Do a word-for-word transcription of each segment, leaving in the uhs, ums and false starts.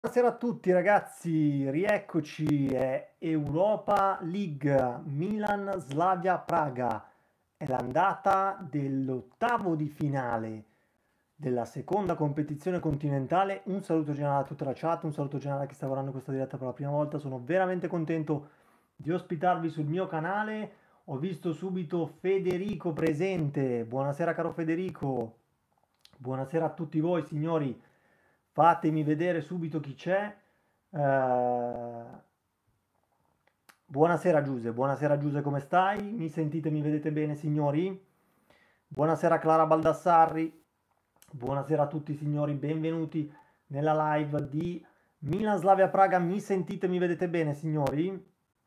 Buonasera a tutti ragazzi, rieccoci, è Europa League, Milan Slavia Praga, è l'andata dell'ottavo di finale della seconda competizione continentale. Un saluto generale a tutta la chat, un saluto generale a chi sta guardando questa diretta per la prima volta. Sono veramente contento di ospitarvi sul mio canale. Ho visto subito Federico presente. Buonasera caro Federico, buonasera a tutti voi signori. Fatemi vedere subito chi c'è. Eh, buonasera Giuse, buonasera Giuse, come stai? Mi sentite, mi vedete bene signori? Buonasera Clara Baldassarri, buonasera a tutti signori, benvenuti nella live di Milan Slavia Praga. Mi sentite, mi vedete bene signori?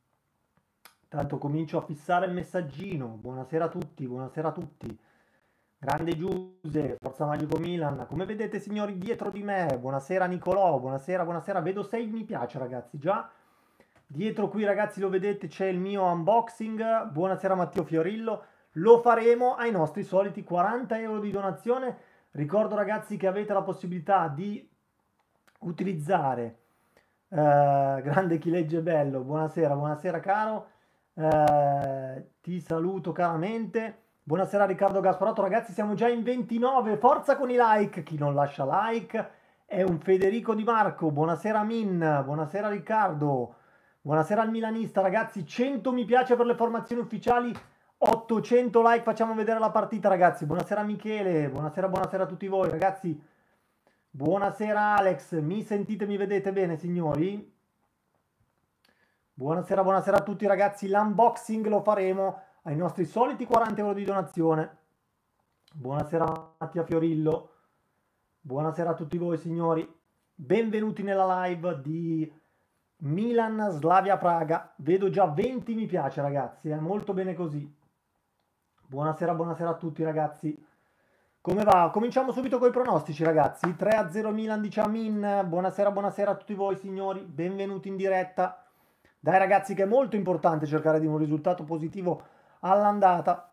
Tanto comincio a fissare il messaggino. Buonasera a tutti, buonasera a tutti. Grande Giuse, Forza Magico Milan. Come vedete signori dietro di me, buonasera Nicolò, buonasera, buonasera. Vedo sei mi piace ragazzi, già. Dietro qui ragazzi lo vedete c'è il mio unboxing. Buonasera Matteo Fiorillo. Lo faremo ai nostri soliti quaranta euro di donazione. Ricordo ragazzi che avete la possibilità di utilizzare, eh, grande chi legge bello, buonasera, buonasera caro. Eh, ti saluto caramente. Buonasera Riccardo Gasparotto, ragazzi siamo già in ventinove, forza con i like, chi non lascia like è un Federico Di Marco. Buonasera Min, buonasera Riccardo, buonasera al milanista ragazzi, cento mi piace per le formazioni ufficiali, ottocento like, facciamo vedere la partita ragazzi. Buonasera Michele, buonasera, buonasera a tutti voi ragazzi, buonasera Alex, mi sentite, mi vedete bene signori? Buonasera, buonasera a tutti ragazzi, l'unboxing lo faremo ai nostri soliti quaranta euro di donazione. Buonasera Mattia Fiorillo, buonasera a tutti voi signori, benvenuti nella live di Milan Slavia Praga. Vedo già venti mi piace ragazzi, è molto bene così. Buonasera, buonasera a tutti ragazzi. Come va? Cominciamo subito con i pronostici ragazzi. tre a zero Milan dice Amin. Buonasera, buonasera a tutti voi signori, benvenuti in diretta. Dai ragazzi che è molto importante cercare di un risultato positivo all'andata.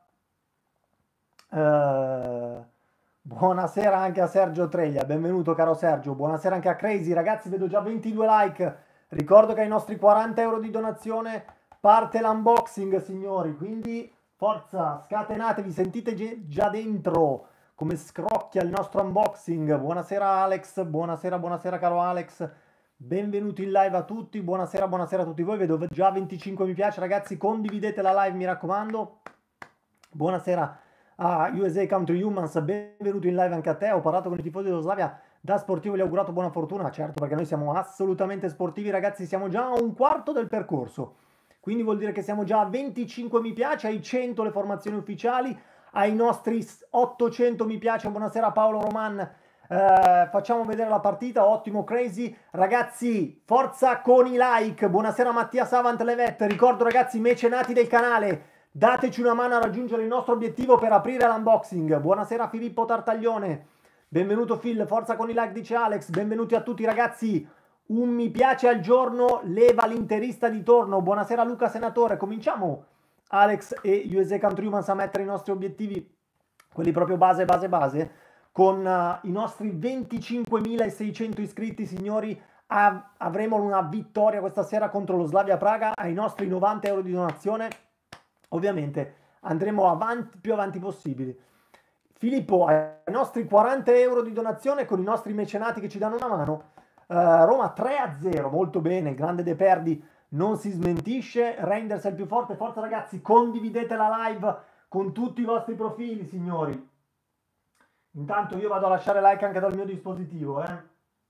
Eh, buonasera anche a Sergio Treglia, benvenuto caro Sergio. Buonasera anche a Crazy, ragazzi vedo già ventidue like. Ricordo che ai nostri quaranta euro di donazione parte l'unboxing signori, quindi forza, scatenatevi, sentite già dentro come scrocchia il nostro unboxing. Buonasera Alex, buonasera, buonasera caro Alex. Benvenuti in live a tutti, buonasera, buonasera a tutti voi, vedo già venticinque mi piace ragazzi, condividete la live mi raccomando. Buonasera a U S A Country Humans, benvenuto in live anche a te. Ho parlato con i tifosi dello Slavia, da sportivo gli ho augurato buona fortuna, certo perché noi siamo assolutamente sportivi ragazzi, siamo già a un quarto del percorso, quindi vuol dire che siamo già a venticinque mi piace, ai cento le formazioni ufficiali, ai nostri ottocento mi piace. Buonasera Paolo Roman. Uh, facciamo vedere la partita, ottimo Crazy, ragazzi forza con i like. Buonasera Mattia Savant Levet, ricordo ragazzi mecenati del canale, dateci una mano a raggiungere il nostro obiettivo per aprire l'unboxing. Buonasera Filippo Tartaglione, benvenuto Phil, forza con i like dice Alex, benvenuti a tutti ragazzi, un mi piace al giorno leva l'interista di torno. Buonasera Luca Senatore, cominciamo Alex e U S A Country Humans a mettere i nostri obiettivi, quelli proprio base base base, con uh, i nostri venticinquemilaseicento iscritti signori. Av- avremo una vittoria questa sera contro lo Slavia Praga ai nostri novanta euro di donazione. Ovviamente andremo avanti, più avanti possibili. Filippo, ai nostri quaranta euro di donazione con i nostri mecenati che ci danno una mano. uh, Roma tre a zero, molto bene, grande De Perdi non si smentisce. Reinders è il più forte, forza ragazzi, condividete la live con tutti i vostri profili signori. Intanto io vado a lasciare like anche dal mio dispositivo, eh.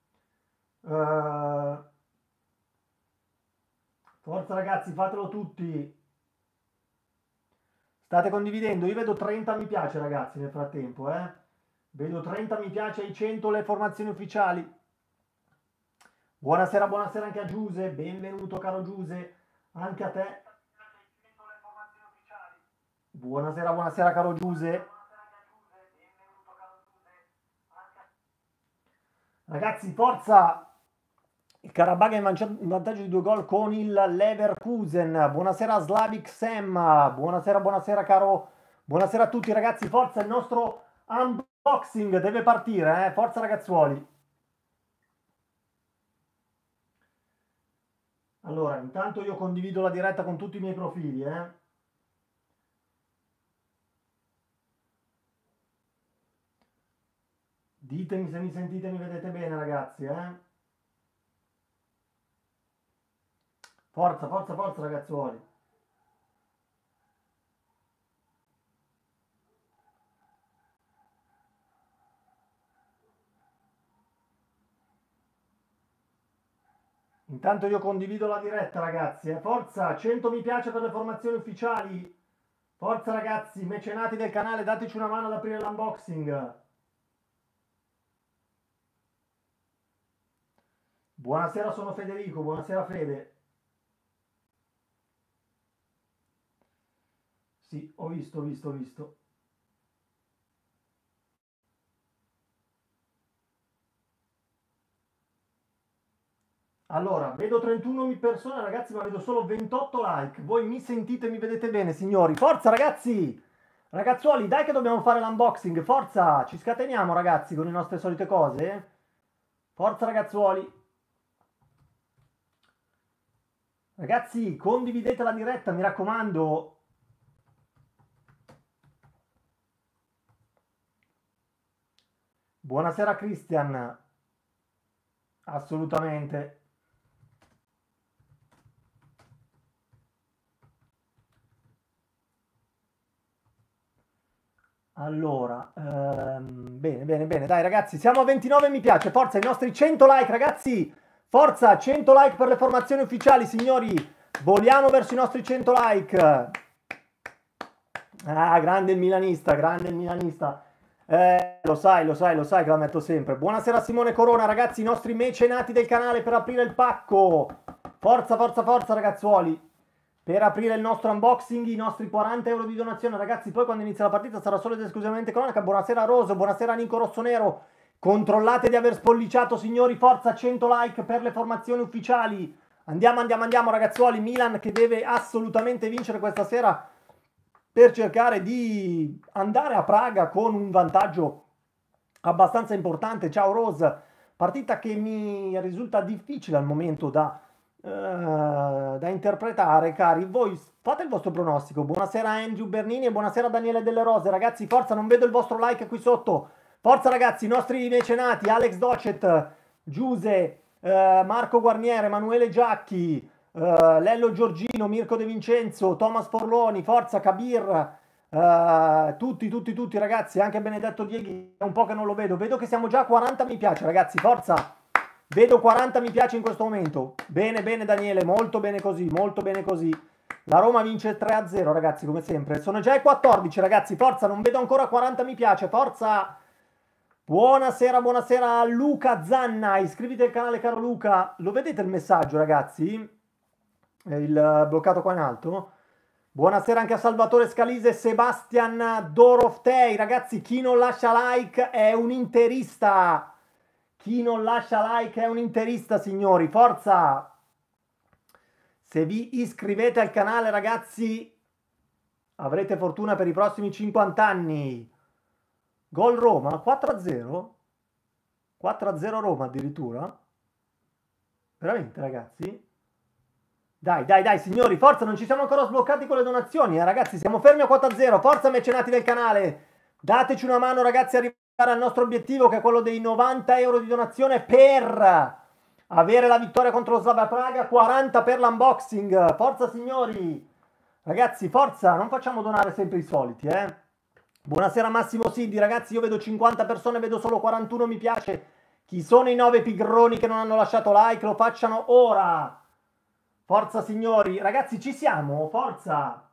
Uh, forza ragazzi, fatelo tutti. State condividendo, io vedo trenta mi piace ragazzi nel frattempo, eh. Vedo trenta mi piace ai cento le formazioni ufficiali. Buonasera, buonasera anche a Giuse, benvenuto caro Giuse, anche a te. Buonasera, buonasera caro Giuse. Ragazzi, forza! Il Karabakh è in vantaggio di due gol con il Leverkusen. Buonasera Slavic Sam, buonasera, buonasera caro, buonasera a tutti ragazzi, forza, il nostro unboxing deve partire, eh? Forza ragazzuoli. Allora, intanto io condivido la diretta con tutti i miei profili, eh. Ditemi se mi sentite e mi vedete bene, ragazzi, eh. Forza, forza, forza, ragazzuoli. Intanto io condivido la diretta, ragazzi, eh. Forza, cento mi piace per le formazioni ufficiali. Forza, ragazzi, mecenati del canale, dateci una mano ad aprire l'unboxing. Buonasera, sono Federico, buonasera Fede. Sì, ho visto, ho visto, ho visto. Allora, vedo trentuno persone, ragazzi, ma vedo solo ventotto like. Voi mi sentite, mi vedete bene, signori? Forza, ragazzi! Ragazzuoli, dai che dobbiamo fare l'unboxing. Forza, ci scateniamo, ragazzi, con le nostre solite cose. Forza, ragazzuoli. Ragazzi, condividete la diretta, mi raccomando. Buonasera, Christian. Assolutamente. Allora, ehm, bene, bene, bene, dai ragazzi, siamo a ventinove mi piace, forza, i nostri cento like ragazzi, forza, cento like per le formazioni ufficiali signori, voliamo verso i nostri cento like. Ah, grande il milanista, grande il milanista, eh, lo sai, lo sai, lo sai che la metto sempre. Buonasera Simone Corona, ragazzi, i nostri mecenati del canale per aprire il pacco, forza, forza, forza ragazzuoli. Per aprire il nostro unboxing, i nostri quaranta euro di donazione, ragazzi. Poi quando inizia la partita sarà solo ed esclusivamente cronaca. Buonasera Roso, buonasera Nico Rossonero. Controllate di aver spolliciato, signori. Forza, cento like per le formazioni ufficiali. Andiamo, andiamo, andiamo, ragazzuoli. Milan che deve assolutamente vincere questa sera per cercare di andare a Praga con un vantaggio abbastanza importante. Ciao Rose. Partita che mi risulta difficile al momento da Uh, da interpretare, cari. Voi fate il vostro pronostico. Buonasera Andrew Bernini e buonasera Daniele Delle Rose. Ragazzi, forza, non vedo il vostro like qui sotto. Forza ragazzi, i nostri mecenati, Alex Docet, Giuse, uh, Marco Guarniere, Emanuele Giacchi, uh, Lello Giorgino, Mirko De Vincenzo, Thomas Forloni, forza Kabir, uh, tutti, tutti, tutti ragazzi, anche Benedetto Dieghi, è un po' che non lo vedo. Vedo che siamo già a quaranta mi piace, ragazzi, forza. Vedo quaranta mi piace in questo momento. Bene, bene Daniele, molto bene così, molto bene così. La Roma vince tre a zero, ragazzi, come sempre. Sono già ai quattordici, ragazzi, forza, non vedo ancora quaranta mi piace, forza. Buonasera, buonasera a Luca Zanna, iscriviti al canale, caro Luca. Lo vedete il messaggio, ragazzi? Il bloccato qua in alto. Buonasera anche a Salvatore Scalise e Sebastian Doroftei. Ragazzi, chi non lascia like è un interista. Chi non lascia like è un interista, signori. Forza! Se vi iscrivete al canale, ragazzi, avrete fortuna per i prossimi cinquanta anni. Gol Roma, quattro a zero? quattro a zero Roma addirittura? Veramente, ragazzi? Dai, dai, dai, signori, forza, non ci siamo ancora sbloccati con le donazioni, eh, ragazzi, siamo fermi a quattro a zero. Forza, mecenati del canale. Dateci una mano, ragazzi, a arrivare al nostro obiettivo che è quello dei novanta euro di donazione per avere la vittoria contro lo Slavia Praga, quaranta per l'unboxing. Forza signori, ragazzi, forza, non facciamo donare sempre i soliti, eh. Buonasera Massimo Siddi, ragazzi, io vedo cinquanta persone, vedo solo quarantuno mi piace. Chi sono i nove pigroni che non hanno lasciato like? Lo facciano ora. Forza signori, ragazzi, ci siamo, forza.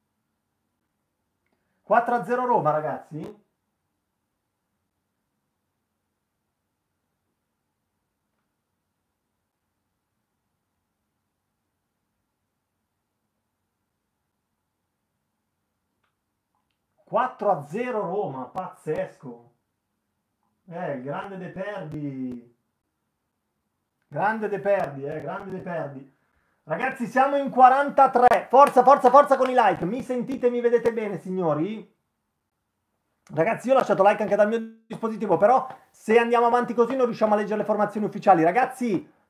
quattro a zero Roma, ragazzi. quattro a zero Roma, pazzesco. Eh, grande De Perdi. Grande De Perdi, eh, grande De Perdi. Ragazzi, siamo in quarantatré. Forza, forza, forza con i like. Mi sentite, mi vedete bene, signori? Ragazzi, io ho lasciato like anche dal mio dispositivo, però se andiamo avanti così non riusciamo a leggere le formazioni ufficiali. Ragazzi,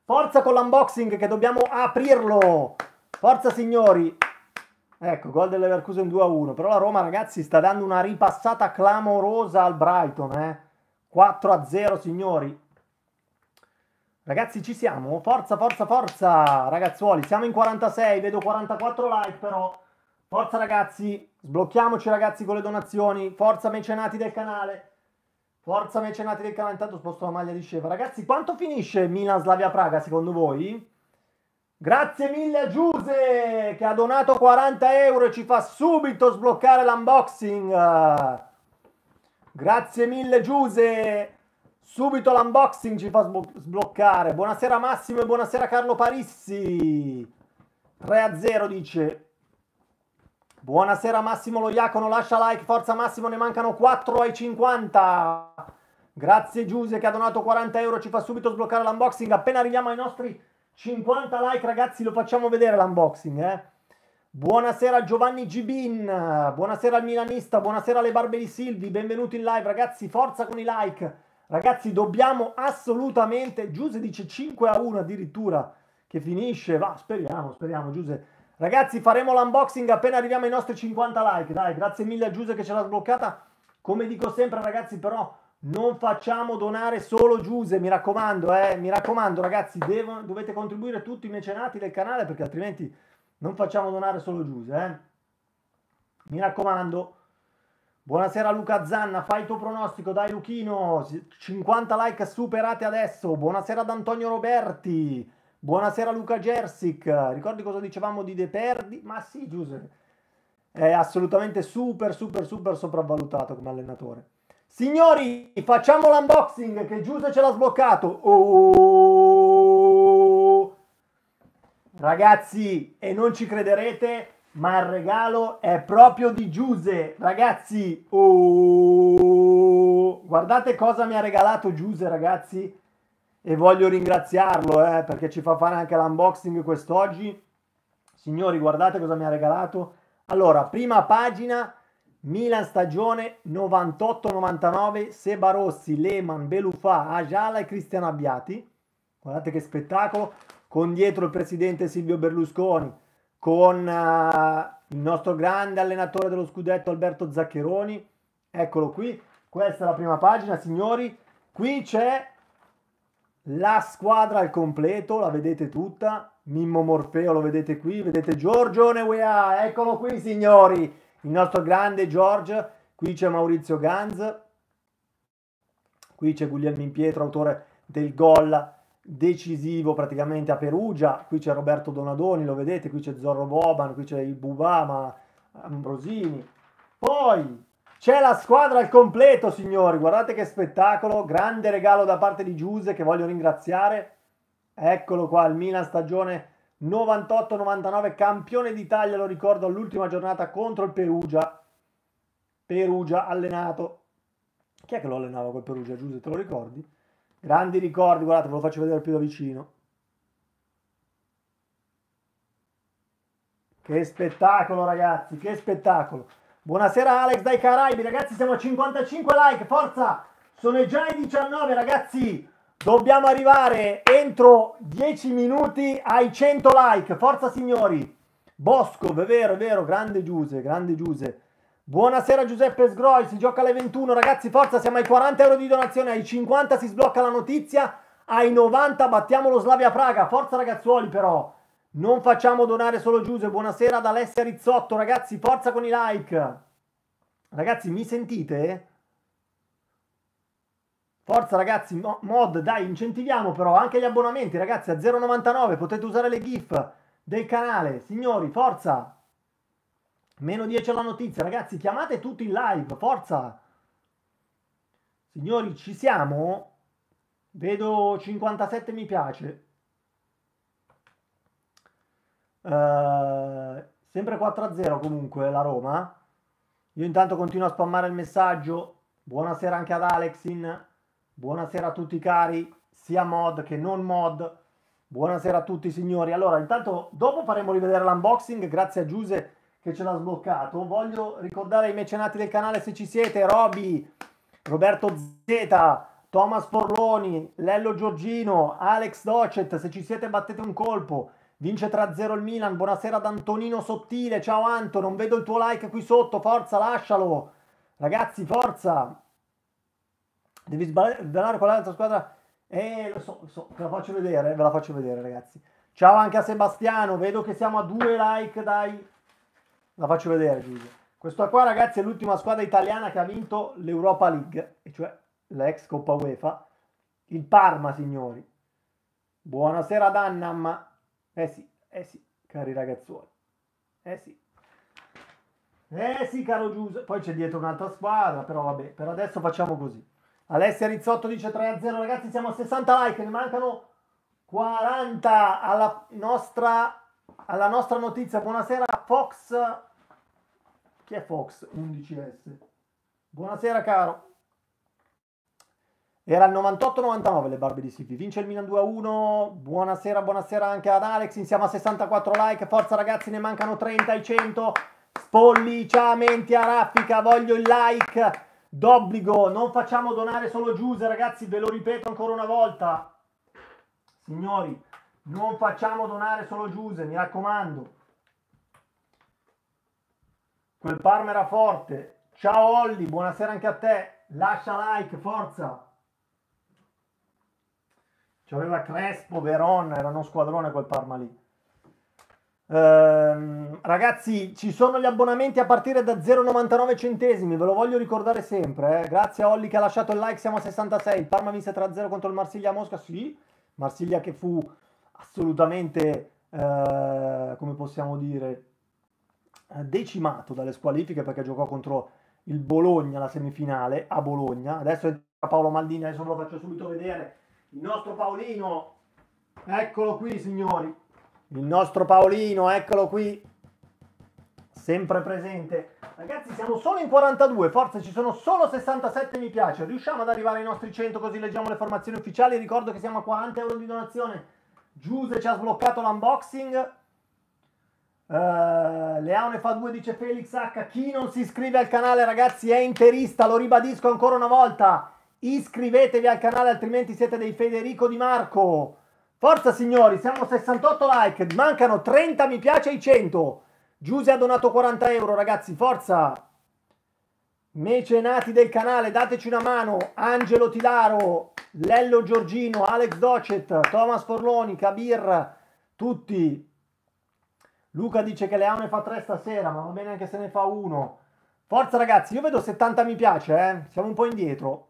Forza con l'unboxing che dobbiamo aprirlo. Forza signori. Ecco, gol del Leverkusen due a uno. Però la Roma, ragazzi, sta dando una ripassata clamorosa al Brighton, eh. quattro a zero, signori. Ragazzi, ci siamo? Forza, forza, forza, ragazzuoli. Siamo in quarantasei, vedo quarantaquattro like però. Forza ragazzi, sblocchiamoci ragazzi con le donazioni. Forza mecenati del canale. Forza mecenati del canale. Intanto sposto la maglia di Sceva. Ragazzi, quanto finisce Milan Slavia Praga secondo voi? Grazie mille a Giuse che ha donato quaranta euro e ci fa subito sbloccare l'unboxing. Grazie mille Giuse. Subito l'unboxing ci fa sbloccare. Buonasera Massimo e buonasera Carlo Parissi. tre a zero dice. Buonasera Massimo Lo Iacono, lascia like, forza Massimo, ne mancano quattro ai cinquanta. Grazie Giuse che ha donato quaranta euro, ci fa subito sbloccare l'unboxing. Appena arriviamo ai nostri cinquanta like ragazzi lo facciamo vedere l'unboxing. Eh? Buonasera Giovanni Gibin, buonasera al milanista, buonasera alle barbe di Silvi, benvenuti in live ragazzi, forza con i like. Ragazzi dobbiamo assolutamente, Giuse dice cinque a uno addirittura che finisce, va speriamo, speriamo Giuse. Ragazzi faremo l'unboxing appena arriviamo ai nostri cinquanta like, dai grazie mille a Giuse che ce l'ha sbloccata. Come dico sempre ragazzi però non facciamo donare solo Giuse, mi raccomando, eh, mi raccomando ragazzi, devono, dovete contribuire tutti i mecenati del canale perché altrimenti non facciamo donare solo Giuse, eh. Mi raccomando. Buonasera Luca Zanna, fai il tuo pronostico, dai Luchino, cinquanta like superate adesso. Buonasera ad Antonio Roberti, buonasera Luca Gersic, ricordi cosa dicevamo di De Perdi? Ma sì Giuse, è assolutamente super super super sopravvalutato come allenatore. Signori, facciamo l'unboxing che Giuse ce l'ha sbloccato. Oh! Ragazzi, e non ci crederete, ma il regalo è proprio di Giuse, ragazzi. Oh! Guardate cosa mi ha regalato Giuse, ragazzi. E voglio ringraziarlo, eh, perché ci fa fare anche l'unboxing quest'oggi. Signori, guardate cosa mi ha regalato. Allora, prima pagina, Milan stagione novantotto novantanove, Seba Rossi, Lehmann, Belufà, Ajala e Cristiano Abbiati. Guardate che spettacolo. Con dietro il presidente Silvio Berlusconi, con uh, il nostro grande allenatore dello scudetto Alberto Zaccheroni. Eccolo qui, questa è la prima pagina, signori. Qui c'è la squadra al completo, la vedete tutta. Mimmo Morfeo lo vedete qui, vedete Giorgio Neuea, eccolo qui signori, il nostro grande George. Qui c'è Maurizio Ganz, qui c'è Guglielmin Pietro, autore del gol decisivo praticamente a Perugia. Qui c'è Roberto Donadoni, lo vedete, qui c'è Zorro Boban, qui c'è il Bubama, Ambrosini. Poi c'è la squadra al completo signori, guardate che spettacolo, grande regalo da parte di Giuse che voglio ringraziare. Eccolo qua, il Milan stagione novantotto novantanove, campione d'Italia, lo ricordo, all'ultima giornata contro il Perugia. Perugia allenato. Chi è che lo allenava col Perugia, Giuse, te lo ricordi? Grandi ricordi, guardate, ve lo faccio vedere più da vicino. Che spettacolo ragazzi, che spettacolo. Buonasera Alex dai Caraibi, ragazzi siamo a cinquantacinque like, forza, sono già i diciannove ragazzi, dobbiamo arrivare entro dieci minuti ai cento like, forza signori. Bosco, è vero, è vero, grande Giuse, grande Giuse. Buonasera Giuseppe Sgroi, si gioca alle ventuno, ragazzi forza, siamo ai quaranta euro di donazione, ai cinquanta si sblocca la notizia, ai novanta battiamo lo Slavia Praga, forza ragazzuoli però, non facciamo donare solo Giuse. Buonasera ad Alessia Rizzotto, ragazzi forza con i like, ragazzi mi sentite? Forza ragazzi, mod dai incentiviamo però anche gli abbonamenti ragazzi a zero virgola novantanove, potete usare le gif del canale, signori forza. Meno dieci alla notizia, ragazzi, chiamate tutti in live, forza! Signori, ci siamo? Vedo cinquantasette mi piace. Uh, sempre quattro a zero comunque la Roma. Io intanto continuo a spammare il messaggio. Buonasera anche ad Alexin. Buonasera a tutti cari, sia mod che non mod. Buonasera a tutti signori. Allora, intanto dopo faremo rivedere l'unboxing, grazie a Giuse che ce l'ha sbloccato. Voglio ricordare ai mecenati del canale se ci siete, Roby, Roberto Z, Thomas Forloni, Lello Giorgino, Alex Docet, se ci siete battete un colpo. Vince tre a zero il Milan, buonasera ad Antonino Sottile, ciao Anto, non vedo il tuo like qui sotto, forza, lascialo. Ragazzi, forza. Devi svelare qual è l'altra squadra? Eh, lo so, lo so, ve la faccio vedere, ve la faccio vedere, ragazzi. Ciao anche a Sebastiano, vedo che siamo a due like, dai. La faccio vedere, Giuseppe. Questa qua, ragazzi, è l'ultima squadra italiana che ha vinto l'Europa League, e cioè la ex Coppa UEFA. Il Parma, signori. Buonasera ad Annam. Eh sì, eh sì, cari ragazzuoli. Eh sì. Eh sì, caro Giuseppe. Poi c'è dietro un'altra squadra, però vabbè, per adesso facciamo così. Alessia Rizzotto dice tre a zero, ragazzi, siamo a sessanta like, ne mancano quaranta alla nostra, alla nostra notizia. Buonasera Fox. Chi è Fox? undici S. Buonasera, caro. Era il novantotto novantanove le barbe di Sifi. Vince il Milan due a uno. Buonasera, buonasera anche ad Alex. Siamo a sessantaquattro like. Forza ragazzi, ne mancano trenta ai cento. Spolliciamenti a raffica. Voglio il like d'obbligo. Non facciamo donare solo Giuse, ragazzi. Ve lo ripeto ancora una volta. Signori, non facciamo donare solo Giuse, mi raccomando. Quel Parma era forte. Ciao Olli, buonasera anche a te. Lascia like, forza. C'aveva Crespo, Veron, era uno squadrone quel Parma lì. Ehm, ragazzi, ci sono gli abbonamenti a partire da zero virgola novantanove centesimi, ve lo voglio ricordare sempre. Eh. Grazie a Olli che ha lasciato il like, siamo a sessantasei. Il Parma vinse tre a zero contro il Marsiglia a Mosca, sì. Marsiglia che fu assolutamente, eh, come possiamo dire, decimato dalle squalifiche perché giocò contro il Bologna la semifinale a Bologna. Adesso è Paolo Maldini, adesso ve lo faccio subito vedere. Il nostro Paolino, eccolo qui signori, il nostro Paolino, eccolo qui, sempre presente. Ragazzi, siamo solo in quarantadue, forse ci sono solo sessantasette mi piace, riusciamo ad arrivare ai nostri cento così leggiamo le formazioni ufficiali. Ricordo che siamo a quaranta euro di donazione. Giuse ci ha sbloccato l'unboxing. Uh, Leone fa due, dice Felix H. Chi non si iscrive al canale, ragazzi, è interista, lo ribadisco ancora una volta. Iscrivetevi al canale, altrimenti siete dei Federico Di Marco. Forza signori, siamo a sessantotto like, mancano trenta mi piace ai cento. Giuse ha donato quaranta euro, ragazzi, forza. Mecenati del canale, dateci una mano. Angelo Tilaro, Lello Giorgino, Alex Docet, Thomas Forloni, Kabir, tutti. Luca dice che Leone fa tre stasera, ma va bene anche se ne fa uno. Forza ragazzi, io vedo settanta mi piace, eh? Siamo un po' indietro.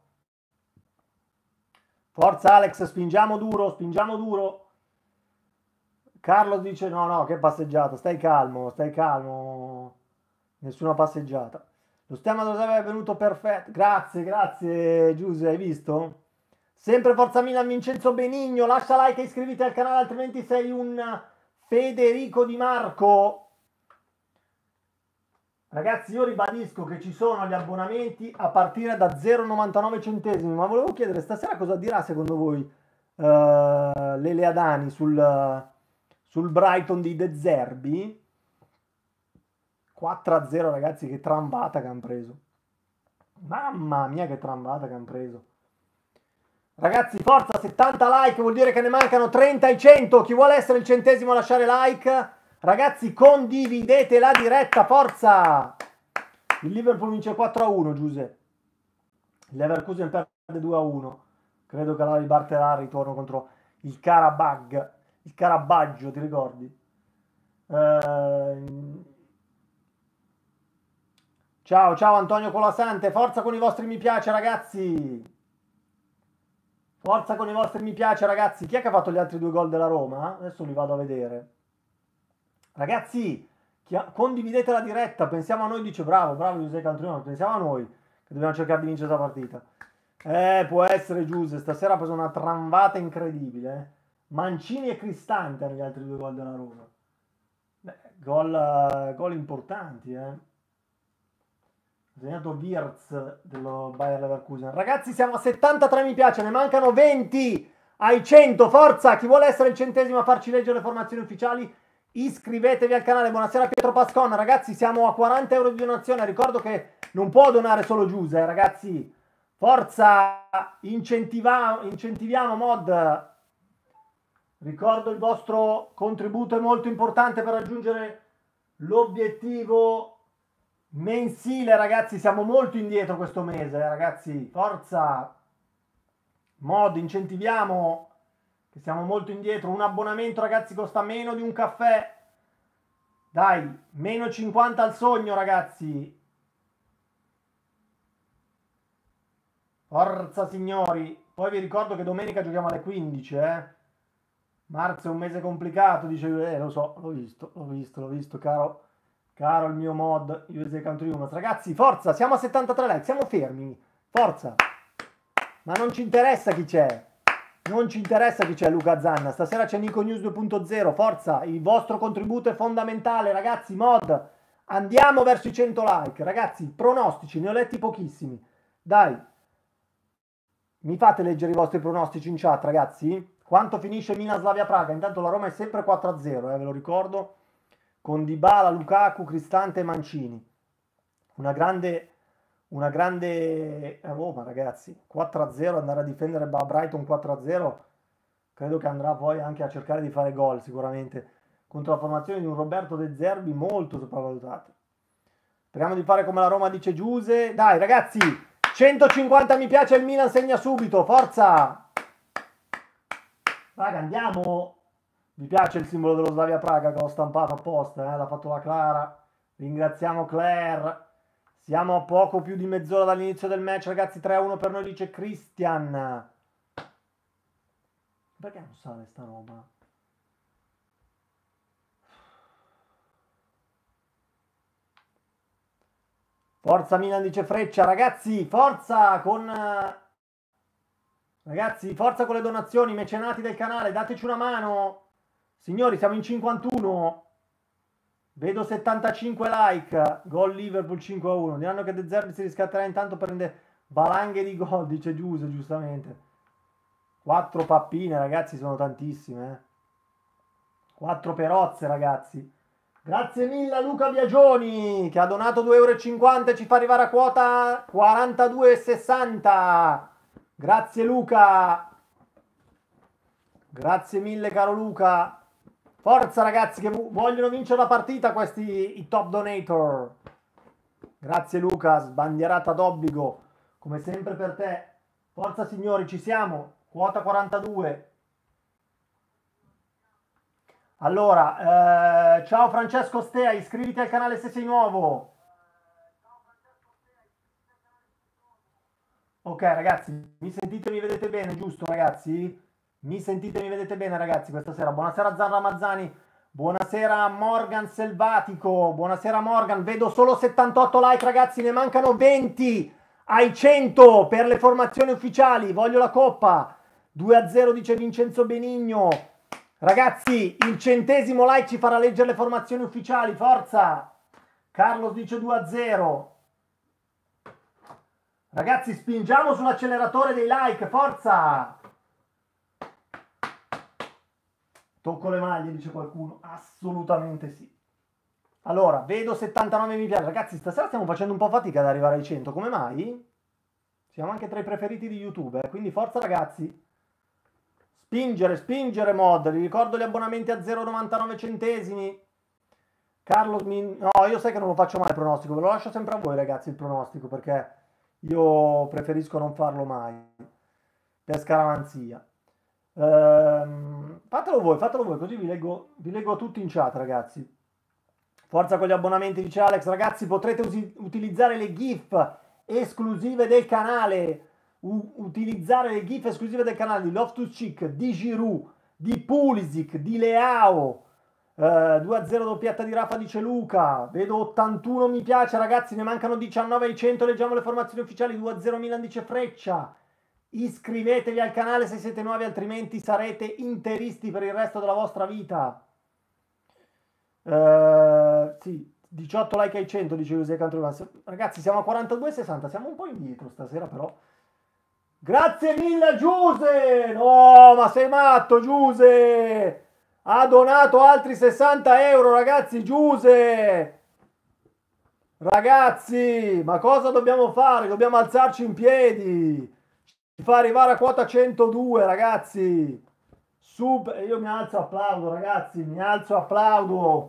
Forza Alex, spingiamo duro, spingiamo duro. Carlo dice no, no, che passeggiata, stai calmo, stai calmo. Nessuna passeggiata. Lo stemma dove è venuto perfetto. Grazie, grazie Giuse, hai visto? Sempre Forza Milan, Vincenzo Benigno, lascia like e iscriviti al canale, altrimenti sei un Federico Di Marco. Ragazzi, io ribadisco che ci sono gli abbonamenti a partire da zero virgola novantanove centesimi, ma volevo chiedere stasera cosa dirà secondo voi uh, Lele Adani sul, uh, sul Brighton di De Zerbi. quattro a zero ragazzi, che trambata che hanno preso. Mamma mia che trambata che hanno preso. Ragazzi, forza, settanta like, vuol dire che ne mancano trenta ai cento. Chi vuole essere il centesimo a lasciare like? Ragazzi, condividete la diretta, forza! Il Liverpool vince quattro a uno, Giuse. Il Leverkusen perde due a uno. Credo che la ribatterà al ritorno contro il Karabag. Il Carabaggio, ti ricordi? Ehm... Ciao, ciao Antonio Colasante. Forza con i vostri mi piace, ragazzi. Forza con i vostri mi piace, ragazzi. Chi è che ha fatto gli altri due gol della Roma? Adesso li vado a vedere. Ragazzi, ha... condividete la diretta. Pensiamo a noi, dice bravo, bravo Giuseppe Cantrino. Pensiamo a noi che dobbiamo cercare di vincere questa partita. Eh, può essere Giuseppe. Stasera ha preso una tramvata incredibile. Eh. Mancini e Cristante hanno gli altri due gol della Roma. Beh, gol, uh, gol importanti, eh. Ha segnato Wirtz dello Bayer Leverkusen. Ragazzi, siamo a settantatré mi piace, ne mancano venti ai cento. Forza, chi vuole essere il centesimo a farci leggere le formazioni ufficiali, iscrivetevi al canale. Buonasera Pietro Pascon. Ragazzi, siamo a quaranta euro di donazione. Ricordo che non può donare solo Giuse, eh, ragazzi. Forza, incentiviamo, incentiviamo mod. Ricordo il vostro contributo è molto importante per raggiungere l'obiettivo mensile, ragazzi. Siamo molto indietro questo mese, eh, ragazzi. Forza, mod, incentiviamo, che siamo molto indietro. Un abbonamento, ragazzi, costa meno di un caffè. Dai, meno cinquanta al sogno, ragazzi. Forza, signori. Poi vi ricordo che domenica giochiamo alle quindici, eh. Marzo è un mese complicato, dice, eh, lo so, l'ho visto, l'ho visto, l'ho visto, caro, caro il mio mod, U S A Country Humans. Ragazzi, forza, siamo a settantatré like, siamo fermi, forza. Ma non ci interessa chi c'è, non ci interessa chi c'è, Luca Zanna. Stasera c'è Nico News due punto zero, forza, il vostro contributo è fondamentale, ragazzi, mod. Andiamo verso i cento like, ragazzi, pronostici, ne ho letti pochissimi. Dai, mi fate leggere i vostri pronostici in chat, ragazzi? Quanto finisce Milan Slavia Praga? Intanto la Roma è sempre quattro a zero, eh, ve lo ricordo, con Dybala, Lukaku, Cristante e Mancini. Una grande, una grande Roma, ragazzi. quattro a zero, andare a difendere Brighton quattro a zero, credo che andrà poi anche a cercare di fare gol sicuramente, contro la formazione di un Roberto De Zerbi molto sopravvalutato. Speriamo di fare come la Roma dice Giuse. Dai, ragazzi, centocinquanta mi piace, il Milan segna subito, forza! Raga, andiamo! Vi piace il simbolo dello Slavia Praga che ho stampato apposta, eh? L'ha fatto la Clara. Ringraziamo Claire. Siamo a poco più di mezz'ora dall'inizio del match, ragazzi. tre a uno per noi, dice Christian. Perché non sale sta roba? Forza Milan, dice Freccia. Ragazzi, forza con... Ragazzi, forza con le donazioni, mecenati del canale, dateci una mano. Signori, siamo in cinquantuno. Vedo settantacinque like. Gol Liverpool cinque a uno. Diranno che De Zerbi si riscatterà intanto per prendere valanghe di gol, dice Giuse, giustamente. quattro pappine, ragazzi, sono tantissime. Eh. quattro perozze, ragazzi. Grazie mille a Luca Biagioni, che ha donato due euro e cinquanta e ci fa arrivare a quota quarantadue e sessanta. Grazie Luca, grazie mille caro Luca. Forza ragazzi che vogliono vincere la partita questi i top donator. Grazie Luca, sbandierata d'obbligo, come sempre per te. Forza signori, ci siamo, quota quarantadue. Allora, eh, ciao Francesco Stea, iscriviti al canale se sei nuovo. Ok ragazzi, mi sentite e mi vedete bene, giusto ragazzi? Mi sentite e mi vedete bene ragazzi questa sera? Buonasera Zan Ramazzani, buonasera Morgan Selvatico, buonasera Morgan, vedo solo settantotto like ragazzi, ne mancano venti ai cento per le formazioni ufficiali, voglio la coppa, due a zero dice Vincenzo Benigno, ragazzi il centesimo like ci farà leggere le formazioni ufficiali, forza! Carlos dice due a zero. Ragazzi, spingiamo sull'acceleratore dei like, forza! Tocco le maglie, dice qualcuno. Assolutamente sì. Allora, vedo settantanove mi piace. Ragazzi, stasera stiamo facendo un po' fatica ad arrivare ai cento. Come mai? Siamo anche tra i preferiti di YouTube, eh? Quindi forza ragazzi. Spingere, spingere mod. Vi ricordo gli abbonamenti a zero virgola novantanove centesimi. Carlo, mi... no, io sai che non lo faccio mai il pronostico. Ve lo lascio sempre a voi ragazzi il pronostico, perché... io preferisco non farlo mai per scaramanzia. Ehm, fatelo voi, fatelo voi, così vi leggo, vi leggo tutti in chat, ragazzi. Forza con gli abbonamenti, dice Alex. Ragazzi, potrete usi- utilizzare le GIF esclusive del canale. U- utilizzare le GIF esclusive del canale di Loftus-Cheek, di Giroud, di Pulisic, di Leao. Uh, due a zero doppietta di Rafa, dice Luca. Vedo ottantuno mi piace ragazzi, ne mancano diciannove ai cento, leggiamo le formazioni ufficiali. Due a zero Milan, dice Freccia. Iscrivetevi al canale se siete nuovi, altrimenti sarete interisti per il resto della vostra vita. Uh, sì, diciotto like ai cento, dice José Cantrivas. Ragazzi, siamo a quarantadue e sessanta, siamo un po' indietro stasera però. Grazie mille Giuse. No, ma sei matto Giuse, ha donato altri sessanta euro ragazzi. Giuse, Ragazzi, ma cosa dobbiamo fare? Dobbiamo alzarci in piedi. Ci fa arrivare a quota centodue, ragazzi. Super, io mi alzo, applaudo, ragazzi, mi alzo, applaudo.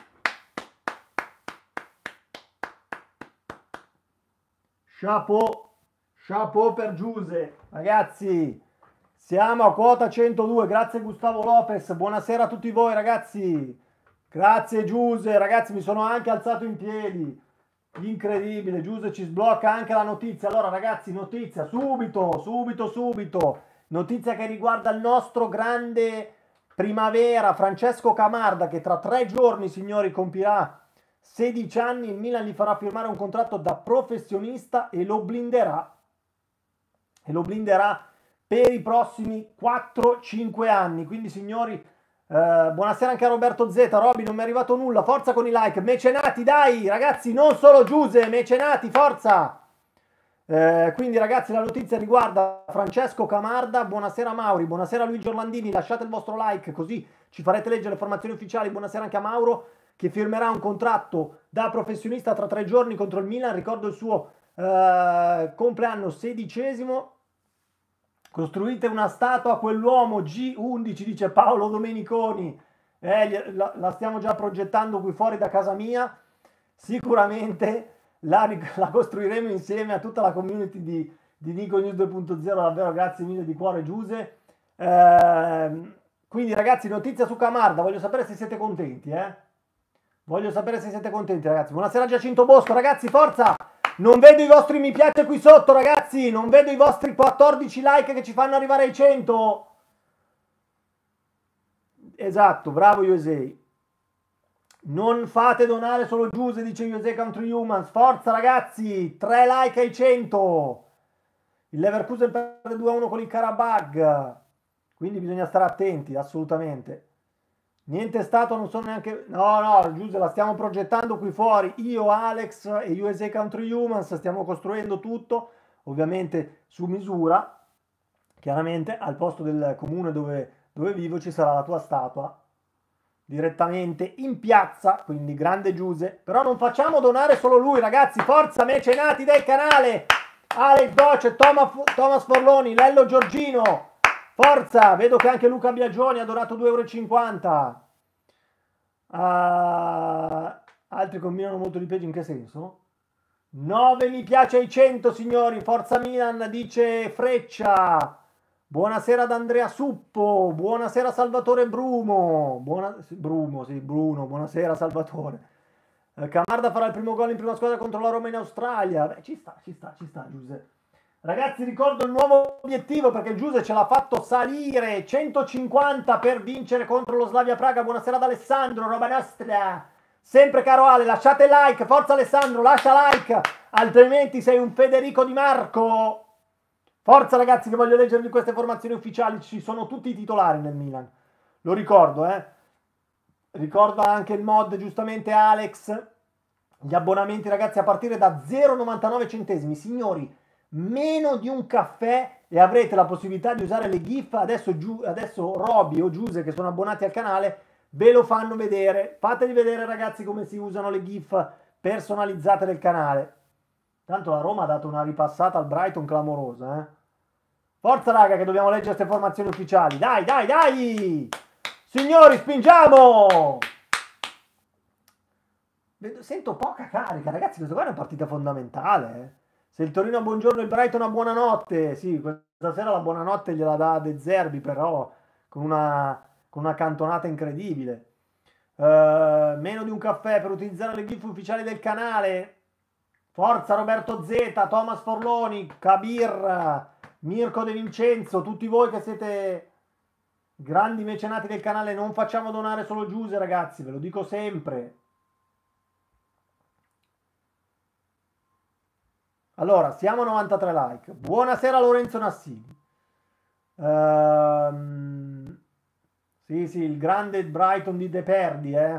Chapeau, chapeau per Giuse, ragazzi. Siamo a quota centodue, grazie Gustavo Lopez, buonasera a tutti voi ragazzi. Grazie Giuse, ragazzi, mi sono anche alzato in piedi. Incredibile, Giuse ci sblocca anche la notizia. Allora ragazzi, notizia, subito, subito, subito. Notizia che riguarda il nostro grande primavera, Francesco Camarda, che tra tre giorni, signori, compirà sedici anni. Il Milan gli farà firmare un contratto da professionista e lo blinderà. E lo blinderà per i prossimi quattro cinque anni. Quindi signori, eh, buonasera anche a Roberto Z. Roby, non mi è arrivato nulla, forza con i like. Mecenati, dai ragazzi, non solo Giuse, mecenati, forza. Eh, quindi ragazzi, la notizia riguarda Francesco Camarda. Buonasera Mauri, buonasera Luigi Orlandini, lasciate il vostro like così ci farete leggere le formazioni ufficiali. Buonasera anche a Mauro che firmerà un contratto da professionista tra tre giorni contro il Milan. Ricordo il suo eh, compleanno sedicesimo. Costruite una statua a quell'uomo G undici, dice Paolo Domeniconi. Eh, la, la stiamo già progettando qui fuori da casa mia. Sicuramente la, la costruiremo insieme a tutta la community di, di Nico News due punto zero. Davvero grazie mille di cuore Giuse. Eh, quindi ragazzi, notizia su Camarda. Voglio sapere se siete contenti. Eh? Voglio sapere se siete contenti ragazzi. Buonasera Giacinto Bosco. Ragazzi, forza! Non vedo i vostri mi piace qui sotto, ragazzi. Non vedo i vostri quattordici like che ci fanno arrivare ai cento. Esatto, bravo U S A. Non fate donare solo Giuse, dice U S A Country Humans. Forza, ragazzi. tre like ai cento. Il Leverkusen perde due a uno con il Karabag. Quindi bisogna stare attenti, assolutamente. Niente è stato, non sono neanche... No, no, Giuse, la stiamo progettando qui fuori. Io, Alex e U S A Country Humans stiamo costruendo tutto, ovviamente su misura. Chiaramente al posto del comune dove, dove vivo ci sarà la tua statua direttamente in piazza, quindi grande Giuse. Però non facciamo donare solo lui, ragazzi. Forza, mecenati del canale. Alex Doce, Thomas, Thomas Forloni, Lello Giorgino. Forza, vedo che anche Luca Biagioni ha donato due e cinquanta euro. Uh, altri combinano molto di peggio, in che senso? nove mi piace ai cento, signori. Forza Milan, dice Freccia. Buonasera ad Andrea Suppo. Buonasera Salvatore Brumo. Buona... Brumo, sì, Bruno. Buonasera Salvatore. Uh, Camarda farà il primo gol in prima squadra contro la Roma in Australia. Beh, ci sta, ci sta, ci sta, Giuseppe. Ragazzi, ricordo il nuovo obiettivo perché il Giuse ce l'ha fatto salire. centocinquanta per vincere contro lo Slavia Praga. Buonasera ad Alessandro, roba nostra. Sempre caro Ale, lasciate like. Forza Alessandro, lascia like. Altrimenti sei un Federico Di Marco. Forza ragazzi, che voglio leggervi queste formazioni ufficiali. Ci sono tutti i titolari nel Milan. Lo ricordo, eh. Ricordo anche il mod, giustamente Alex. Gli abbonamenti ragazzi a partire da zero virgola novantanove centesimi. Signori, meno di un caffè e avrete la possibilità di usare le GIF. Adesso, Giu, adesso Roby o Giuse che sono abbonati al canale ve lo fanno vedere. Fateli vedere ragazzi come si usano le GIF personalizzate del canale. Tanto la Roma ha dato una ripassata al Brighton clamorosa, eh. Forza raga che dobbiamo leggere queste formazioni ufficiali. Dai dai dai signori, spingiamo. Sento poca carica ragazzi, questa qua è una partita fondamentale, eh. Se il Torino ha buongiorno e il Brighton ha buonanotte, sì, questa sera la buonanotte gliela dà De Zerbi, però con una, con una cantonata incredibile. Uh, meno di un caffè per utilizzare le GIF ufficiali del canale. Forza Roberto Z, Thomas Forloni, Kabir, Mirko De Vincenzo, tutti voi che siete grandi mecenati del canale. Non facciamo donare solo Giuse ragazzi, ve lo dico sempre. Allora, siamo a novantatré like. Buonasera Lorenzo Nassini. Ehm, sì, sì, il grande Brighton di De Perdi, eh.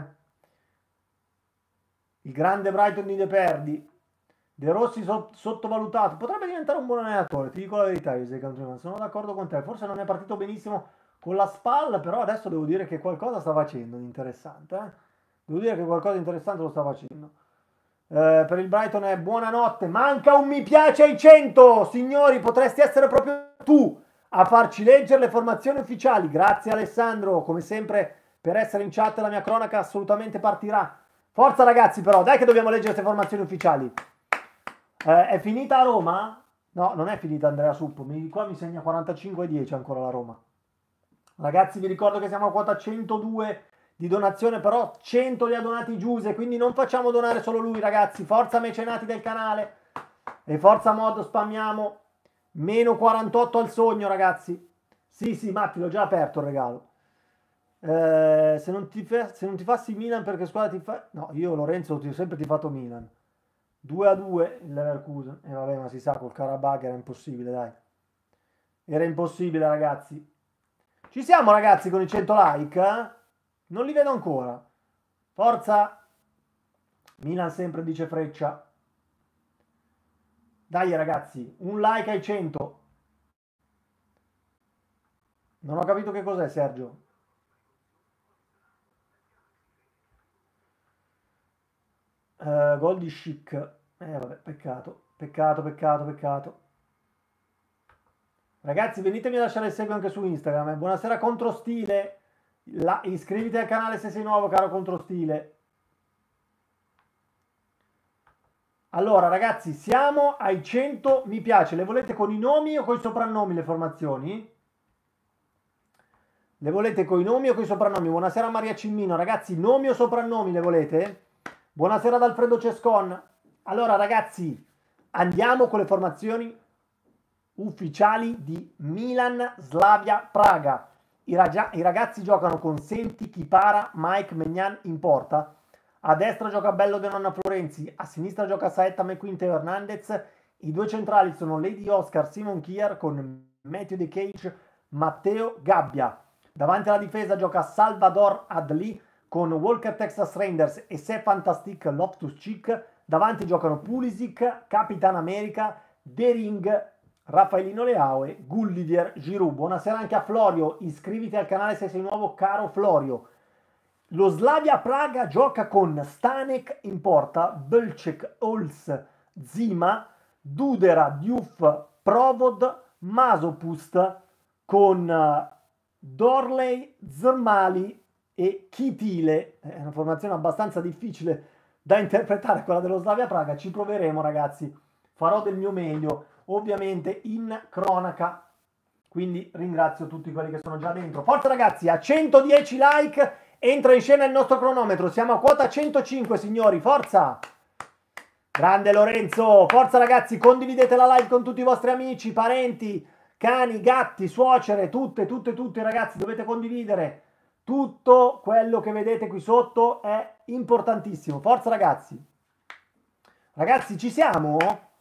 Il grande Brighton di De Perdi. De Rossi so- sottovalutato. Potrebbe diventare un buon allenatore, ti dico la verità, sono d'accordo con te. Forse non è partito benissimo con la spalla, però adesso devo dire che qualcosa sta facendo di interessante, eh. Devo dire che qualcosa di interessante lo sta facendo. Eh, per il Brighton è buonanotte. Manca un mi piace ai cento. Signori, potresti essere proprio tu a farci leggere le formazioni ufficiali. Grazie Alessandro, come sempre, per essere in chat. La mia cronaca assolutamente partirà. Forza ragazzi, però, dai che dobbiamo leggere queste formazioni ufficiali. Eh, è finita a Roma? No, non è finita Andrea Suppo. Mi, qua mi segna quarantacinque e dieci ancora la Roma. Ragazzi, vi ricordo che siamo a quota centodue di donazione, però cento li ha donati Giuse, quindi non facciamo donare solo lui, ragazzi. Forza mecenati del canale e forza mod, spammiamo. Meno quarantotto al sogno, ragazzi. Sì, sì, Matti, l'ho già aperto il regalo. Eh, se non ti fa, se non ti fassi Milan perché squadra ti fa... No, io Lorenzo ti ho sempre tifato Milan. due a due il Leverkusen. E eh, vabbè, ma si sa, col Karabakh era impossibile, dai. Era impossibile, ragazzi. Ci siamo, ragazzi, con i cento like? Eh? Non li vedo ancora. Forza. Milan sempre, dice Freccia. Dai, ragazzi, un like ai cento. Non ho capito che cos'è, Sergio. Uh, gol di Chic. Eh, vabbè, peccato. Peccato, peccato, peccato. Ragazzi, venitemi a lasciare il seguito anche su Instagram. Eh. Buonasera Controstile. La, iscriviti al canale se sei nuovo, caro Controstile. Allora, ragazzi, siamo ai cento mi piace. Le volete con i nomi o con i soprannomi le formazioni? Le volete con i nomi o con i soprannomi? Buonasera Maria Cimmino. Ragazzi, nomi o soprannomi le volete? Buonasera ad Alfredo Cescon. Allora, ragazzi, andiamo con le formazioni ufficiali di Milan Slavia Praga. I, raga- i ragazzi giocano con Senti, Chipara, Mike, Megnan in porta. A destra gioca Bello De Nonna Florenzi, a sinistra gioca Saetta McQuinte e Hernandez. I due centrali sono Lady Oscar, Simon Kier con Matthew De Cage, Matteo Gabbia. Davanti alla difesa gioca Salvador Adli con Walker Texas Rangers e Se Fantastic Loftus-Cheek. Davanti giocano Pulisic, Capitan America, Dering, Raffaellino Leao e Gulliver Giroud. Buonasera anche a Florio, iscriviti al canale se sei nuovo, caro Florio. Lo Slavia Praga gioca con Stanek in porta, Belcek, Ols, Zima, Dudera, Diouf, Provod, Masopust con Dorley, Zermali e Kitile. È una formazione abbastanza difficile da interpretare quella dello Slavia Praga. Ci proveremo, ragazzi. Farò del mio meglio, ovviamente in cronaca. Quindi ringrazio tutti quelli che sono già dentro. Forza ragazzi, a centodieci like entra in scena il nostro cronometro. Siamo a quota centocinque, signori. Forza! Grande Lorenzo. Forza ragazzi, condividete la live con tutti i vostri amici, parenti, cani, gatti, suocere, tutte, tutte, tutte ragazzi. Dovete condividere. Tutto quello che vedete qui sotto è importantissimo. Forza ragazzi. Ragazzi, ci siamo?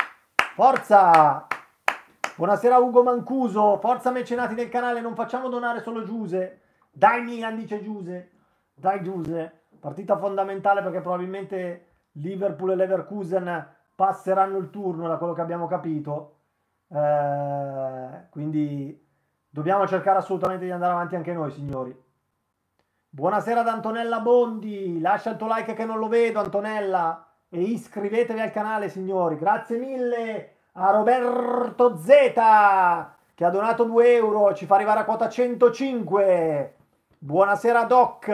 Forza! Buonasera Ugo Mancuso. Forza mecenati del canale, non facciamo donare solo Giuse. Dai Milan, dice Giuse. Dai Giuse. Partita fondamentale perché probabilmente Liverpool e Leverkusen passeranno il turno, da quello che abbiamo capito. Eh, quindi dobbiamo cercare assolutamente di andare avanti anche noi, signori. Buonasera ad Antonella Bondi, lascia il tuo like che non lo vedo, Antonella, e iscrivetevi al canale, signori. Grazie mille a Roberto Z che ha donato due euro, ci fa arrivare a quota centocinque. Buonasera Doc,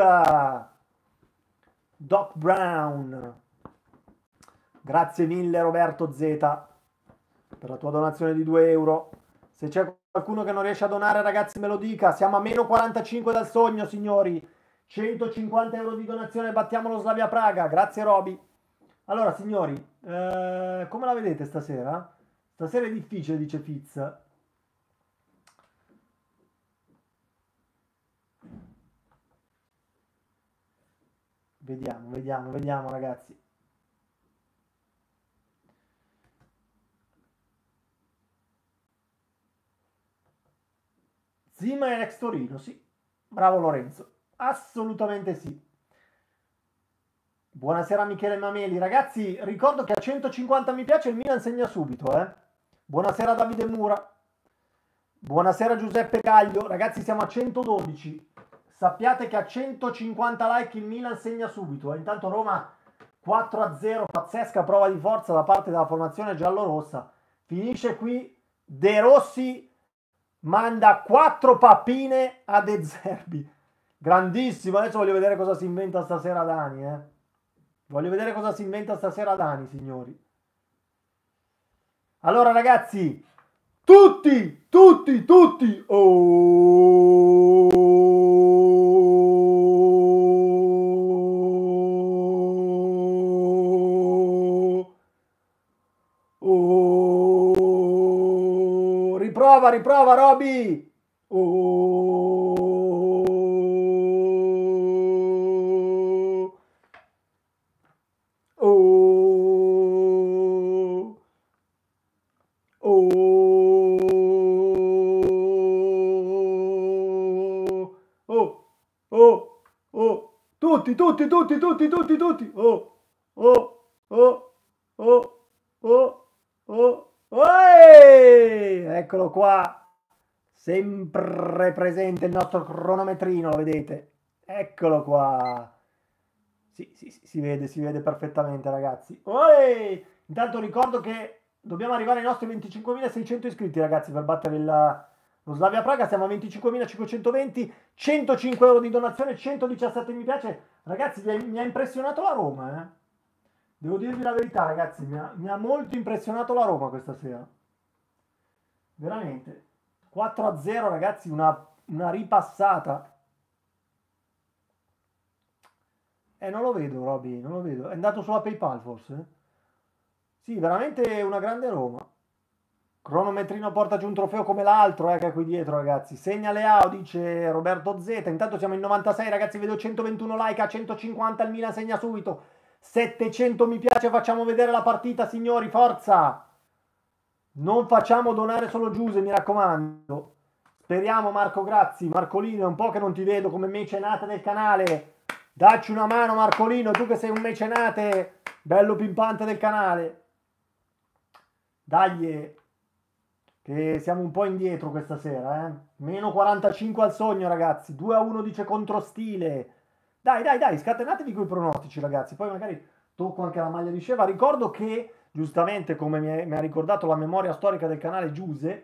Doc Brown. Grazie mille Roberto Z per la tua donazione di due euro. Se c'è qualcuno che non riesce a donare, ragazzi, me lo dica. Siamo a meno quarantacinque dal sogno, signori. centocinquanta euro di donazione, battiamo lo Slavia Praga. Grazie Roby. Allora signori, eh, come la vedete stasera? Stasera è difficile, dice Fitz. Vediamo, vediamo, vediamo ragazzi. Zima è ex Torino, sì. Bravo Lorenzo. Assolutamente sì. Buonasera Michele Mameli. Ragazzi, ricordo che a centocinquanta mi piace il Milan segna subito, eh. Buonasera Davide Mura. Buonasera Giuseppe Gaglio. Ragazzi, siamo a centododici. Sappiate che a centocinquanta like il Milan segna subito. Eh. Intanto Roma quattro a zero, pazzesca prova di forza da parte della formazione giallorossa. Finisce qui, De Rossi manda quattro pappine a De Zerbi. Grandissimo, adesso voglio vedere cosa si inventa stasera Dani, eh. Voglio vedere cosa si inventa stasera Dani, signori. Allora ragazzi, tutti, tutti, tutti, oh, oh, riprova, riprova Roby, oh, oh, oh, oh, oh, oh, tutti, tutti, tutti, tutti, tutti, tutti, oh, oh, oh, oh, oh, oh, oh, eccolo qua, sempre presente il nostro cronometrino, lo vedete, eccolo qua, sì, sì, sì, si vede, si vede perfettamente ragazzi, Oi! Intanto ricordo che dobbiamo arrivare ai nostri venticinquemilaseicento iscritti ragazzi per battere il, lo Slavia Praga, siamo a venticinquemilacinquecentoventi, centocinque euro di donazione, centodiciassette mi piace, ragazzi mi ha, mi ha impressionato la Roma, eh? Devo dirvi la verità ragazzi, mi ha, mi ha molto impressionato la Roma questa sera, veramente, quattro a zero ragazzi, una, una ripassata. Eh, non lo vedo, Roby, non lo vedo. È andato sulla PayPal, forse? Sì, veramente una grande Roma. Cronometrino porta giù un trofeo come l'altro, eh, che è qui dietro, ragazzi. Segna Leao, dice Roberto Z. Intanto siamo in novantasei, ragazzi, vedo centoventuno like, a centocinquanta il Milan segna subito. settecento mi piace, facciamo vedere la partita, signori, forza! Non facciamo donare solo Giuse, mi raccomando. Speriamo, Marco, grazie. Marcolino, è un po' che non ti vedo come mecenate del canale. Dacci una mano Marcolino, tu che sei un mecenate bello pimpante del canale. Dai, che siamo un po' indietro questa sera, eh. Meno quarantacinque al sogno ragazzi, due a uno dice Controstile. Dai, dai, dai, scatenatevi coi pronostici ragazzi, poi magari tocco anche la maglia di Sceva. Ricordo che, giustamente come mi, è, mi ha ricordato la memoria storica del canale Giuse,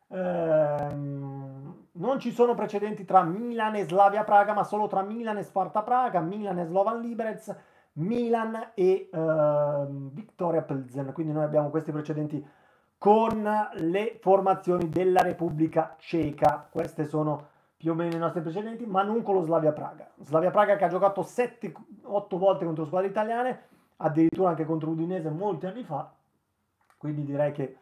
ehm, non ci sono precedenti tra Milan e Slavia Praga, ma solo tra Milan e Sparta Praga, Milan e Slovan Liberec, Milan e ehm, Viktoria Plzen. Quindi noi abbiamo questi precedenti con le formazioni della Repubblica Ceca. Queste sono più o meno i nostri precedenti, ma non con lo Slavia Praga. Slavia Praga che ha giocato sette otto volte contro squadre italiane, addirittura anche contro Udinese molti anni fa. Quindi direi che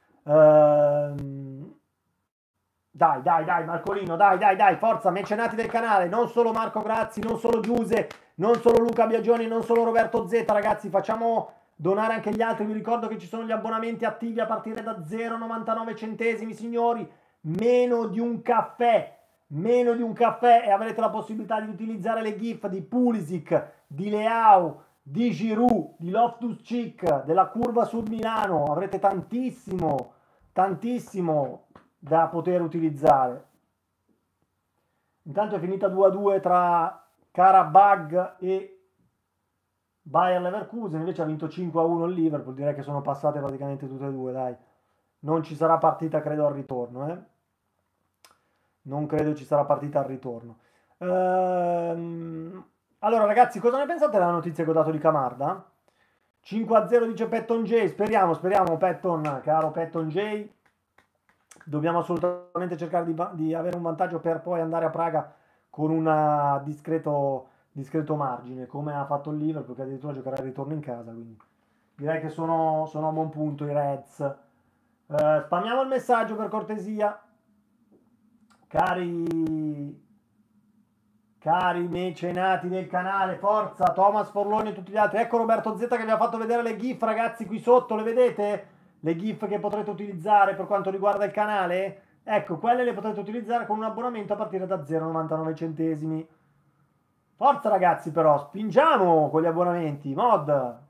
ehm, dai, dai, dai, Marcolino, dai, dai, dai, forza, mecenati del canale, non solo Marco Grazzi, non solo Giuse, non solo Luca Biagioni, non solo Roberto Z, ragazzi, facciamo donare anche gli altri. Vi ricordo che ci sono gli abbonamenti attivi a partire da zero virgola novantanove centesimi, signori, meno di un caffè, meno di un caffè e avrete la possibilità di utilizzare le GIF di Pulisic, di Leao, di Giroud, di Loftus-Cheek, della Curva Sud Milano, avrete tantissimo, tantissimo da poter utilizzare. Intanto è finita due a due tra Karabag e Bayer Leverkusen, invece ha vinto cinque a uno il Liverpool, direi che sono passate praticamente tutte e due, dai. Non ci sarà partita credo al ritorno, eh. Non credo ci sarà partita al ritorno. Ehm... Allora ragazzi, cosa ne pensate della notizia che ho dato di Camarda? cinque a zero dice Patton J, speriamo, speriamo Patton, caro Patton J. Dobbiamo assolutamente cercare di, di avere un vantaggio per poi andare a Praga con un discreto, discreto margine, come ha fatto il Liverpool, che addirittura giocherà il ritorno in casa. Quindi direi che sono, sono a buon punto i Reds. Eh, spammiamo il messaggio per cortesia, cari, cari mecenati del canale, forza, Thomas Forloni e tutti gli altri. Ecco Roberto Z che vi ha fatto vedere le GIF, ragazzi, qui sotto, le vedete? Le GIF che potrete utilizzare per quanto riguarda il canale, ecco, quelle le potrete utilizzare con un abbonamento a partire da zero virgola novantanove centesimi. Forza ragazzi, però, spingiamo con gli abbonamenti, mod.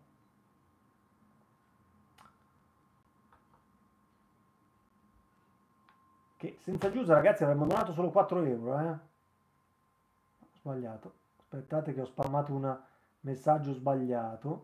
Che senza Giusa, ragazzi, avremmo donato solo quattro euro, eh. Ho sbagliato. Aspettate che ho spammato una Messaggio sbagliato.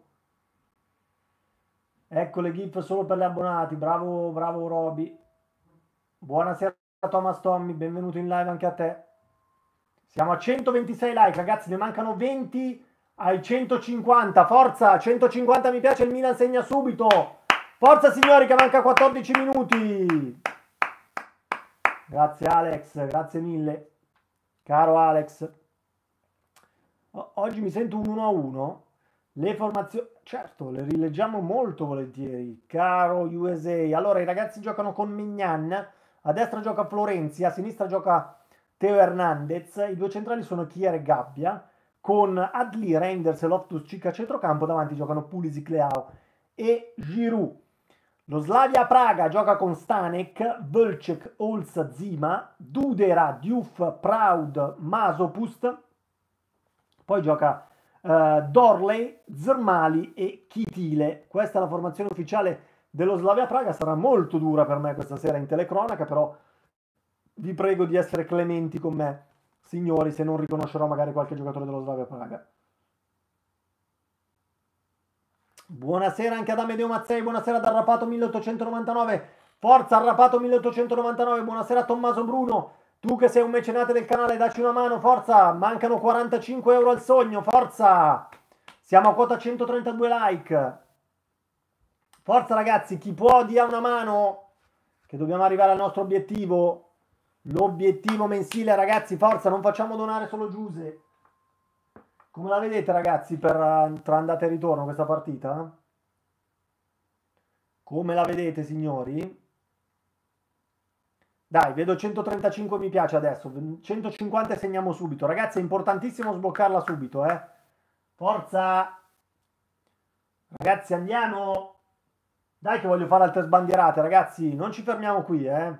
Ecco le GIF solo per gli abbonati. Bravo, bravo Roby. Buonasera Thomas Tommy, benvenuto in live anche a te. Siamo a centoventisei like, ragazzi, ne mancano venti ai centocinquanta. Forza, centocinquanta mi piace, il Milan segna subito. Forza signori che manca quattordici minuti. Grazie Alex, grazie mille. Caro Alex. O- oggi mi sento un uno a uno. Le formazioni, certo, le rileggiamo molto volentieri. Caro U S A. Allora, i ragazzi giocano con Mignan. A destra gioca Florenzi, a sinistra gioca Teo Hernandez. I due centrali sono Chier e Gabbia. Con Adli, Reinders e Loftus-Cheek a centrocampo. Davanti giocano Pulisic, Leao e Giroud. Lo Slavia Praga gioca con Stanek, Vlcek, Olz, Zima, Dudera, Diouf, Proud, Masopust. Poi gioca eh, Dorley, Zermali e Chitile. Questa è la formazione ufficiale dello Slavia Praga. Sarà molto dura per me questa sera in telecronaca, però vi prego di essere clementi con me, signori, se non riconoscerò magari qualche giocatore dello Slavia Praga. Buonasera anche ad Amedeo Mazzei, buonasera ad Arrapato milleottocentonovantanove, forza Arrapato milleottocentonovantanove, buonasera a Tommaso Bruno, tu che sei un mecenate del canale dacci una mano, forza, mancano quarantacinque euro al sogno, forza, siamo a quota centotrentadue like, forza ragazzi, chi può dia una mano, che dobbiamo arrivare al nostro obiettivo, l'obiettivo mensile ragazzi, forza, non facciamo donare solo Giuse. Come la vedete ragazzi per uh, tra andata e ritorno questa partita? Come la vedete signori? Dai, vedo centotrentacinque mi piace adesso, centocinquanta e segniamo subito. Ragazzi è importantissimo sbloccarla subito, eh. Forza! Ragazzi andiamo! Dai che voglio fare altre sbandierate ragazzi, non ci fermiamo qui, eh.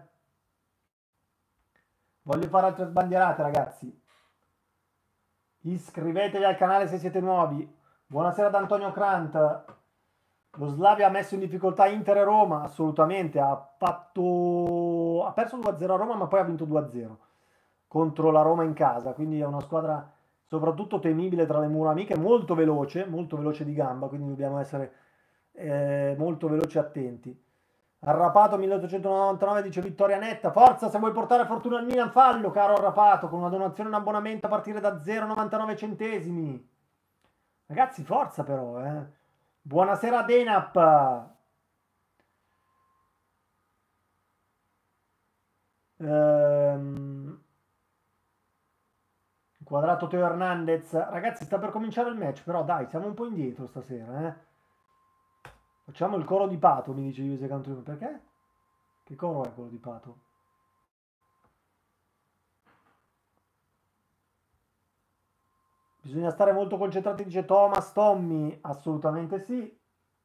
Voglio fare altre sbandierate ragazzi. Iscrivetevi al canale se siete nuovi. Buonasera ad Antonio Krant. Lo Slavia ha messo in difficoltà Inter e Roma, assolutamente. Ha fatto... ha perso due a zero a Roma, ma poi ha vinto due a zero contro la Roma in casa. Quindi è una squadra soprattutto temibile tra le mura amiche, molto veloce, molto veloce di gamba, quindi dobbiamo essere eh, molto veloci e attenti. Arrapato milleottocentonovantanove dice vittoria netta. Forza se vuoi portare fortuna al Milan fallo, caro Arrapato, con una donazione e un abbonamento a partire da zero virgola novantanove centesimi. Ragazzi, forza però, eh. Buonasera Denap. Ehm... Quadrato Teo Hernandez. Ragazzi, sta per cominciare il match, però dai, siamo un po' indietro stasera, eh. Facciamo il coro di Pato, mi dice User Country. Perché? Che coro è quello di Pato? Bisogna stare molto concentrati, dice Thomas Tommy. Assolutamente sì.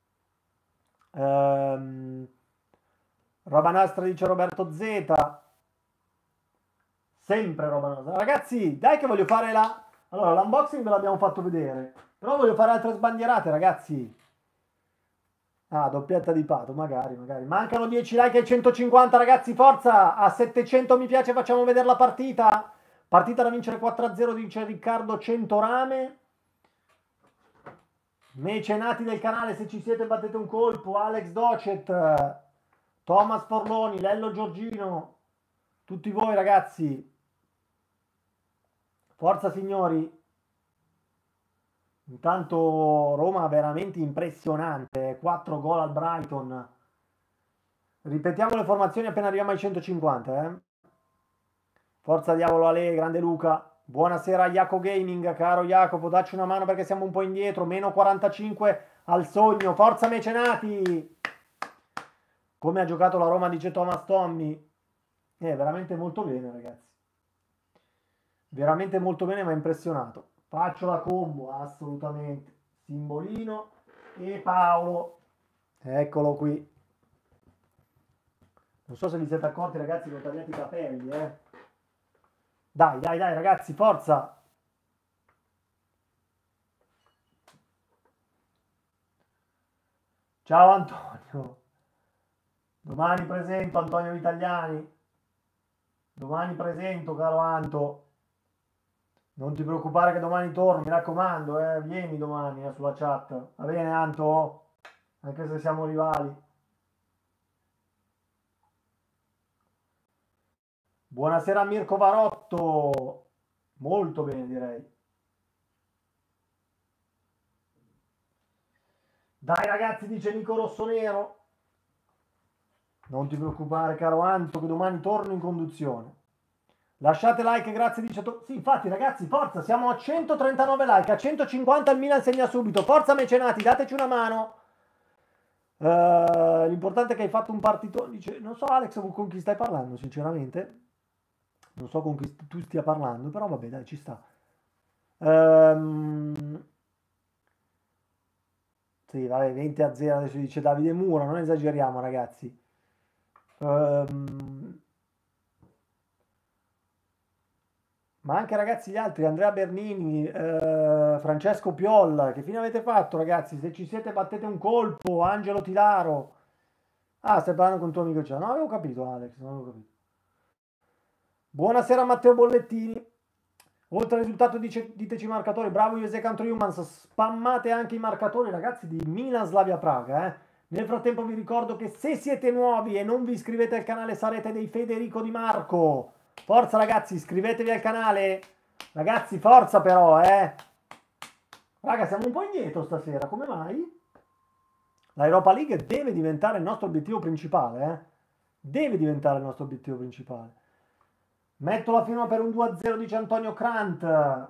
Ehm, roba nostra, dice Roberto Z. Sempre roba nostra. Ragazzi, dai che voglio fare la... Allora, l'unboxing ve l'abbiamo fatto vedere. Però voglio fare altre sbandierate, ragazzi. Ah, doppietta di Pato, magari, magari. Mancano dieci like ai centocinquanta, ragazzi, forza! A settecento mi piace, facciamo vedere la partita. Partita da vincere quattro a zero, dice Riccardo Centorame. Mecenati del canale, se ci siete battete un colpo. Alex Docet, Thomas Forloni, Lello Giorgino, tutti voi ragazzi. Forza signori. Intanto Roma veramente impressionante, quattro gol al Brighton. Ripetiamo le formazioni appena arriviamo ai centocinquanta, eh. Forza Diavolo Ale, grande Luca. Buonasera Jaco Gaming, caro Jacopo, dacci una mano perché siamo un po' indietro, meno quarantacinque al sogno, forza mecenati! Come ha giocato la Roma, dice Thomas Tommy. Eh, veramente molto bene ragazzi. Veramente molto bene, mi ha impressionato. Faccio la combo, assolutamente. Simbolino e Paolo. Eccolo qui. Non so se vi siete accorti ragazzi che ho tagliato i capelli, eh. Dai, dai, dai ragazzi, forza! Ciao Antonio. Domani presento Antonio Vitagliani. Domani presento, caro Anto. Non ti preoccupare che domani torno, mi raccomando, eh, vieni domani eh, sulla chat. Va bene, Anto? Anche se siamo rivali. Buonasera Mirko Varotto. Molto bene, direi. Dai ragazzi, dice Nico Rossonero. Non ti preoccupare, caro Anto, che domani torno in conduzione. Lasciate like, grazie dice to- Sì, infatti ragazzi, forza, siamo a centotrentanove like, a centocinquanta il Milan segna subito. Forza mecenati, dateci una mano. Uh, l'importante è che hai fatto un partito. Dice, non so Alex con chi stai parlando, sinceramente. Non so con chi tu stia parlando, però vabbè, dai, ci sta. Um, sì, vabbè, venti a zero adesso dice Davide Mura, non esageriamo ragazzi. Um, ma anche ragazzi gli altri, Andrea Bernini, eh, Francesco Piolla, che fine avete fatto ragazzi? Se ci siete battete un colpo, Angelo Tilaro. Ah, stai parlando con il tuo amico Gian. No, avevo capito Alex, non avevo capito. Buonasera Matteo Bollettini. Oltre al risultato dice, diteci i marcatori, bravo U S A contro Humans, spammate anche i marcatori ragazzi di Milan Slavia Praga. Eh. Nel frattempo vi ricordo che se siete nuovi e non vi iscrivete al canale sarete dei Federico Di Marco. Forza ragazzi, iscrivetevi al canale. Ragazzi, forza però, eh. Raga, siamo un po' indietro stasera, come mai? La Europa League deve diventare il nostro obiettivo principale, eh. Deve diventare il nostro obiettivo principale. Metto la firma per un due a zero, dice Antonio Krant.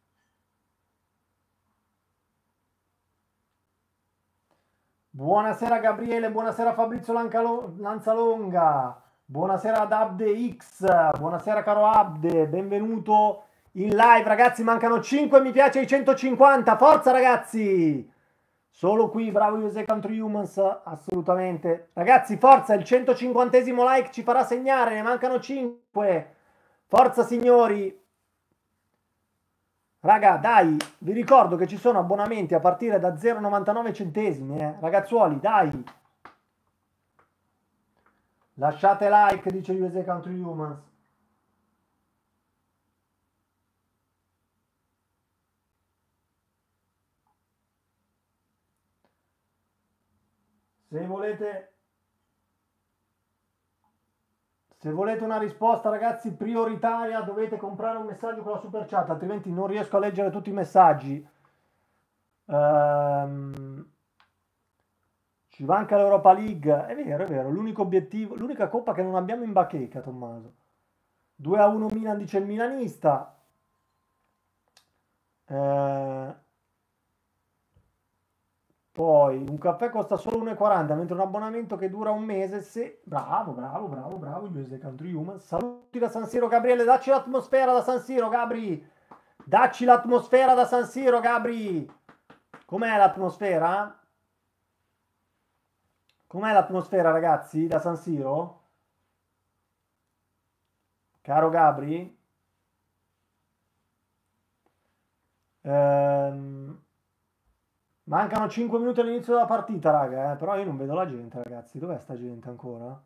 Buonasera Gabriele, buonasera Fabrizio Lancalo- Lanzalonga, buonasera ad Abde X, buonasera caro Abde, benvenuto in live ragazzi, mancano cinque mi piace ai centocinquanta, forza ragazzi! Solo qui, bravo U S A Country Humans, assolutamente. Ragazzi, forza, il centocinquantesimo like ci farà segnare, ne mancano cinque. Forza signori! Raga, dai, vi ricordo che ci sono abbonamenti a partire da zero virgola novantanove centesimi, eh. Ragazzuoli, dai! Lasciate like, dice U S A Country Humans. Se volete... Se volete una risposta, ragazzi, prioritaria, dovete comprare un messaggio con la super chat, altrimenti non riesco a leggere tutti i messaggi. Ehm, ci manca l'Europa League, è vero, è vero, l'unico obiettivo, l'unica coppa che non abbiamo in bacheca, Tommaso. due a uno Milan, dice il milanista. Eh, poi un caffè costa solo uno e quaranta, mentre un abbonamento che dura un mese, se... Bravo, bravo, bravo, bravo, U S A Country Human. Saluti da San Siro, Gabriele, dacci l'atmosfera da San Siro, Gabri. Dacci l'atmosfera da San Siro, Gabri. Com'è l'atmosfera? Com'è l'atmosfera, ragazzi, da San Siro? Caro Gabri? Ehm... Mancano cinque minuti all'inizio della partita, raga, eh? Però io non vedo la gente, ragazzi. Dov'è sta gente ancora?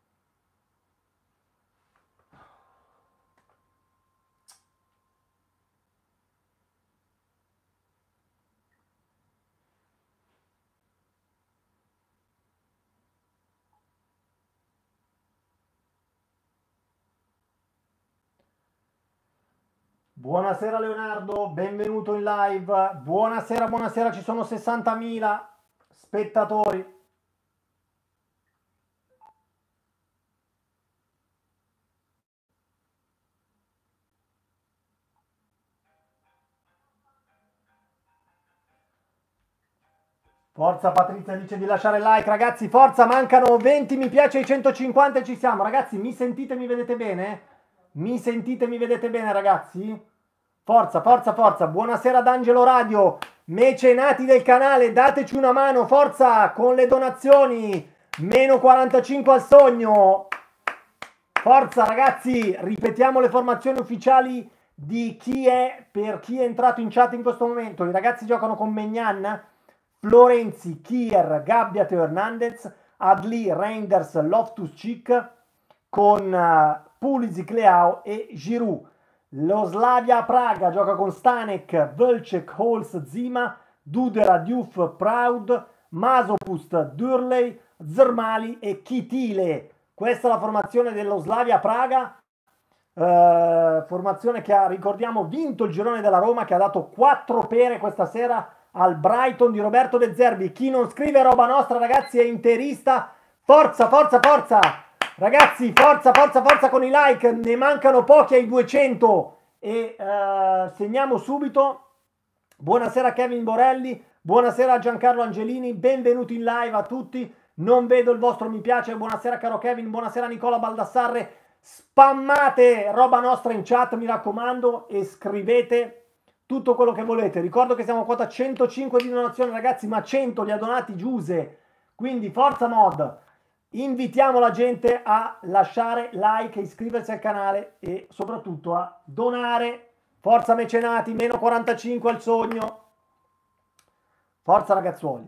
Buonasera Leonardo, benvenuto in live. Buonasera, buonasera, ci sono sessantamila spettatori. Forza Patrizia dice di lasciare like, ragazzi, forza, mancano venti mi piace ai centocinquanta e ci siamo. Ragazzi, mi sentite, mi vedete bene? Mi sentite, mi vedete bene, ragazzi? Forza, forza, forza. Buonasera ad Angelo Radio, mecenati del canale, dateci una mano, forza, con le donazioni. Meno quarantacinque al sogno. Forza, ragazzi, ripetiamo le formazioni ufficiali di chi è, per chi è entrato in chat in questo momento. I ragazzi giocano con Megnan, Florenzi, Kier, Gabbia, Teo Hernandez, Adli, Reinders, Loftus-Cheek con uh, Pulisic, Leao e Giroud. Lo Slavia Praga gioca con Stanek, Vlček, Holz, Zima, Dudera, Diouf, Proud, Masopust, Durley, Zrmali e Kitile. Questa è la formazione dello Slavia Praga, eh, formazione che ha, ricordiamo, vinto il girone della Roma, che ha dato quattro pere questa sera al Brighton di Roberto De Zerbi. Chi non scrive roba nostra, ragazzi, è interista. Forza, forza, forza! Ragazzi, forza, forza, forza con i like, ne mancano pochi ai duecento e eh, segniamo subito. Buonasera Kevin Borelli, buonasera Giancarlo Angelini, benvenuti in live a tutti. Non vedo il vostro mi piace, buonasera caro Kevin, buonasera Nicola Baldassarre. Spammate roba nostra in chat, mi raccomando, e scrivete tutto quello che volete. Ricordo che siamo a quota centocinque di donazione, ragazzi, ma cento li ha donati Giuse, quindi forza mod. Invitiamo la gente a lasciare like, iscriversi al canale e soprattutto a donare. Forza mecenati, meno quarantacinque al sogno. Forza ragazzuoli.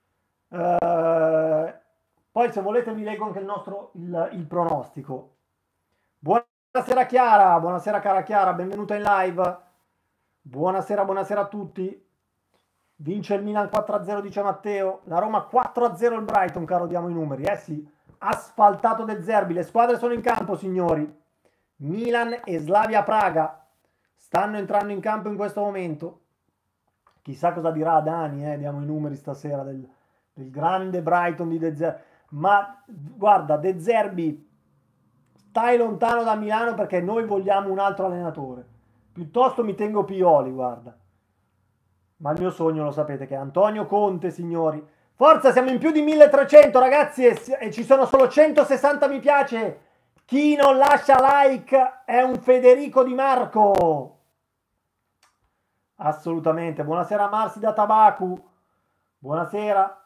Uh, poi se volete vi leggo anche il nostro il, il pronostico. Buonasera Chiara, buonasera cara Chiara, benvenuta in live. Buonasera, buonasera a tutti. Vince il Milan quattro a zero, dice Matteo. La Roma quattro a zero il Brighton, caro, diamo i numeri. Eh sì, asfaltato De Zerbi. Le squadre sono in campo, signori. Milan e Slavia Praga stanno entrando in campo in questo momento. Chissà cosa dirà Dani, eh, diamo i numeri stasera del, del grande Brighton di De Zerbi. Ma guarda, De Zerbi, stai lontano da Milano perché noi vogliamo un altro allenatore. Piuttosto mi tengo Pioli, guarda. Ma il mio sogno lo sapete che è Antonio Conte, signori. Forza, siamo in più di milletrecento, ragazzi, e, e ci sono solo centosessanta mi piace. Chi non lascia like è un Federico Di Marco. Assolutamente. Buonasera Marsi da Tabacu. Buonasera.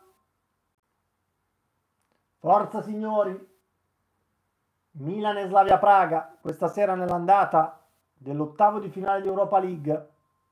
Forza, signori. Milan e Slavia Praga questa sera nell'andata dell'ottavo di finale di Europa League.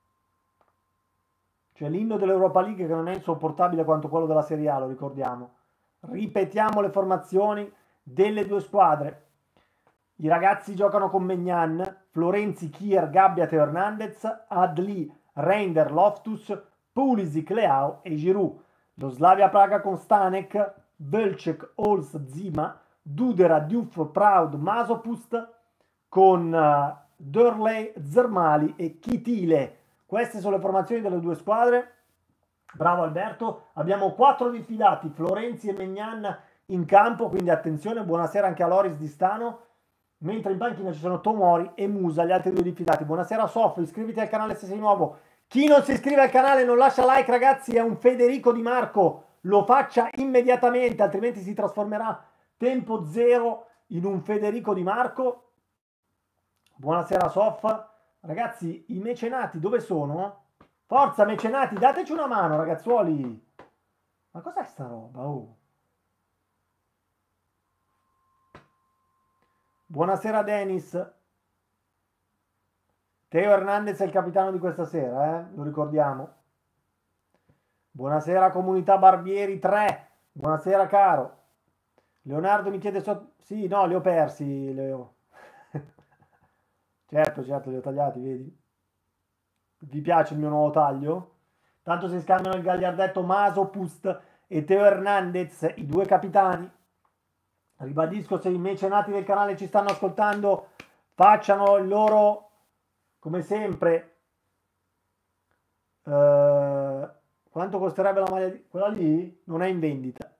Cioè l'inno dell'Europa League che non è insopportabile quanto quello della Serie A, lo ricordiamo. Ripetiamo le formazioni delle due squadre. I ragazzi giocano con Maignan, Florenzi, Kier, Gabbia, Teo Hernandez, Adli, Reinder, Loftus, Pulisic, Leao e Giroud. Lo Slavia Praga con Stanek, Vlček, Holz, Zima, Dudera, Diouf, Proud, Masopust con uh, Durley, Zrmali e Kitile. Queste sono le formazioni delle due squadre. Bravo Alberto. Abbiamo quattro diffidati, Florenzi e Maignan in campo, quindi attenzione, buonasera anche a Loris di Stano. Mentre in panchina ci sono Tomori e Musa, gli altri due diffidati. Buonasera Sof, iscriviti al canale se sei nuovo. Chi non si iscrive al canale e non lascia like, ragazzi, è un Federico Di Marco. Lo faccia immediatamente, altrimenti si trasformerà tempo zero in un Federico Di Marco. Buonasera Sof. Ragazzi, i mecenati dove sono? Forza mecenati, dateci una mano, ragazzuoli. Ma cos'è sta roba? Oh. Buonasera Dennis. Teo Hernandez è il capitano di questa sera, eh? Lo ricordiamo. Buonasera comunità Barbieri tre. Buonasera caro. Leonardo mi chiede so... Sì, no, li ho persi, Leo. Certo, certo, li ho tagliati, vedi? Vi piace il mio nuovo taglio? Tanto si scambiano il gagliardetto Masopust e Teo Hernandez, i due capitani. Ribadisco, se i mecenati del canale ci stanno ascoltando, facciano il loro, come sempre. Uh, quanto costerebbe la maglia di... Quella lì non è in vendita.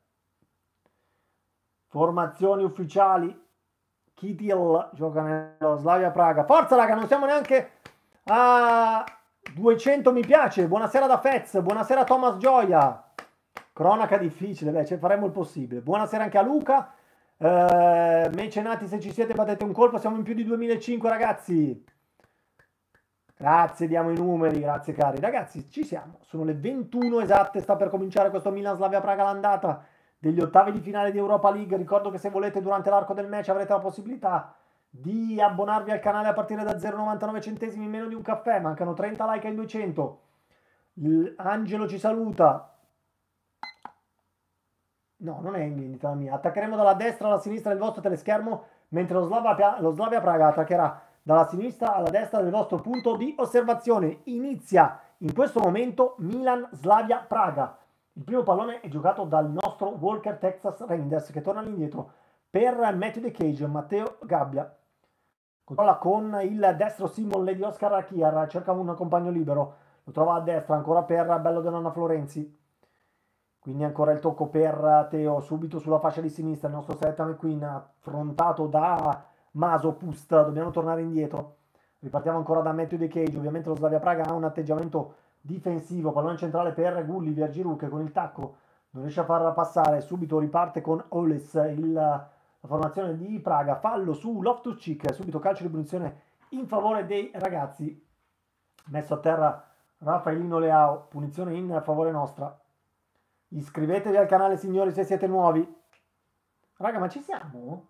Formazioni ufficiali. Kittil gioca nello Slavia Praga. Forza raga, non siamo neanche a duecento mi piace. Buonasera da Fez, buonasera Thomas Gioia. Cronaca difficile, beh, ce faremo il possibile. Buonasera anche a Luca. Uh, mecenati, se ci siete battete un colpo, siamo in più di duemilacinquecento ragazzi. Grazie, diamo i numeri, grazie cari. Ragazzi, ci siamo, sono le ventuno esatte, sta per cominciare questo Milan Slavia Praga l'andata degli ottavi di finale di Europa League. Ricordo che se volete durante l'arco del match avrete la possibilità di abbonarvi al canale a partire da zero virgola novantanove centesimi, meno di un caffè. Mancano trenta like ai duecento. Angelo ci saluta. No, non è in vendita la mia. Attaccheremo dalla destra alla sinistra del vostro teleschermo, mentre lo Slavia, lo Slavia Praga attaccherà dalla sinistra alla destra del vostro punto di osservazione. Inizia in questo momento Milan-Slavia Praga. Il primo pallone è giocato dal nostro Walker Texas Rangers che torna all'indietro per Matthew De Cage, Matteo Gabbia. Controlla con il destro Simon Lady Oscar Achiar, cerca un compagno libero, lo trova a destra ancora per Bello de Nonna Florenzi. Quindi ancora il tocco per Teo, subito sulla fascia di sinistra il nostro Setta McQueen affrontato da Maso Pust, dobbiamo tornare indietro. Ripartiamo ancora da Matthew De Cage, ovviamente lo Slavia Praga ha un atteggiamento difensivo, pallone centrale per Gulliver, Giroud che con il tacco non riesce a farla passare, subito riparte con Oles, il, la formazione di Praga, fallo su Loftus-Cheek, subito calcio di punizione in favore dei ragazzi, messo a terra Raffaellino Leao, punizione in favore nostra. Iscrivetevi al canale signori se siete nuovi. Raga, ma ci siamo?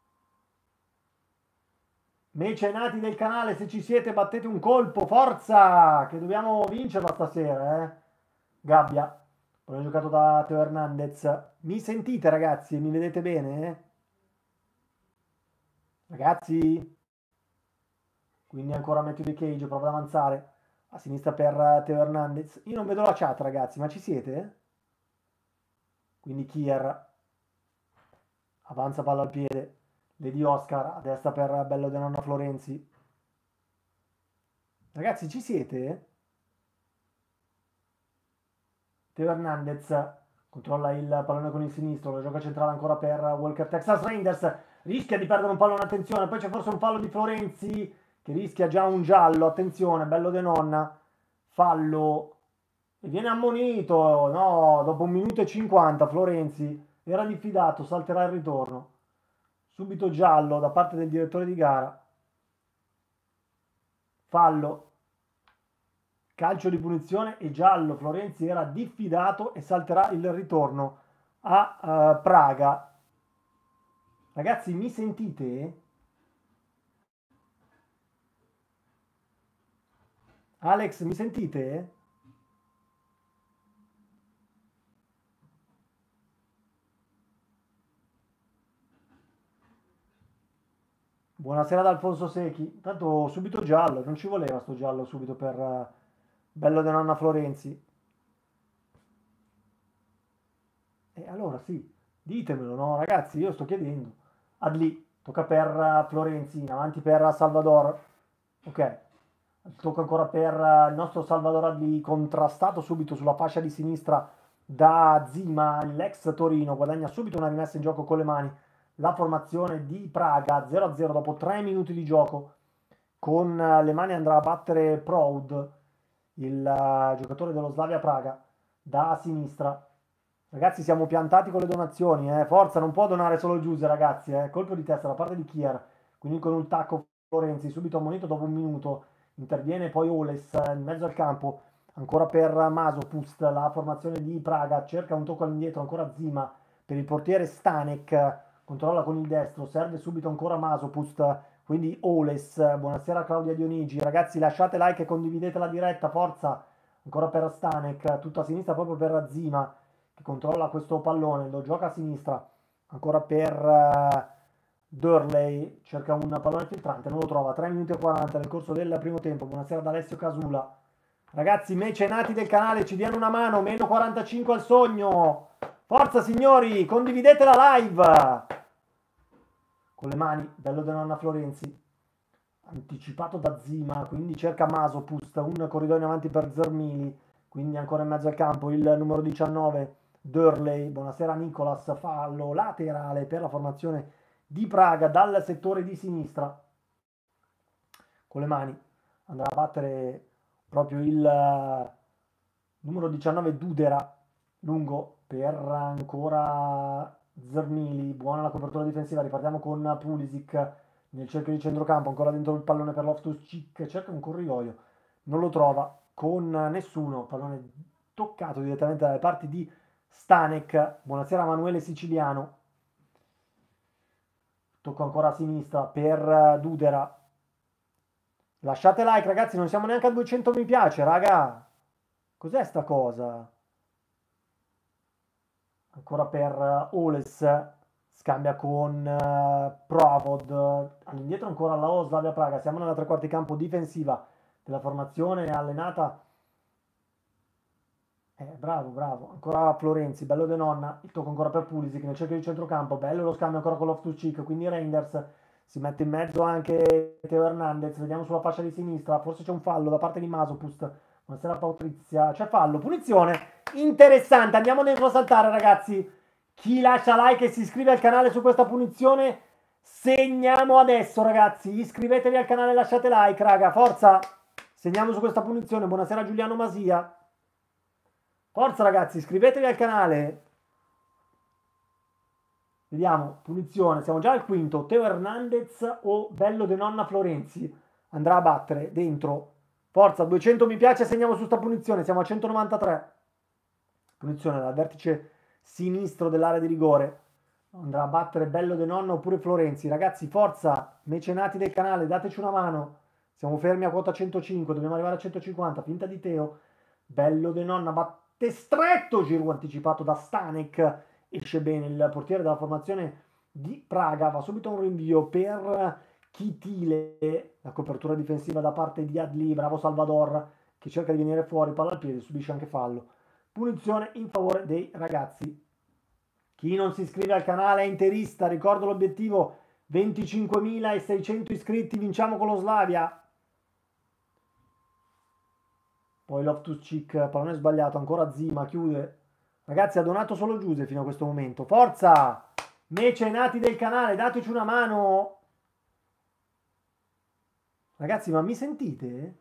Mecenati del canale, se ci siete battete un colpo, forza, che dobbiamo vincerla stasera, eh. Gabbia, poi ho giocato da Teo Hernandez. Mi sentite ragazzi? Mi vedete bene? Eh? Ragazzi? Quindi ancora Matthew De Cage, prova ad avanzare. A sinistra per Teo Hernandez. Io non vedo la chat ragazzi, ma ci siete? Quindi Kier. Avanza palla al piede. Lady Oscar a destra per Bello de Nonna Florenzi. Ragazzi, ci siete? Teo Hernandez controlla il pallone con il sinistro, lo gioca centrale ancora per Walker Texas Rangers, rischia di perdere un pallone, attenzione, poi c'è forse un fallo di Florenzi che rischia già un giallo, attenzione, Bello de Nonna, fallo e viene ammonito, no, dopo un minuto e cinquanta Florenzi era diffidato, salterà il ritorno. Subito giallo da parte del direttore di gara. Fallo. Calcio di punizione e giallo. Florenzi era diffidato e salterà il ritorno a uh, Praga. Ragazzi, mi sentite? Alex, mi sentite? Buonasera ad Alfonso Secchi. Tanto subito giallo, non ci voleva sto giallo subito per uh, Bello de Nonna Florenzi. E allora sì, ditemelo, no ragazzi, io sto chiedendo. Adli, tocca per uh, Florenzi, in avanti per Salvador. Ok, tocca ancora per uh, il nostro Salvador Adli, contrastato subito sulla fascia di sinistra da Zima, l'ex Torino, guadagna subito una rimessa in gioco con le mani. La formazione di Praga zero a zero dopo tre minuti di gioco, con le mani andrà a battere Proud, il uh, giocatore dello Slavia Praga, da sinistra. Ragazzi, siamo piantati con le donazioni, eh. Forza, non può donare solo il Giuse ragazzi, eh. Colpo di testa da parte di Kier, quindi con un tacco Florenzi, subito ammonito dopo un minuto, interviene poi Oles in mezzo al campo, ancora per Maso Pust, la formazione di Praga, cerca un tocco all'indietro, ancora Zima, per il portiere Stanek, controlla con il destro, serve subito ancora Masopust, quindi Oles, buonasera Claudia Dionigi, ragazzi lasciate like e condividete la diretta, forza, ancora per Stanek, tutto a sinistra proprio per Zima, che controlla questo pallone, lo gioca a sinistra, ancora per uh, Durley, cerca un pallone filtrante, non lo trova, tre minuti e quaranta nel corso del primo tempo, buonasera ad Alessio Casula, ragazzi mecenati del canale, ci diano una mano, meno quarantacinque al sogno, forza signori, condividete la live! Con le mani, Bello de Nonna Florenzi, anticipato da Zima, quindi cerca Masopust, un corridoio in avanti per Zermili, quindi ancora in mezzo al campo il numero diciannove, Durley, buonasera Nicolas, fallo laterale per la formazione di Praga dal settore di sinistra. Con le mani andrà a battere proprio il uh, numero diciannove Dudera, lungo per ancora Zermili, buona la copertura difensiva, ripartiamo con Pulisic nel cerchio di centrocampo, ancora dentro il pallone per Loftus-Cheek, cerca un corridoio, non lo trova con nessuno, pallone toccato direttamente dalle parti di Stanek, buonasera Emanuele Siciliano, tocco ancora a sinistra per Dudera, lasciate like ragazzi, non siamo neanche a duecento mi piace raga, cos'è sta cosa? Ancora per Oles, scambia con uh, Provod, all'indietro ancora la O Slavia Praga, siamo nella tre quarti campo difensiva della formazione allenata. Eh, bravo, bravo, ancora Florenzi, bello De Nonna, il tocco ancora per Pulisic nel cerchio di centrocampo, bello lo scambio ancora con Loftus-Cheek, quindi Reinders, si mette in mezzo anche Teo Hernandez, vediamo sulla fascia di sinistra, forse c'è un fallo da parte di Masopust, buonasera Patrizia, c'è fallo, punizione, interessante, andiamo dentro a saltare ragazzi, chi lascia like e si iscrive al canale su questa punizione, segniamo adesso ragazzi, iscrivetevi al canale e lasciate like raga, forza, segniamo su questa punizione, buonasera Giuliano Masia. Forza ragazzi, iscrivetevi al canale. Vediamo, punizione, siamo già al quinto. Teo Hernandez o Bello De Nonna Florenzi andrà a battere dentro. Forza, duecento mi piace, segniamo su sta punizione, siamo a centonovantatré. Punizione dal vertice sinistro dell'area di rigore. Andrà a battere Bello De Nonna oppure Florenzi. Ragazzi, forza, mecenati del canale, dateci una mano. Siamo fermi a quota centocinque, dobbiamo arrivare a centocinquanta. Finta di Teo. Bello De Nonna batte stretto, giro anticipato da Stanek, esce bene il portiere della formazione di Praga, va subito un rinvio per Chitile, la copertura difensiva da parte di Adli, bravo Salvador che cerca di venire fuori, palla al piede, subisce anche fallo, punizione in favore dei ragazzi. Chi non si iscrive al canale è interista, ricordo l'obiettivo venticinquemilaseicento iscritti, vinciamo con lo Slavia. Poi Loftus-Cheek, pallone sbagliato, ancora Zima, chiude. Ragazzi, ha donato solo Giuse fino a questo momento. Forza! Mecenati del canale, dateci una mano! Ragazzi, ma mi sentite?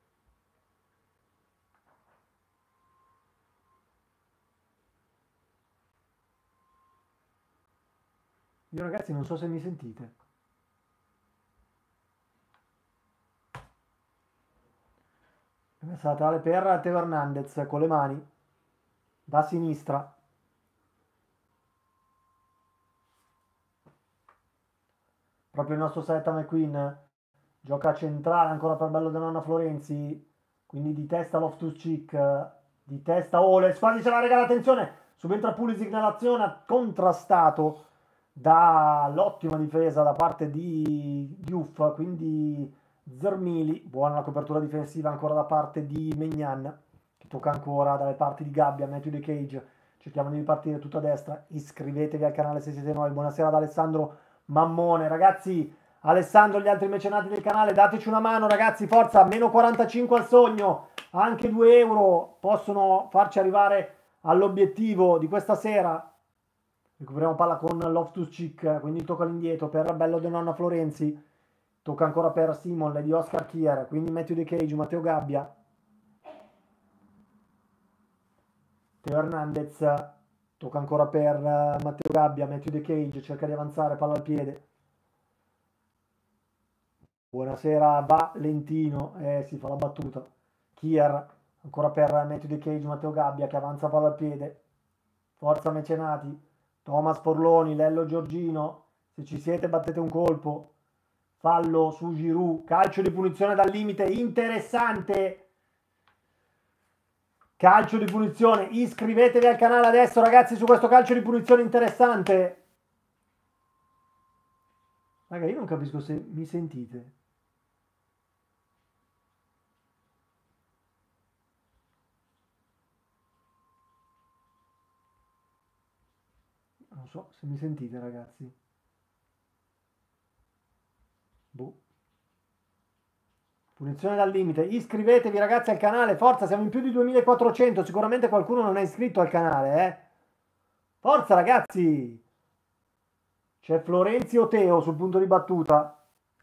Io ragazzi non so se mi sentite. Messa laterale per Teo Hernandez con le mani da sinistra. Proprio il nostro Setta McQueen gioca centrale ancora per Bello De Nonna Florenzi, quindi di testa Loftus-Cheek, di testa Oles, quasi ce la regala, attenzione, subentra Pulisic nell'azione, contrastato dall'ottima difesa da parte di Diouf, quindi Zermili, buona la copertura difensiva ancora da parte di Maignan, che tocca ancora dalle parti di Gabbia, Matthew De Cage, cerchiamo di ripartire tutta a destra, iscrivetevi al canale se siete nuovi, buonasera ad Alessandro Mammone, ragazzi, Alessandro, gli altri mecenati del canale, dateci una mano ragazzi, forza, meno quarantacinque al sogno, anche due euro possono farci arrivare all'obiettivo di questa sera. Recuperiamo palla con Loftus-Cheek, quindi tocca all'indietro per Bello De Nonna Florenzi, tocca ancora per Simon di Oscar Kier, quindi Matthew De Cage, Matteo Gabbia, Teo Hernandez, tocca ancora per Matteo Gabbia, Matthew De Cage, cerca di avanzare, palla al piede. Buonasera Valentino, eh, si fa la battuta. Kier, ancora per Matthew De Cage, Matteo Gabbia che avanza palla al piede. Forza mecenati. Thomas Forloni, Lello Giorgino, se ci siete battete un colpo. Fallo su Giroud, calcio di punizione dal limite, interessante. Calcio di punizione, iscrivetevi al canale adesso ragazzi su questo calcio di punizione interessante. Raga, io non capisco se mi sentite. Non so se mi sentite ragazzi. Boh. Punizione dal limite. Iscrivetevi ragazzi al canale. Forza, siamo in più di duemilaquattrocento. Sicuramente qualcuno non è iscritto al canale, eh. Forza ragazzi. C'è Florenzi o Teo sul punto di battuta.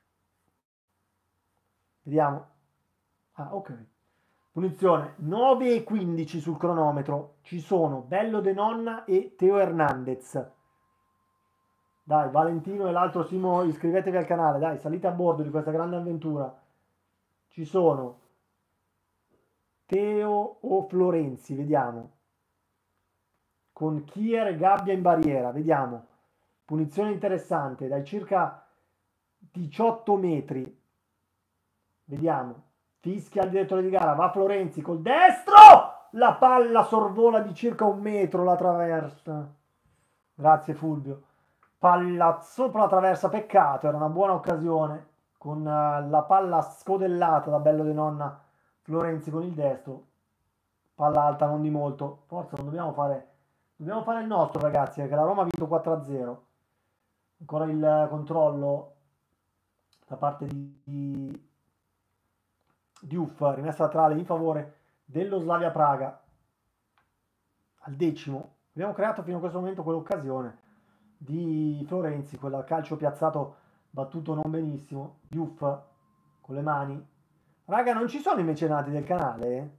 Vediamo. Ah, ok. Punizione nove e quindici sul cronometro. Ci sono Bello De Nonna e Teo Hernandez. Dai, Valentino e l'altro Simo, iscrivetevi al canale. Dai, salite a bordo di questa grande avventura. Ci sono Teo o Florenzi, vediamo. Con Kier e Gabbia in barriera, vediamo. Punizione interessante, dai circa diciotto metri. Vediamo. Fischia il direttore di gara, va Florenzi col destro! La palla sorvola di circa un metro la traversa. Grazie Fulvio. Palla sopra la traversa, peccato, era una buona occasione con uh, la palla scodellata da Bello De Nonna Florenzi con il destro. Palla alta, non di molto. Forza, non dobbiamo fare... Dobbiamo fare il nostro, ragazzi, perché la Roma ha vinto quattro a zero. Ancora il controllo da parte di, di, di Uff, rimessa laterale in favore dello Slavia Praga. Al decimo. Abbiamo creato fino a questo momento quell'occasione di Florenzi, quel calcio piazzato battuto non benissimo. Diouf con le mani. Raga, non ci sono i mecenati del canale?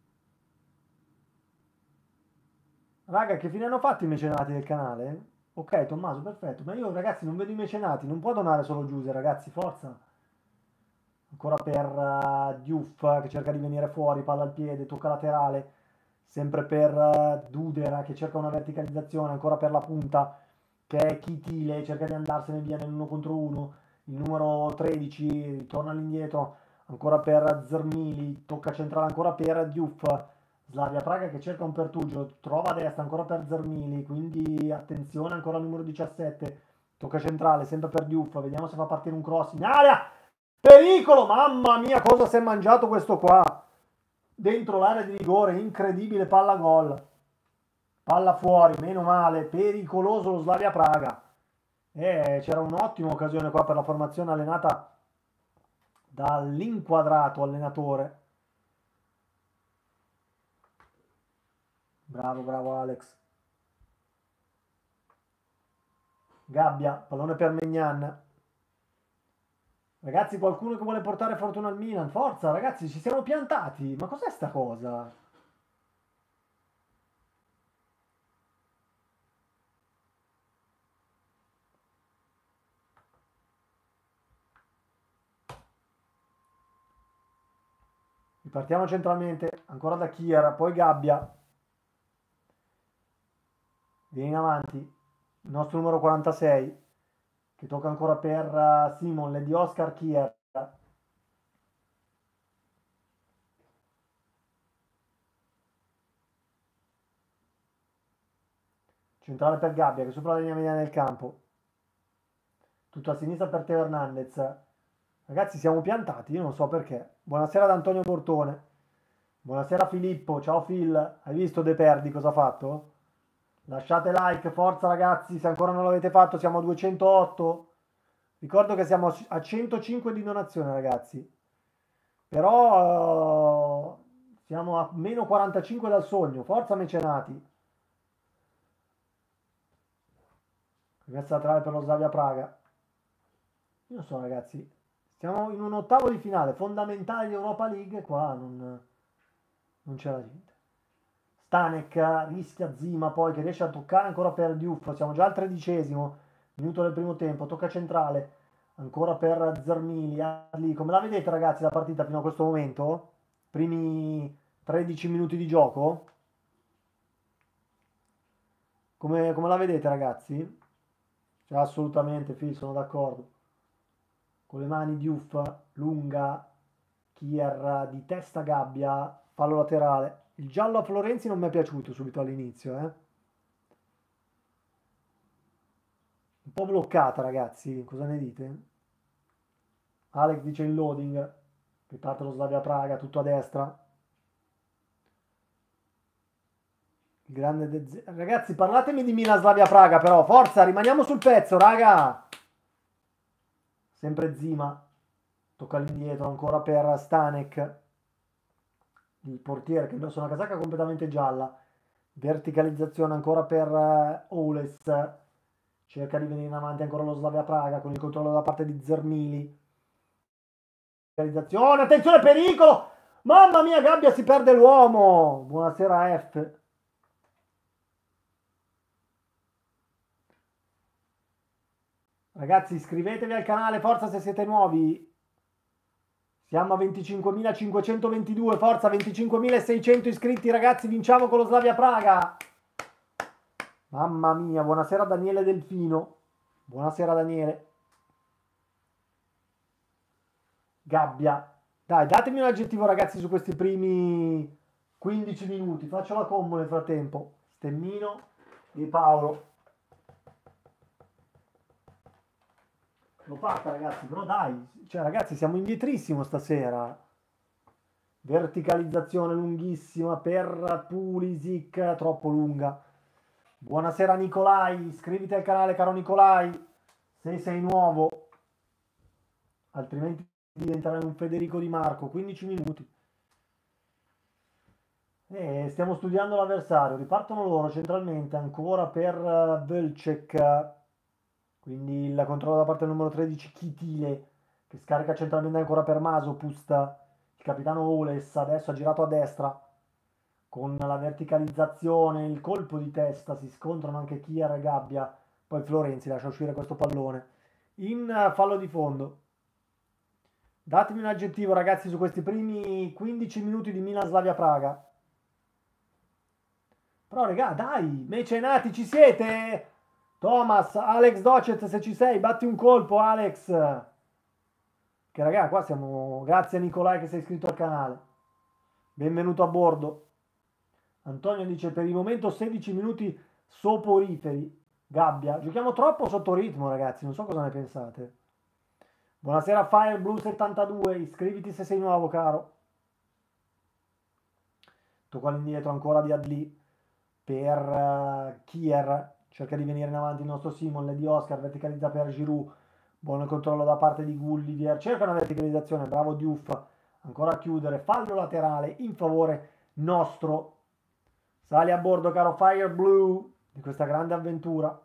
Raga, che fine hanno fatto i mecenati del canale? Ok, Tommaso, perfetto. Ma io, ragazzi, non vedo i mecenati. Non può donare solo Giuse, ragazzi, forza. Ancora per uh, Diouf che cerca di venire fuori, palla al piede, tocca laterale. Sempre per uh, Dudera che cerca una verticalizzazione, ancora per la punta che è Chitile, cerca di andarsene via nell'uno contro uno. Il numero tredici torna all'indietro, ancora per Zermili, tocca centrale ancora per Diouf. Slavia Praga che cerca un pertugio, trova a destra ancora per Zermili, quindi attenzione ancora al numero diciassette, tocca centrale sempre per Diouf, vediamo se fa partire un cross in area, pericolo, mamma mia cosa si è mangiato questo qua, dentro l'area di rigore, incredibile, palla gol, palla fuori, meno male, pericoloso lo Slavia Praga, e c'era un'ottima occasione qua per la formazione allenata dall'inquadrato allenatore. Bravo, bravo Alex. Gabbia, pallone per Maignan. Ragazzi, qualcuno che vuole portare fortuna al Milan? Forza, ragazzi, ci siamo piantati. Ma cos'è sta cosa? Ripartiamo centralmente, ancora da Kier, poi Gabbia. Viene in avanti il nostro numero quarantasei, che tocca ancora per uh, Simon, le di Oscar Kier. Centrale per Gabbia, che sopra la linea mediana del campo. Tutto a sinistra per Teo Hernandez. Ragazzi, siamo piantati, io non so perché. Buonasera ad Antonio Bortone. Buonasera Filippo, ciao Phil. Hai visto De Perdi cosa ha fatto? Lasciate like, forza ragazzi, se ancora non l'avete fatto siamo a duecentootto. Ricordo che siamo a centocinque di donazione ragazzi. Però uh, siamo a meno quarantacinque dal sogno. Forza mecenati. Rimessa laterale per lo Slavia Praga. Io non so ragazzi, siamo in un ottavo di finale fondamentale di Europa League, qua non, non c'è la gente. Stanek rischia Zima poi che riesce a toccare ancora per Diouf, siamo già al tredicesimo minuto del primo tempo, tocca centrale ancora per Zermili. Adli. Come la vedete ragazzi la partita fino a questo momento? Primi tredici minuti di gioco? Come, come la vedete ragazzi? Cioè, assolutamente Phil, sono d'accordo. Con le mani Diouf, lunga, Kier di testa Gabbia, fallo laterale. Il giallo a Florenzi non mi è piaciuto subito all'inizio, eh. Un po' bloccata ragazzi, cosa ne dite? Alex dice il loading, riparte lo Slavia Praga, tutto a destra. Il grande De Z- Ragazzi, parlatemi di Milan Slavia Praga però, forza, rimaniamo sul pezzo, raga! Sempre Zima, tocca all'indietro ancora per Stanek, il portiere che indossa una casacca completamente gialla, verticalizzazione ancora per uh, Oles, cerca di venire in avanti ancora lo Slavia Praga con il controllo da parte di Zermili, verticalizzazione, attenzione pericolo, mamma mia Gabbia si perde l'uomo, buonasera F. Ragazzi iscrivetevi al canale, forza se siete nuovi. Siamo a venticinquemilacinquecentoventidue, forza venticinquemilaseicento iscritti ragazzi, vinciamo con lo Slavia Praga. Mamma mia, buonasera Daniele Delfino. Buonasera Daniele. Gabbia. Dai, datemi un aggettivo ragazzi su questi primi quindici minuti. Faccio la combo nel frattempo. Stemmino di Paolo. l'ho fatta ragazzi, però dai, cioè ragazzi siamo indietrissimo stasera. Verticalizzazione lunghissima per Pulisic, troppo lunga. Buonasera Nicolai, iscriviti al canale caro Nicolai, se sei nuovo, altrimenti diventerai un Federico Di Marco, quindici minuti. E stiamo studiando l'avversario, ripartono loro centralmente ancora per uh, Velcek, quindi il controllo da parte del numero tredici Chitile, che scarica centralmente ancora per Masopust, il capitano Oles adesso ha girato a destra, con la verticalizzazione, il colpo di testa, si scontrano anche Kier e Gabbia, poi Florenzi lascia uscire questo pallone, in uh, fallo di fondo. Datemi un aggettivo ragazzi su questi primi quindici minuti di Milan Slavia Praga. Però regà, dai, mecenati, ci siete? Thomas, Alex Docet, se ci sei, batti un colpo, Alex. Che raga, qua siamo... Grazie a Nicolai che sei iscritto al canale. Benvenuto a bordo. Antonio dice, per il momento sedici minuti soporiferi. Gabbia, giochiamo troppo sotto ritmo, ragazzi, non so cosa ne pensate. Buonasera Fireblue settantadue, iscriviti se sei nuovo, caro. Tocco all'indietro ancora di Adli per uh, Kier, cerca di venire in avanti il nostro Simon, Lady Oscar, verticalizza per Giroud, buon controllo da parte di Gulliver, cerca una verticalizzazione, bravo Diouf, ancora a chiudere, fallo laterale in favore nostro. Sali a bordo caro Fire Blue di questa grande avventura.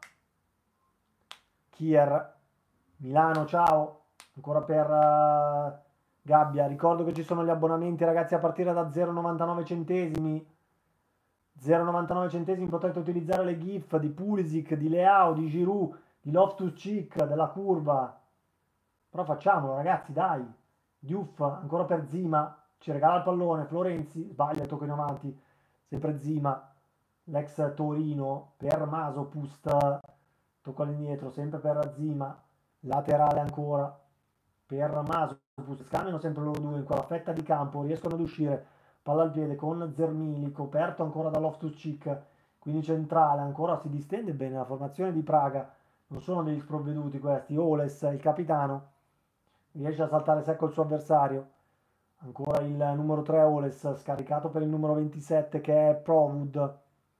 Kier, Milano, ciao, ancora per uh, Gabbia, ricordo che ci sono gli abbonamenti ragazzi a partire da zero virgola novantanove centesimi. zero virgola novantanove centesimi potete utilizzare le gif di Pulisic, di Leao, di Giroud, di Loftus-Cheek, della curva. Però facciamolo ragazzi, dai. Diouf, ancora per Zima, ci regala il pallone, Florenzi, sbaglia il tocco in avanti, sempre Zima, l'ex Torino per Masopust, tocco all'indietro, sempre per Zima, laterale ancora per Masopust, scambiano sempre loro due in quella fetta di campo, riescono ad uscire. Palla al piede con Zermili, coperto ancora da Loftus-Cheek, quindi centrale, ancora si distende bene la formazione di Praga, non sono degli sprovveduti questi, Oles, il capitano, riesce a saltare secco il suo avversario, ancora il numero tre Oles, scaricato per il numero ventisette che è Provud.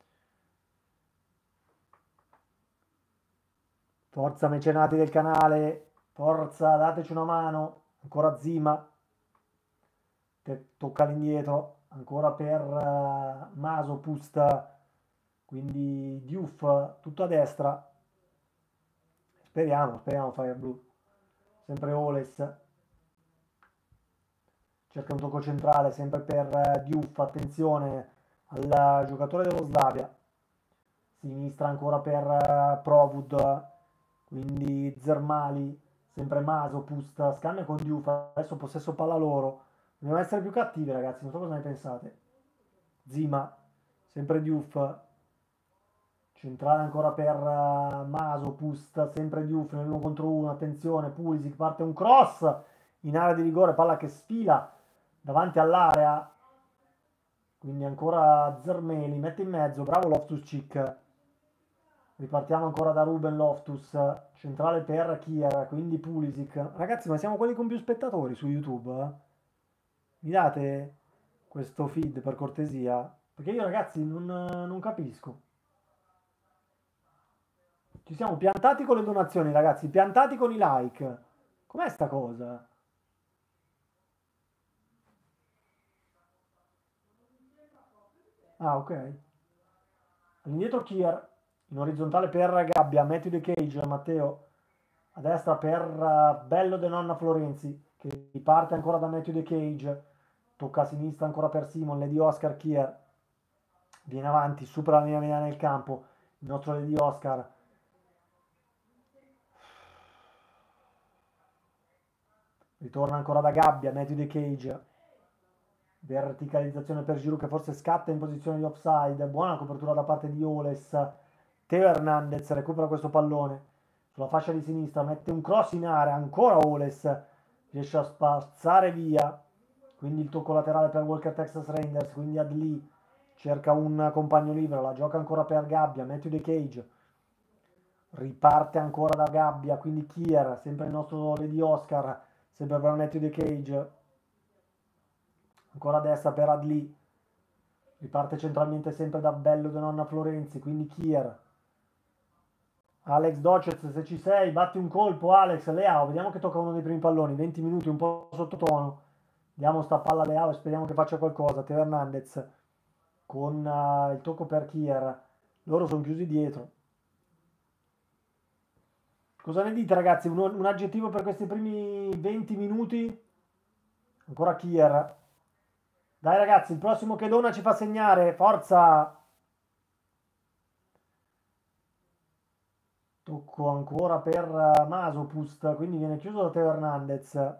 Forza mecenati del canale, forza, dateci una mano, ancora Zima, tocca all'indietro ancora per uh, Masopust, quindi Diouf tutto a destra, speriamo, speriamo Fire Blue, sempre Oles, cerca un tocco centrale sempre per uh, Diouf, attenzione al giocatore dello Slavia, sinistra ancora per uh, Provud, quindi Zermali, sempre Masopust, scambia con Diouf, adesso possesso palla loro. Dobbiamo essere più cattivi ragazzi, non so cosa ne pensate. Zima, sempre Diouf, centrale ancora per uh, Masopust, sempre Diouf nell'uno contro uno, attenzione, Pulisic, parte un cross in area di rigore, palla che sfila davanti all'area, quindi ancora Zermeli, mette in mezzo, bravo Loftus-Cheek, ripartiamo ancora da Ruben Loftus, centrale per Kier, quindi Pulisic, ragazzi ma siamo quelli con più spettatori su YouTube, eh? Mi date questo feed per cortesia? Perché io ragazzi non, non capisco. Ci siamo piantati con le donazioni ragazzi, piantati con i like. Com'è sta cosa? Ah ok. All'indietro Kier, in orizzontale per Gabbia, Matthew De Cage, Matteo. A destra per uh, Bello de Nonna Florenzi, che riparte ancora da Matthew De Cage. Tocca a sinistra ancora per Simon, Lady Oscar Kier. Viene avanti, supera la linea mediana del campo. Il nostro Lady Oscar. Ritorna ancora da Gabbia, Matthew De Cage. Verticalizzazione per Giroud che forse scatta in posizione di offside. Buona copertura da parte di Oles. Teo Hernandez recupera questo pallone. Sulla fascia di sinistra mette un cross in area. Ancora Oles. Riesce a spazzare via. Quindi il tocco laterale per Walker Texas Rangers. Quindi Adli cerca un compagno libero. La gioca ancora per Gabbia. Matthew De Cage. Riparte ancora da Gabbia, quindi Kier, sempre il nostro Lady Oscar, sempre per Matthew the Cage. Ancora a destra per Adli. Riparte centralmente sempre da Bello de Nonna Florenzi, quindi Kier. Alex Docez, se ci sei, batti un colpo, Alex. Leao, vediamo che tocca uno dei primi palloni. venti minuti, un po' sottotono. Diamo sta palla a Leao e speriamo che faccia qualcosa. Teo Hernandez con uh, il tocco per Kier. Loro sono chiusi dietro. Cosa ne dite, ragazzi? Un, un aggettivo per questi primi venti minuti? Ancora Kier. Dai, ragazzi, il prossimo che dona ci fa segnare. Forza! Tocco ancora per uh, Masopust, quindi viene chiuso da Teo Hernandez.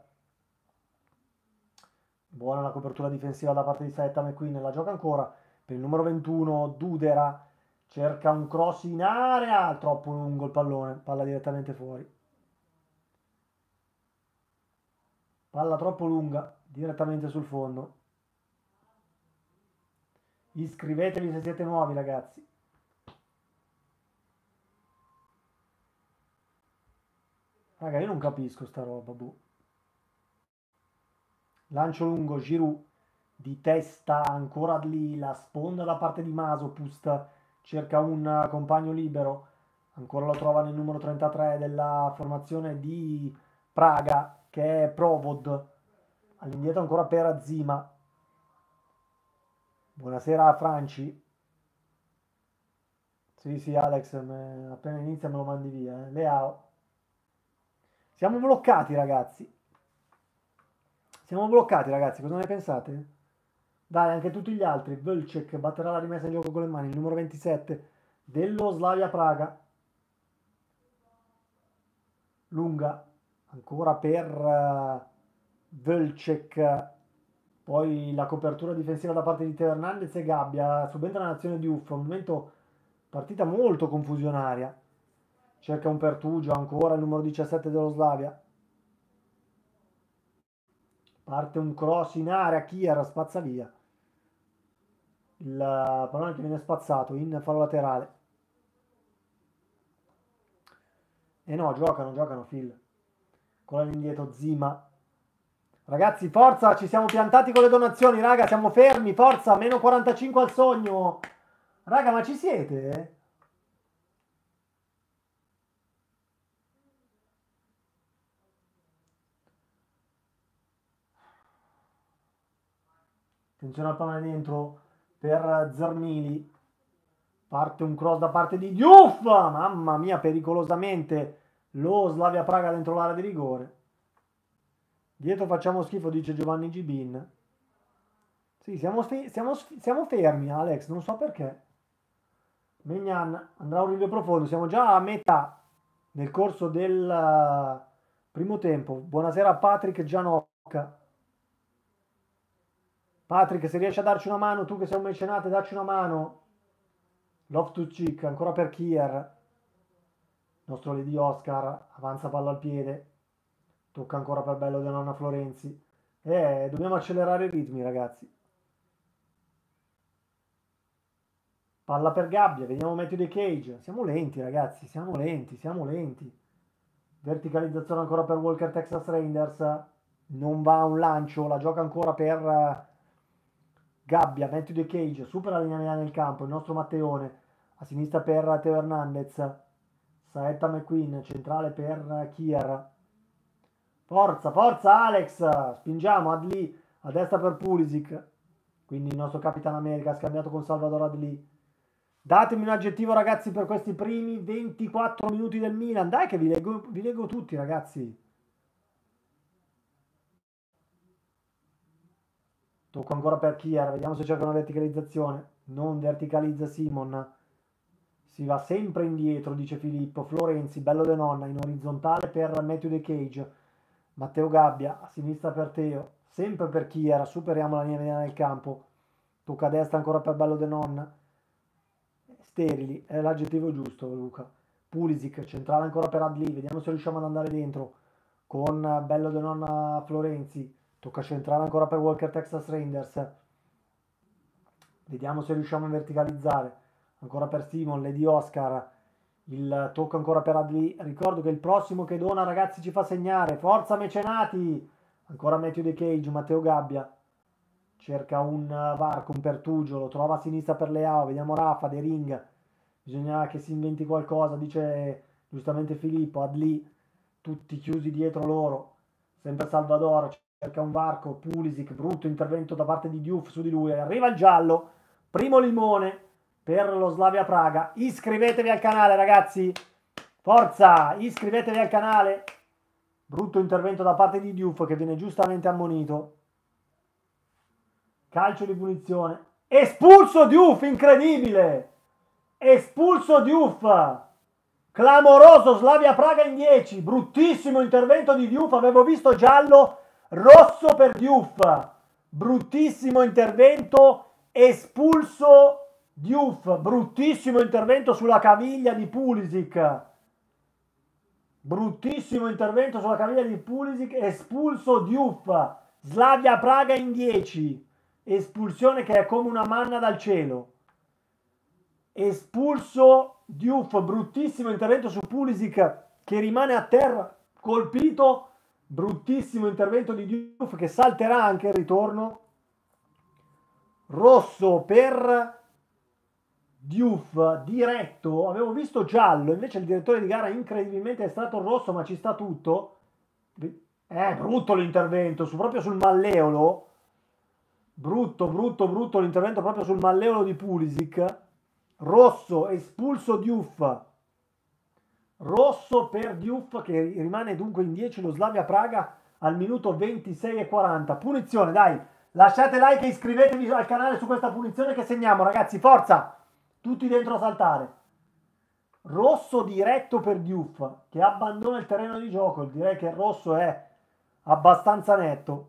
Buona la copertura difensiva da parte di Saetta McQueen, la gioca ancora per il numero ventuno, Dudera. Cerca un cross in area, troppo lungo il pallone, palla direttamente fuori. Palla troppo lunga, direttamente sul fondo. Iscrivetevi se siete nuovi, ragazzi. Raga, io non capisco sta roba, boh. Lancio lungo, Giroud di testa, ancora lì, la sponda da parte di Masopust, cerca un compagno libero, ancora lo trova nel numero trentatré della formazione di Praga, che è Provod, all'indietro ancora per Zima. Buonasera Franci. Sì, sì, Alex, me- appena inizia me lo mandi via. Eh. Leao. Siamo bloccati, ragazzi. Siamo bloccati, ragazzi. Cosa ne pensate? Dai, anche tutti gli altri. Vlcek batterà la rimessa in gioco con le mani. Il numero ventisette dello Slavia Praga. Lunga. Ancora per uh, Vlcek. Poi la copertura difensiva da parte di Teo Hernandez e Gabbia. Subentra l'azione di Uff. Un momento partita molto confusionaria. Cerca un Pertugio. Ancora il numero diciassette dello Slavia. Parte un cross in area. Kier spazza via. Il pallone che viene spazzato in fallo laterale. E no, giocano, giocano, Phil. Con all'indietro Zima. Ragazzi, forza, ci siamo piantati con le donazioni, raga, siamo fermi, forza, meno quarantacinque al sogno. Raga, ma ci siete? Attenzione al pallone dentro per Zermili. Parte un cross da parte di Diouf. Mamma mia, pericolosamente lo Slavia Praga dentro l'area di rigore. Dietro facciamo schifo, dice Giovanni Gibin. Sì, siamo, siamo, siamo fermi, Alex, non so perché. Megnan andrà a un rinvio profondo, siamo già a metà nel corso del uh, primo tempo. Buonasera a Patrick Gianocca. Patrick, se riesci a darci una mano, tu che sei un mecenate, dacci una mano. Love to Cheek, ancora per Kier. Nostro Lady Oscar, avanza palla al piede. Tocca ancora per Bello di Nonna Florenzi. Eh, dobbiamo accelerare i ritmi, ragazzi. Palla per Gabbia, vediamo Matthew the Cage. Siamo lenti, ragazzi, siamo lenti, siamo lenti. Verticalizzazione ancora per Walker Texas Rangers. Non va un lancio, la gioca ancora per Gabbia, Matthew the Cage, supera la linea media nel campo, il nostro Matteone. A sinistra per Teo Hernandez. Saetta McQueen, centrale per Kier. Forza, forza Alex! Spingiamo, Adli, a destra per Pulisic. Quindi il nostro Capitan America ha scambiato con Salvador Adli. Datemi un aggettivo, ragazzi, per questi primi ventiquattro minuti del Milan. Dai che vi leggo, vi leggo tutti, ragazzi. Tocco ancora per Kier, vediamo se cerca una verticalizzazione. Non verticalizza Simon. Si va sempre indietro, dice Filippo. Florenzi, Bello de Nonna, in orizzontale per Matthew the Cage. Matteo Gabbia, a sinistra per Teo. Sempre per Kier, superiamo la linea media nel campo. Tocca a destra ancora per Bello de Nonna. Sterili, è l'aggettivo giusto, Luca. Pulisic, centrale ancora per Adli, vediamo se riusciamo ad andare dentro con Bello de Nonna Florenzi. Tocca centrale ancora per Walker Texas Rangers. Vediamo se riusciamo a verticalizzare. Ancora per Simon, Lady Oscar. Il tocco ancora per Adli. Ricordo che il prossimo che dona, ragazzi, ci fa segnare. Forza mecenati! Ancora Matthew De Cage, Matteo Gabbia. Cerca un uh, varco, un Pertugio, lo trova a sinistra per Leao. Vediamo Rafa, De Ring. Bisogna che si inventi qualcosa, dice giustamente Filippo. Adli, tutti chiusi dietro loro. Sempre Salvador, cerca un varco. Pulisic, brutto intervento da parte di Diouf su di lui. Arriva il giallo. Primo limone per lo Slavia Praga. Iscrivetevi al canale, ragazzi. Forza, iscrivetevi al canale. Brutto intervento da parte di Diouf che viene giustamente ammonito. Calcio di punizione. Espulso Diouf, incredibile. Espulso Diouf. Clamoroso, Slavia Praga in dieci. Bruttissimo intervento di Diouf. Avevo visto giallo, rosso per Diouf. Bruttissimo intervento. Espulso Diouf. Bruttissimo intervento sulla caviglia di Pulisic. Bruttissimo intervento sulla caviglia di Pulisic. Espulso Diouf. Slavia Praga in dieci. Espulsione che è come una manna dal cielo. Espulso Diouf. Bruttissimo intervento su Pulisic che rimane a terra colpito. Bruttissimo intervento di Diouf che salterà anche il ritorno. Rosso per Diouf diretto. Avevo visto giallo, invece il direttore di gara incredibilmente è stato rosso, ma ci sta tutto. È brutto l'intervento, su, proprio sul malleolo. Brutto, brutto, brutto l'intervento proprio sul malleolo di Pulisic. Rosso, espulso Diouf. Rosso per Diouf che rimane dunque in dieci lo Slavia Praga al minuto ventisei e quaranta. Punizione, dai, lasciate like e iscrivetevi al canale su questa punizione che segniamo, ragazzi, forza! Tutti dentro a saltare. Rosso diretto per Diouf che abbandona il terreno di gioco. Direi che il rosso è abbastanza netto.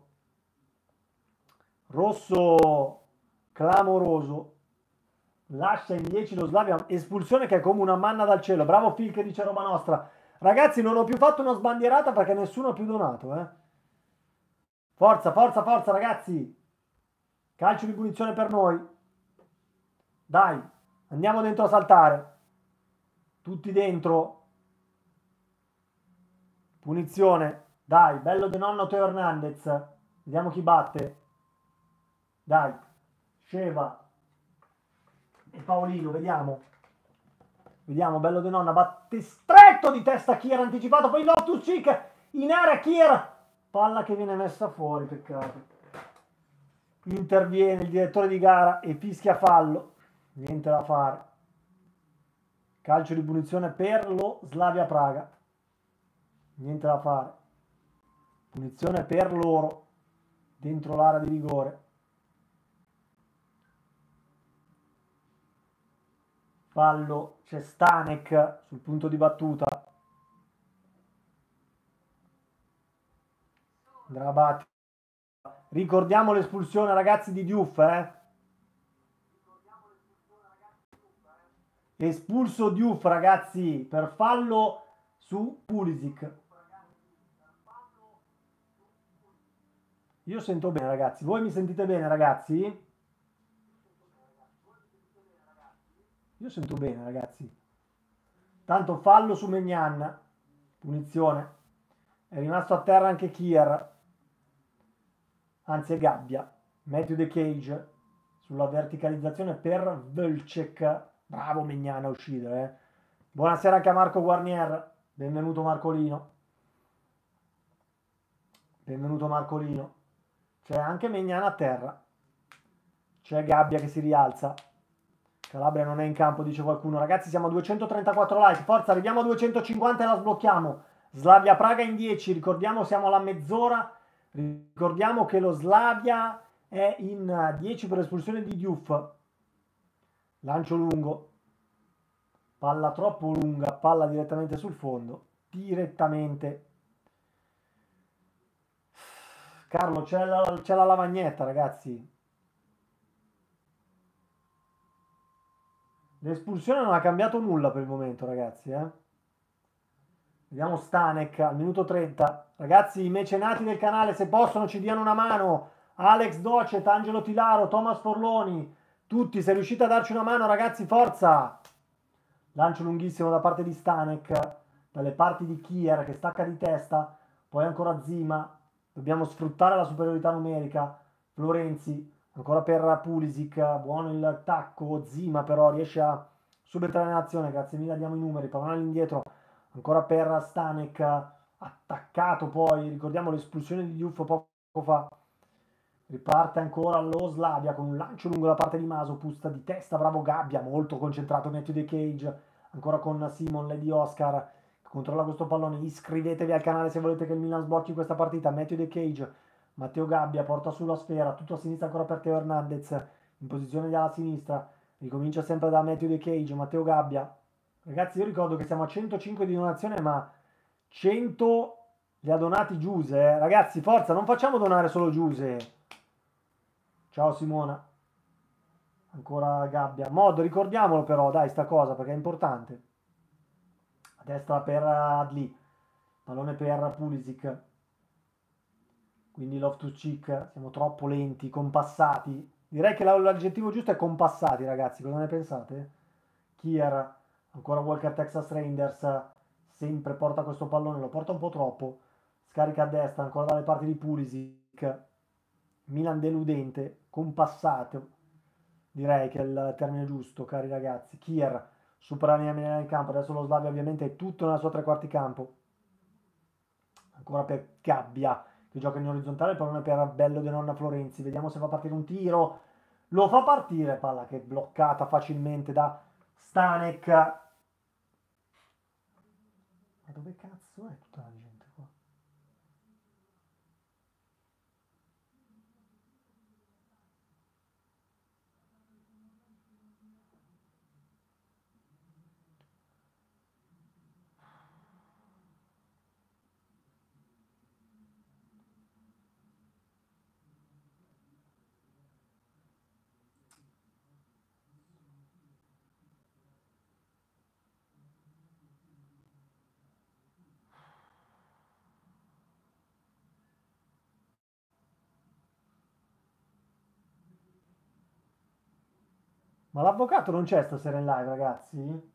Rosso clamoroso. Lascia in dieci lo Slavia. Espulsione che è come una manna dal cielo. Bravo Phil che dice roba nostra. Ragazzi, non ho più fatto una sbandierata perché nessuno ha più donato, eh. Forza, forza, forza, ragazzi. Calcio di punizione per noi. Dai, andiamo dentro a saltare. Tutti dentro. Punizione. Dai, bello De Nonno Teo Hernandez. Vediamo chi batte. Dai, Sceva e Paolino, vediamo. Vediamo, bello De Nonna, batte stretto di testa Kier, anticipato, poi Loftus-Cheek in area, Kier. Palla che viene messa fuori, peccato. Interviene il direttore di gara e fischia fallo. Niente da fare. Calcio di punizione per lo Slavia Praga. Niente da fare. Punizione per loro. Dentro l'area di rigore. Fallo, c'è Stanek sul punto di battuta. Drabati. Ricordiamo l'espulsione, ragazzi, di Diouf, eh? Espulso Diouf, ragazzi, per fallo su Pulisic. Io sento bene, ragazzi. Voi mi sentite bene, ragazzi? Io sento bene, ragazzi. Tanto fallo su Maignan. Punizione. È rimasto a terra anche Kier. Anzi è Gabbia. Matthew De Cage sulla verticalizzazione per Vlcek. Bravo Maignan a uscire, eh. Buonasera anche a Marco Guarnier. Benvenuto Marcolino. Benvenuto Marcolino. C'è anche Maignan a terra. C'è Gabbia che si rialza. Calabria non è in campo, dice qualcuno. Ragazzi, siamo a duecentotrentaquattro like. Forza, arriviamo a duecentocinquanta e la sblocchiamo. Slavia Praga in dieci. Ricordiamo, siamo alla mezz'ora. Ricordiamo che lo Slavia è in dieci per espulsione di Diouf. Lancio lungo. Palla troppo lunga. Palla direttamente sul fondo. Direttamente. Carlo, c'è la, c'è la lavagnetta, ragazzi. L'espulsione non ha cambiato nulla per il momento, ragazzi, eh? Vediamo Stanek al minuto trenta. Ragazzi, i mecenati del canale, se possono, ci diano una mano. Alex Docet, Angelo Tilaro, Thomas Forloni. Tutti, se riuscite a darci una mano, ragazzi, forza! lancio lunghissimo da parte di Stanek, dalle parti di Kier che stacca di testa, poi ancora Zima, dobbiamo sfruttare la superiorità numerica, Florenzi, ancora per Pulisic, buono il tacco, Zima però riesce a subentrare in azione, grazie mille, diamo i numeri, pallone all'indietro, ancora per Stanek, attaccato poi, ricordiamo l'espulsione di Diouf poco fa, riparte ancora lo Slavia con un lancio lungo da parte di Maso, pusta di testa, bravo Gabbia, molto concentrato Matthew De Cage, ancora con Simon, Lady Oscar, che controlla questo pallone, iscrivetevi al canale se volete che il Milan sblocchi questa partita, Matthew De Cage, Matteo Gabbia porta sulla sfera, tutto a sinistra ancora per Teo Hernandez, in posizione di ala sinistra, ricomincia sempre da Matthew De Cage, Matteo Gabbia, ragazzi io ricordo che siamo a centocinque di donazione ma cento li ha donati Giuse, eh. Ragazzi forza, non facciamo donare solo Giuse. Ciao Simona, ancora Gabbia, Mod, ricordiamolo però, dai, sta cosa, perché è importante. A destra per Adli, pallone per Pulisic, quindi Loftus-Cheek, siamo troppo lenti, compassati. Direi che l'aggettivo giusto è compassati, ragazzi, cosa ne pensate? Kier, ancora Walker Texas Rangers, sempre porta questo pallone, lo porta un po' troppo, scarica a destra, ancora dalle parti di Pulisic, Milan deludente, compassato, direi che è il termine giusto, cari ragazzi. Kier supera la linea del campo, adesso lo Slavia ovviamente è tutto nella sua tre quarti campo, ancora per Gabbia che gioca in orizzontale, il pallone per Bello De Nonna Florenzi, vediamo se fa partire un tiro, lo fa partire, palla che è bloccata facilmente da Stanek. Ma dove cazzo è tutta la gente qua? Ma l'avvocato non c'è stasera in live, ragazzi?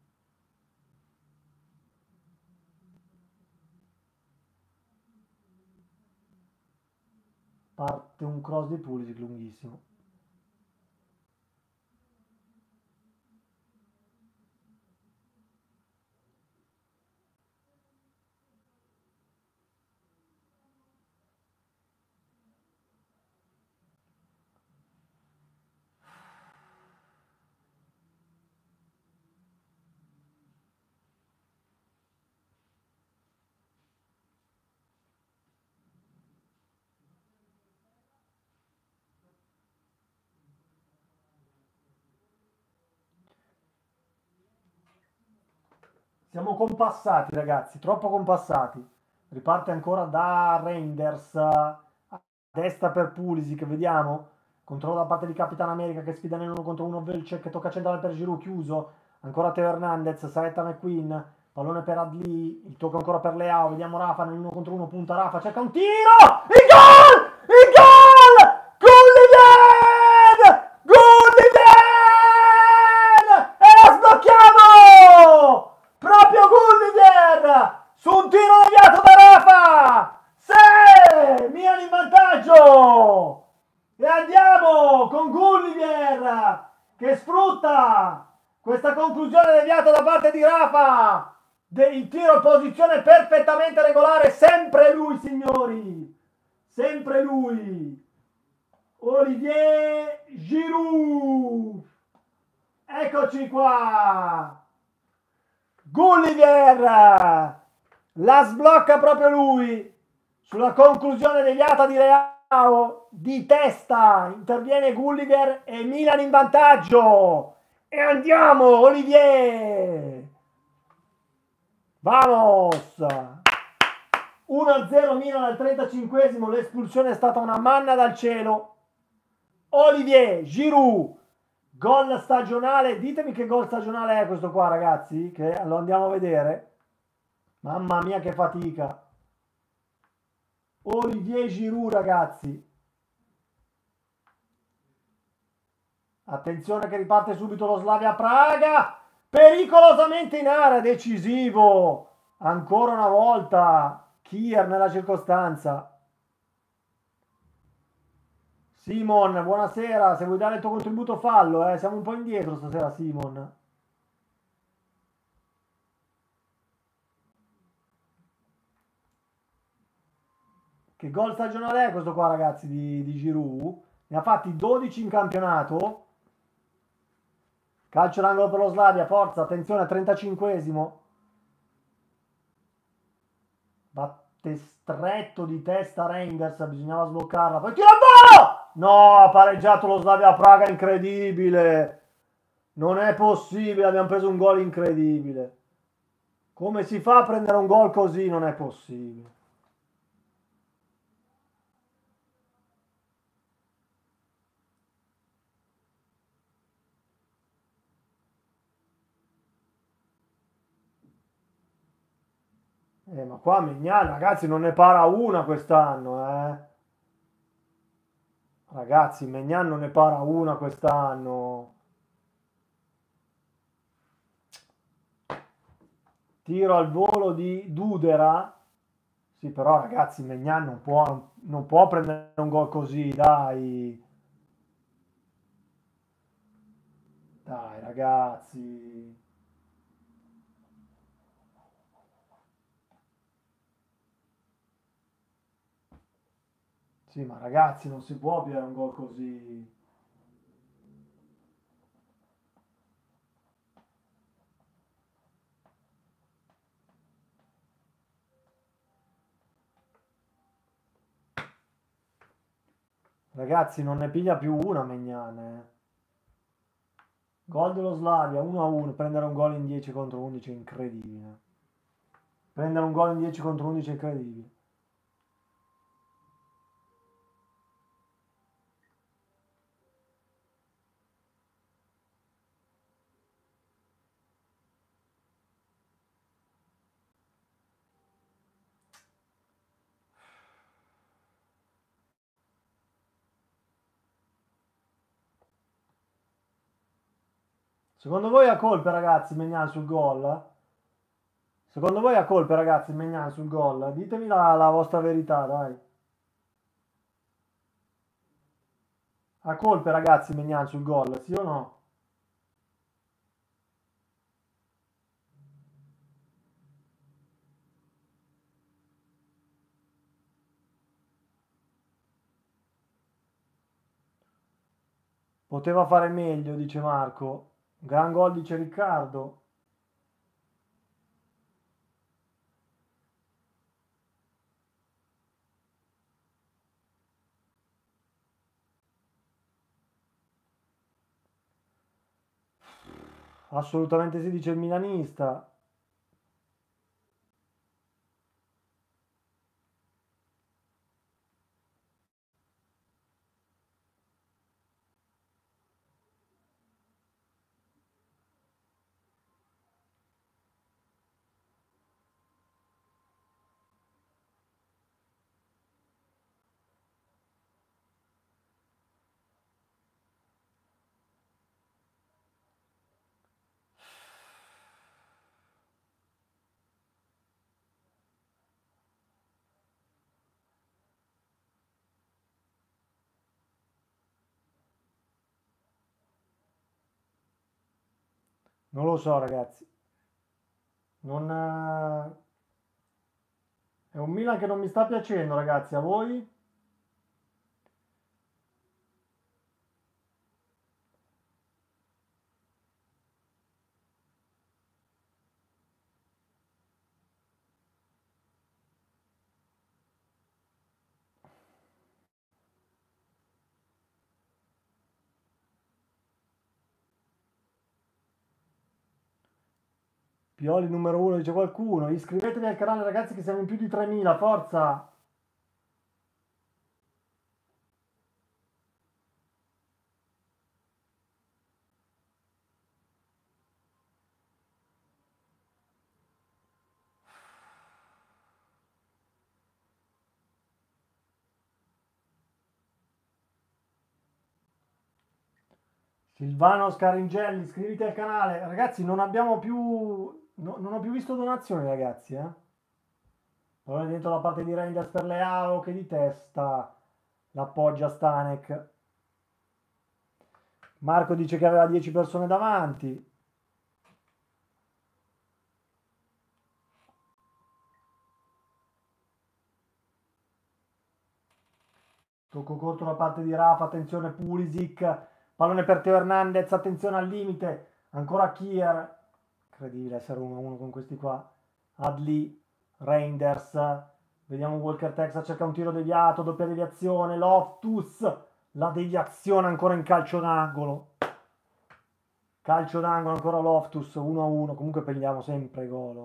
Parte un cross di Pulisic lunghissimo. Siamo compassati, ragazzi, troppo compassati. Riparte ancora da Reinders, a destra per Pulisic, vediamo. Controllo da parte di Capitan America che sfida nell'uno contro uno Velcek, che tocca centrale per Giroud, chiuso. Ancora Teo Hernandez, Saetta McQueen, pallone per Adli, il tocco ancora per Leao, vediamo Rafa nell'uno contro uno, punta Rafa, cerca un tiro! Il gol! Il gol! Gulliver! Gulliver! E la sblocchiamo! Proprio Gulliver! Su un tiro deviato da Rafa! Sì! Milan in vantaggio! E andiamo con Gulliver che sfrutta questa conclusione deviata da parte di Rafa. Il tiro in posizione perfettamente regolare, sempre lui, signori, sempre lui. Olivier Giroud. Eccoci qua. Gulliver la sblocca proprio lui sulla conclusione deviata di Leao, di testa interviene Gulliver e Milan in vantaggio. E andiamo Olivier, vamos, uno a zero Milan al trentacinquesimo, l'espulsione è stata una manna dal cielo. Olivier Giroud, gol stagionale, ditemi che gol stagionale è questo qua, ragazzi, che lo andiamo a vedere. Mamma mia che fatica. Olivier Giroud, ragazzi. Attenzione che riparte subito lo Slavia Praga. Pericolosamente in area, decisivo. Ancora una volta. Kier nella circostanza. Simon, buonasera. Se vuoi dare il tuo contributo fallo, eh. Siamo un po' indietro stasera, Simon. Che gol stagionale è questo qua, ragazzi, di, di Giroud? Ne ha fatti dodici in campionato. Calcio d'angolo per lo Slavia, forza, attenzione, trentacinquesimo. Batte stretto di testa Reinders, bisognava sbloccarla. Poi tira il volo! No, ha pareggiato lo Slavia Praga, incredibile. Non è possibile, abbiamo preso un gol incredibile. Come si fa a prendere un gol così? Non è possibile. Eh, ma qua Mignan, ragazzi, non ne para una quest'anno, eh. Ragazzi, Mignan non ne para una quest'anno. Tiro al volo di Dudera. Sì, però ragazzi, Mignan non può, non può prendere un gol così, dai. Dai, ragazzi. Sì, ma ragazzi, non si può pigliare un gol così. Ragazzi, non ne piglia più una Mignan, eh. Gol dello Slavia, uno a uno. Prendere un gol in dieci contro undici è incredibile. Prendere un gol in dieci contro undici è incredibile. Secondo voi ha colpe, ragazzi, Mignan sul gol? Secondo voi ha colpe, ragazzi, Mignan sul gol? Ditemi la, la vostra verità, dai. Ha colpe, ragazzi, Mignan sul gol, sì o no? Poteva fare meglio, dice Marco. Gran gol, dice Riccardo. Assolutamente sì, dice il milanista. Non lo so, ragazzi. Non, eh, È un Milan che non mi sta piacendo, ragazzi. A voi? Pioli numero uno, dice qualcuno. Iscrivetevi al canale, ragazzi, che siamo in più di tremila. Forza! Silvano Scaringelli, iscriviti al canale. Ragazzi, non abbiamo più... no- non ho più visto donazioni, ragazzi, eh. Allora dentro la parte di Rangers per Leao che di testa l'appoggia Stanek. Marco dice che aveva dieci persone davanti. Tocco corto la parte di Rafa, attenzione Pulisic, pallone per Teo Hernandez, attenzione al limite, ancora Kier, incredibile essere uno a uno con questi qua, Adli, Reinders, vediamo Walker Texas, cerca un tiro deviato, doppia deviazione, Loftus, la deviazione ancora in calcio d'angolo, calcio d'angolo ancora Loftus, uno a uno, comunque prendiamo sempre gol,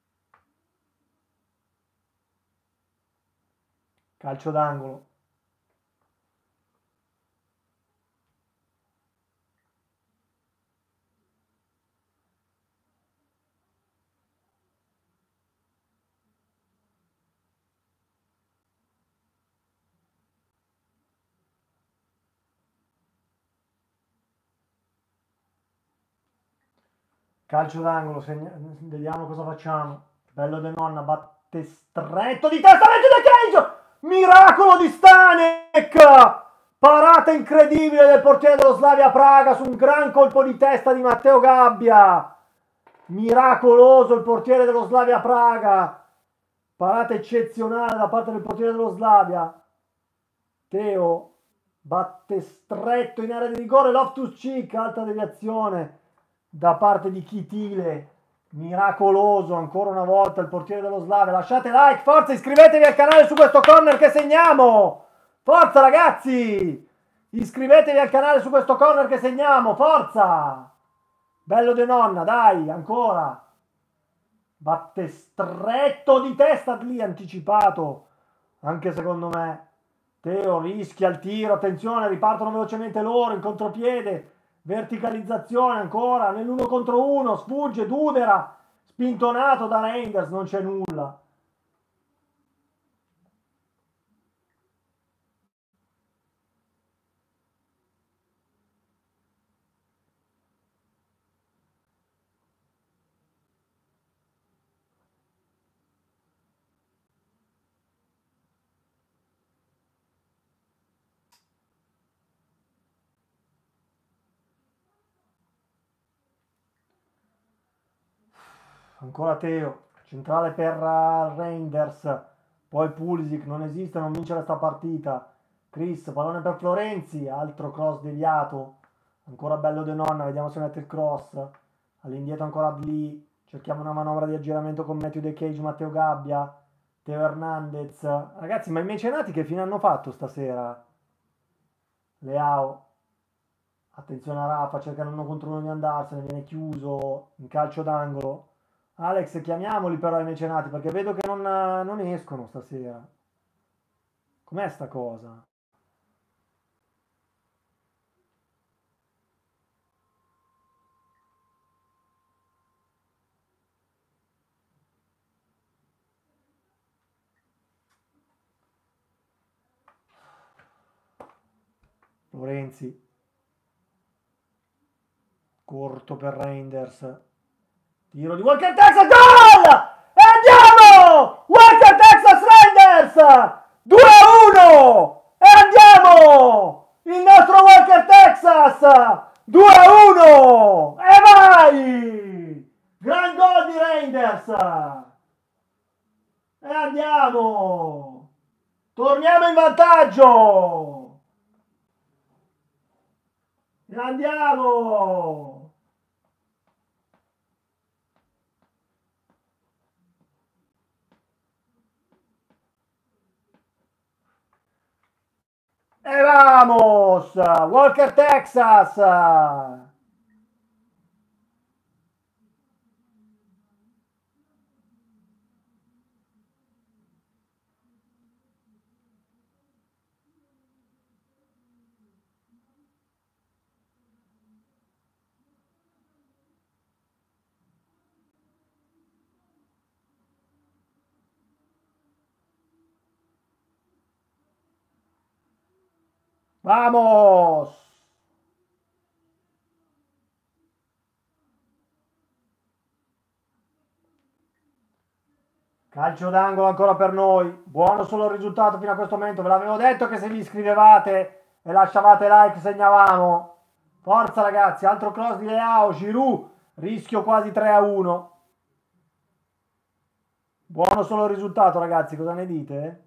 calcio d'angolo. Calcio d'angolo, segna- vediamo cosa facciamo. Bello De Nonna, batte stretto di testa, legge da Cage! Miracolo di Stanek! Parata incredibile del portiere dello Slavia Praga su un gran colpo di testa di Matteo Gabbia. Miracoloso il portiere dello Slavia Praga. Parata eccezionale da parte del portiere dello Slavia. Teo batte stretto in area di rigore, Loftus-Cheek, alta deviazione da parte di Chitile, miracoloso ancora una volta il portiere dello Slavia. Lasciate like, forza, iscrivetevi al canale su questo corner che segniamo, forza ragazzi, iscrivetevi al canale su questo corner che segniamo, forza, bello De Nonna, dai, ancora, batte stretto di testa lì, anticipato, anche secondo me. Teo rischia il tiro, attenzione, ripartono velocemente loro in contropiede, verticalizzazione ancora nell'uno contro uno, sfugge Dudera, spintonato da Reinders, non c'è nulla. Ancora Teo, centrale per uh, Reinders, poi Pulisic, non esiste, non vince questa partita. Chris, pallone per Florenzi, altro cross deviato, ancora bello De Nonna, vediamo se mette il cross, all'indietro ancora Adli, cerchiamo una manovra di aggiramento con Matthew De Cage, Matteo Gabbia, Teo Hernandez. Ragazzi, ma i mecenati che fine hanno fatto stasera? Leao, attenzione a Rafa, cercano uno contro uno di andarsene, viene chiuso in calcio d'angolo. Alex, chiamiamoli però i mecenati perché vedo che non, non escono stasera. Com'è sta cosa? Lorenzi, corto per Reinders. Tiro di Walker Texas, gol! E andiamo! Walker Texas Reinders! due a uno! E andiamo! Il nostro Walker Texas! due a uno! E vai! Gran gol di Reinders! E andiamo! Torniamo in vantaggio! E andiamo! E vamos! Walker Texas! Vamos! Calcio d'angolo ancora per noi. Buono solo il risultato fino a questo momento. Ve l'avevo detto che se vi iscrivevate e lasciavate like segnavamo. Forza ragazzi, altro cross di Leao, Giroud, rischio quasi tre a uno. Buono solo il risultato ragazzi, cosa ne dite?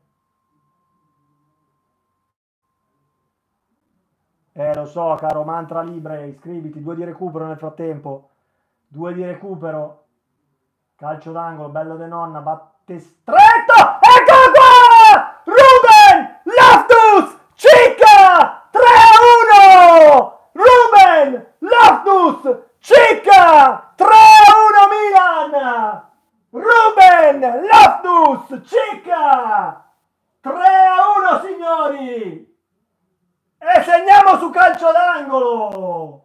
Eh lo so caro Mantra Libre, iscriviti, due di recupero nel frattempo. Due di recupero. Calcio d'angolo, bello de nonna, batte stretto! Eccolo qua! Ruben Loftus Cheek! tre a uno! Ruben Loftus Cheek! tre a uno Milan! Ruben Loftus Cheek! tre a uno signori! E segniamo su calcio d'angolo!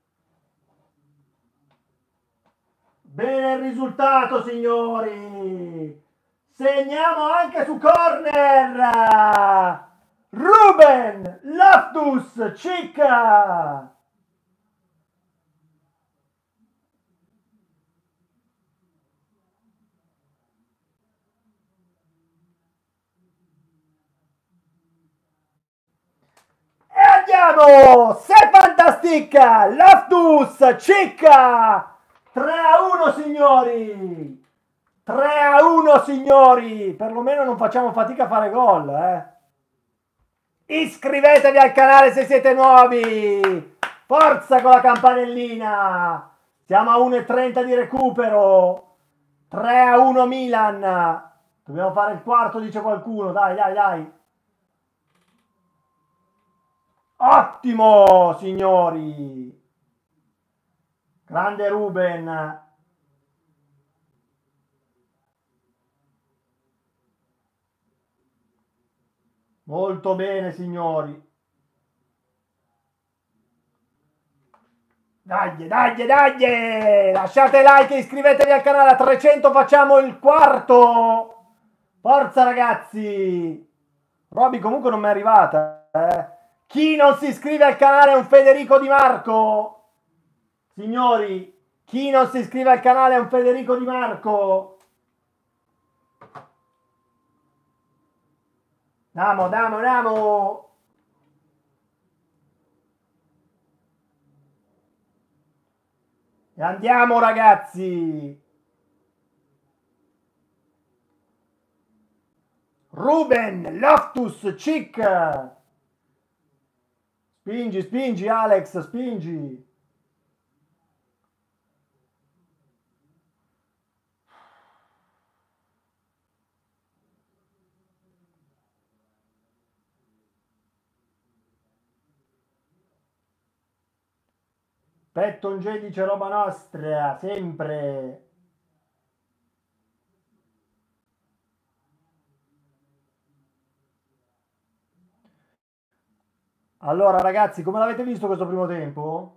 Bene il risultato, signori! Segniamo anche su corner! Ruben Loftus Cheek! E andiamo! C'est fantastique! Loftus Cheek! tre a uno signori! tre a uno signori! Perlomeno non facciamo fatica a fare gol, eh! Iscrivetevi al canale se siete nuovi! Forza con la campanellina! Siamo a uno e trenta di recupero! tre a uno Milan! Dobbiamo fare il quarto, dice qualcuno. Dai, dai, dai! Ottimo, signori! Grande Ruben! Molto bene, signori! Dai, dai, dai! Lasciate like e iscrivetevi al canale, a trecento facciamo il quarto! Forza ragazzi! Roby comunque non mi è arrivata, eh? Chi non si iscrive al canale è un Federico Di Marco! Signori, chi non si iscrive al canale è un Federico Di Marco! Andiamo, andiamo, andiamo! E andiamo ragazzi! Ruben Loftus Cheek! Spingi, spingi Alex, spingi! Petton J dice roba nostra, sempre! Allora ragazzi, come l'avete visto questo primo tempo?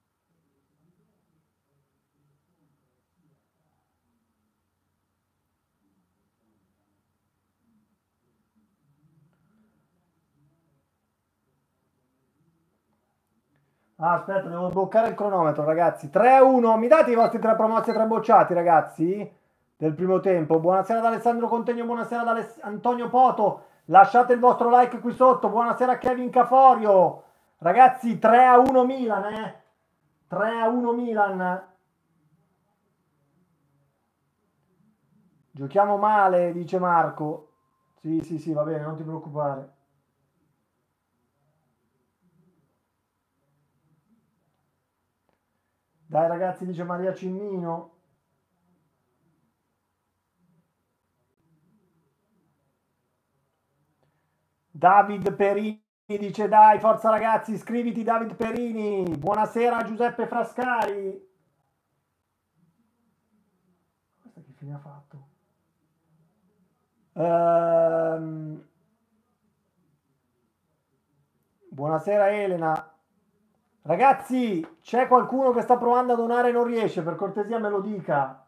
Ah, aspetta, devo bloccare il cronometro, ragazzi. tre a uno, mi date i vostri tre promossi e tre bocciati, ragazzi? Del primo tempo. Buonasera ad Alessandro Contegno, buonasera ad Aless- Antonio Poto. Lasciate il vostro like qui sotto. Buonasera a Kevin Caforio. Ragazzi, tre a uno Milan, eh? tre a uno Milan. Giochiamo male, dice Marco. Sì, sì, sì, va bene, non ti preoccupare. Dai ragazzi, dice Maria Cimmino. David Perini dice dai, forza ragazzi, iscriviti David Perini. Buonasera Giuseppe Frascari. Questa che fine ha fatto? Ehm, buonasera Elena. Ragazzi, c'è qualcuno che sta provando a donare e non riesce, per cortesia me lo dica.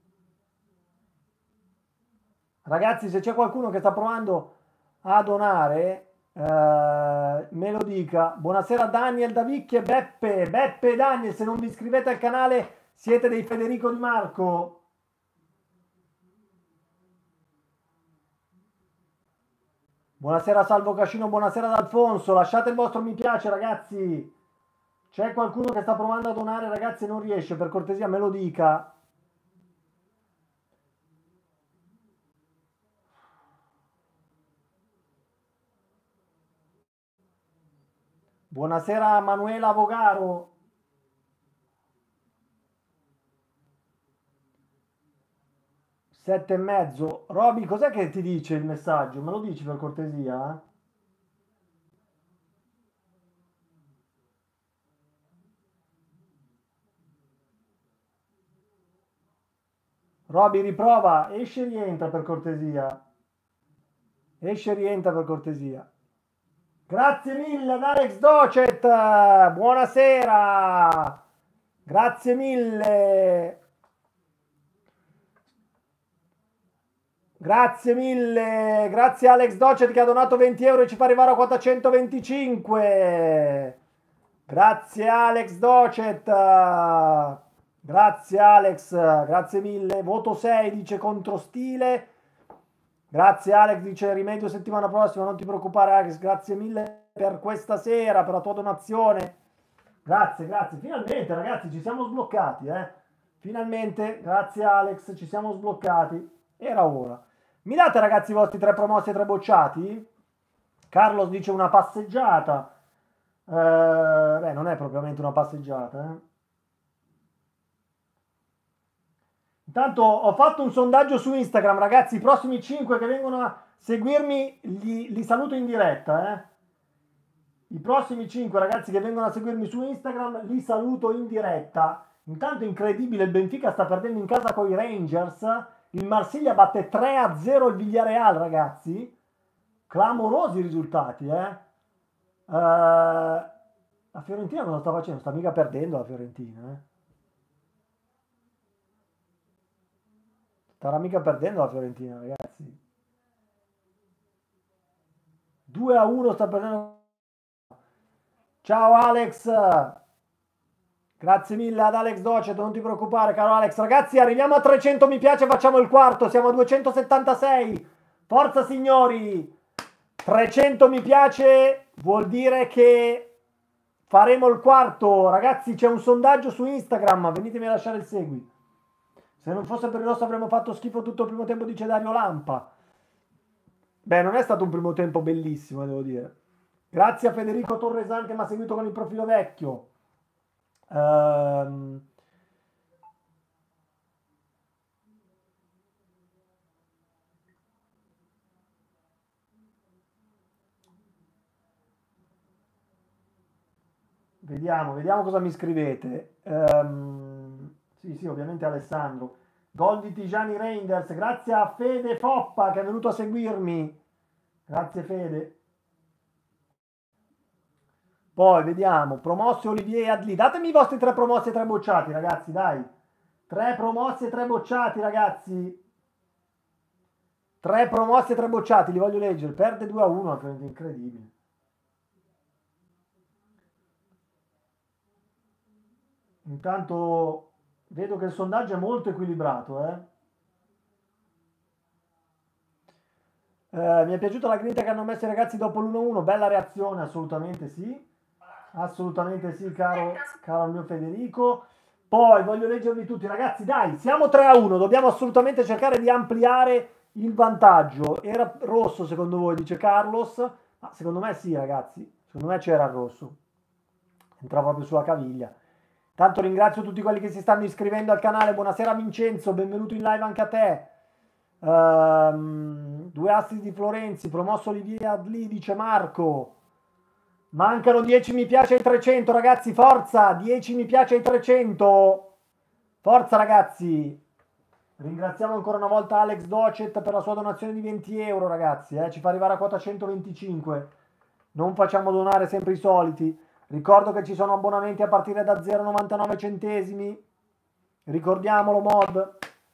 Ragazzi, se c'è qualcuno che sta provando a donare, eh, me lo dica. Buonasera Daniel Davicchi e Beppe. Beppe e Daniel, se non vi iscrivete al canale siete dei Federico Di Marco. Buonasera Salvo Cascino, buonasera ad Alfonso. Lasciate il vostro mi piace, ragazzi. C'è qualcuno che sta provando a donare, ragazzi, e non riesce, per cortesia me lo dica. Buonasera Manuela Vogaro. Sette e mezzo. Roby, cos'è che ti dice il messaggio? Me lo dici per cortesia? Roby, riprova. Esce e rientra per cortesia. Esce e rientra per cortesia. Grazie mille ad Alex Docet. Buonasera. Grazie mille. Grazie mille, grazie a Alex Docet che ha donato venti euro e ci fa arrivare a quota centoventicinque. Grazie Alex Docet, grazie Alex, grazie mille. Voto sei, dice controstile. Grazie Alex, dice rimedio settimana prossima, non ti preoccupare Alex, grazie mille per questa sera, per la tua donazione. Grazie, grazie. Finalmente ragazzi ci siamo sbloccati, eh. Finalmente, grazie Alex, ci siamo sbloccati. Era ora. Mi date ragazzi i vostri tre promossi e tre bocciati? Carlos dice una passeggiata. Eh, beh, non è propriamente una passeggiata. Eh. Intanto ho fatto un sondaggio su Instagram, ragazzi. I prossimi cinque che vengono a seguirmi li, li saluto in diretta. Eh. I prossimi cinque ragazzi che vengono a seguirmi su Instagram li saluto in diretta. Intanto incredibile, il Benfica sta perdendo in casa con i Rangers. Il Marsiglia batte tre a zero il Villarreal, ragazzi. Clamorosi risultati, eh. Eh, la Fiorentina cosa sta facendo? Sta mica perdendo la Fiorentina, eh. Starà mica perdendo la Fiorentina, ragazzi. due a uno sta perdendo. Ciao Alex. Grazie mille ad Alex Docet, non ti preoccupare, caro Alex. Ragazzi, arriviamo a trecento mi piace, facciamo il quarto. Siamo a duecentosettantasei. Forza signori. trecento mi piace vuol dire che faremo il quarto. Ragazzi, c'è un sondaggio su Instagram. Venitemi a lasciare il segui. Se non fosse per il nostro avremmo fatto schifo tutto il primo tempo, dice Dario Lampa. Beh, non è stato un primo tempo bellissimo, devo dire. Grazie a Federico Torresan che mi ha seguito con il profilo vecchio. Ehm... Vediamo, vediamo cosa mi scrivete. Ehm, sì, sì, ovviamente Alessandro. Gol di Tijani Reinders, grazie a Fede Foppa che è venuto a seguirmi. Grazie Fede. Poi vediamo, promossi Olivier e Adli. Datemi i vostri tre promossi e tre bocciati, ragazzi, dai. Tre promossi e tre bocciati, ragazzi. Tre promossi e tre bocciati, li voglio leggere. Perde due a uno, incredibile. Intanto vedo che il sondaggio è molto equilibrato, eh. Eh, mi è piaciuta la grinta che hanno messo i ragazzi dopo l'uno a uno, bella reazione, assolutamente sì. Assolutamente sì, caro, caro il mio Federico. Poi voglio leggervi tutti, ragazzi, dai, siamo tre a uno, dobbiamo assolutamente cercare di ampliare il vantaggio. Era rosso secondo voi, dice Carlos? Ma secondo me sì, ragazzi, secondo me c'era il rosso. Entrava proprio sulla caviglia. Tanto ringrazio tutti quelli che si stanno iscrivendo al canale. Buonasera Vincenzo, benvenuto in live anche a te. Um, due assist di Florenzi, promosso Olivier Adli, dice Marco. Mancano dieci mi piace ai trecento, ragazzi, forza, dieci mi piace ai trecento. Forza ragazzi. Ringraziamo ancora una volta Alex Docet per la sua donazione di venti euro, ragazzi, eh? Ci fa arrivare a quota centoventicinque. Non facciamo donare sempre i soliti. Ricordo che ci sono abbonamenti a partire da zero virgola novantanove centesimi. Ricordiamolo, mod.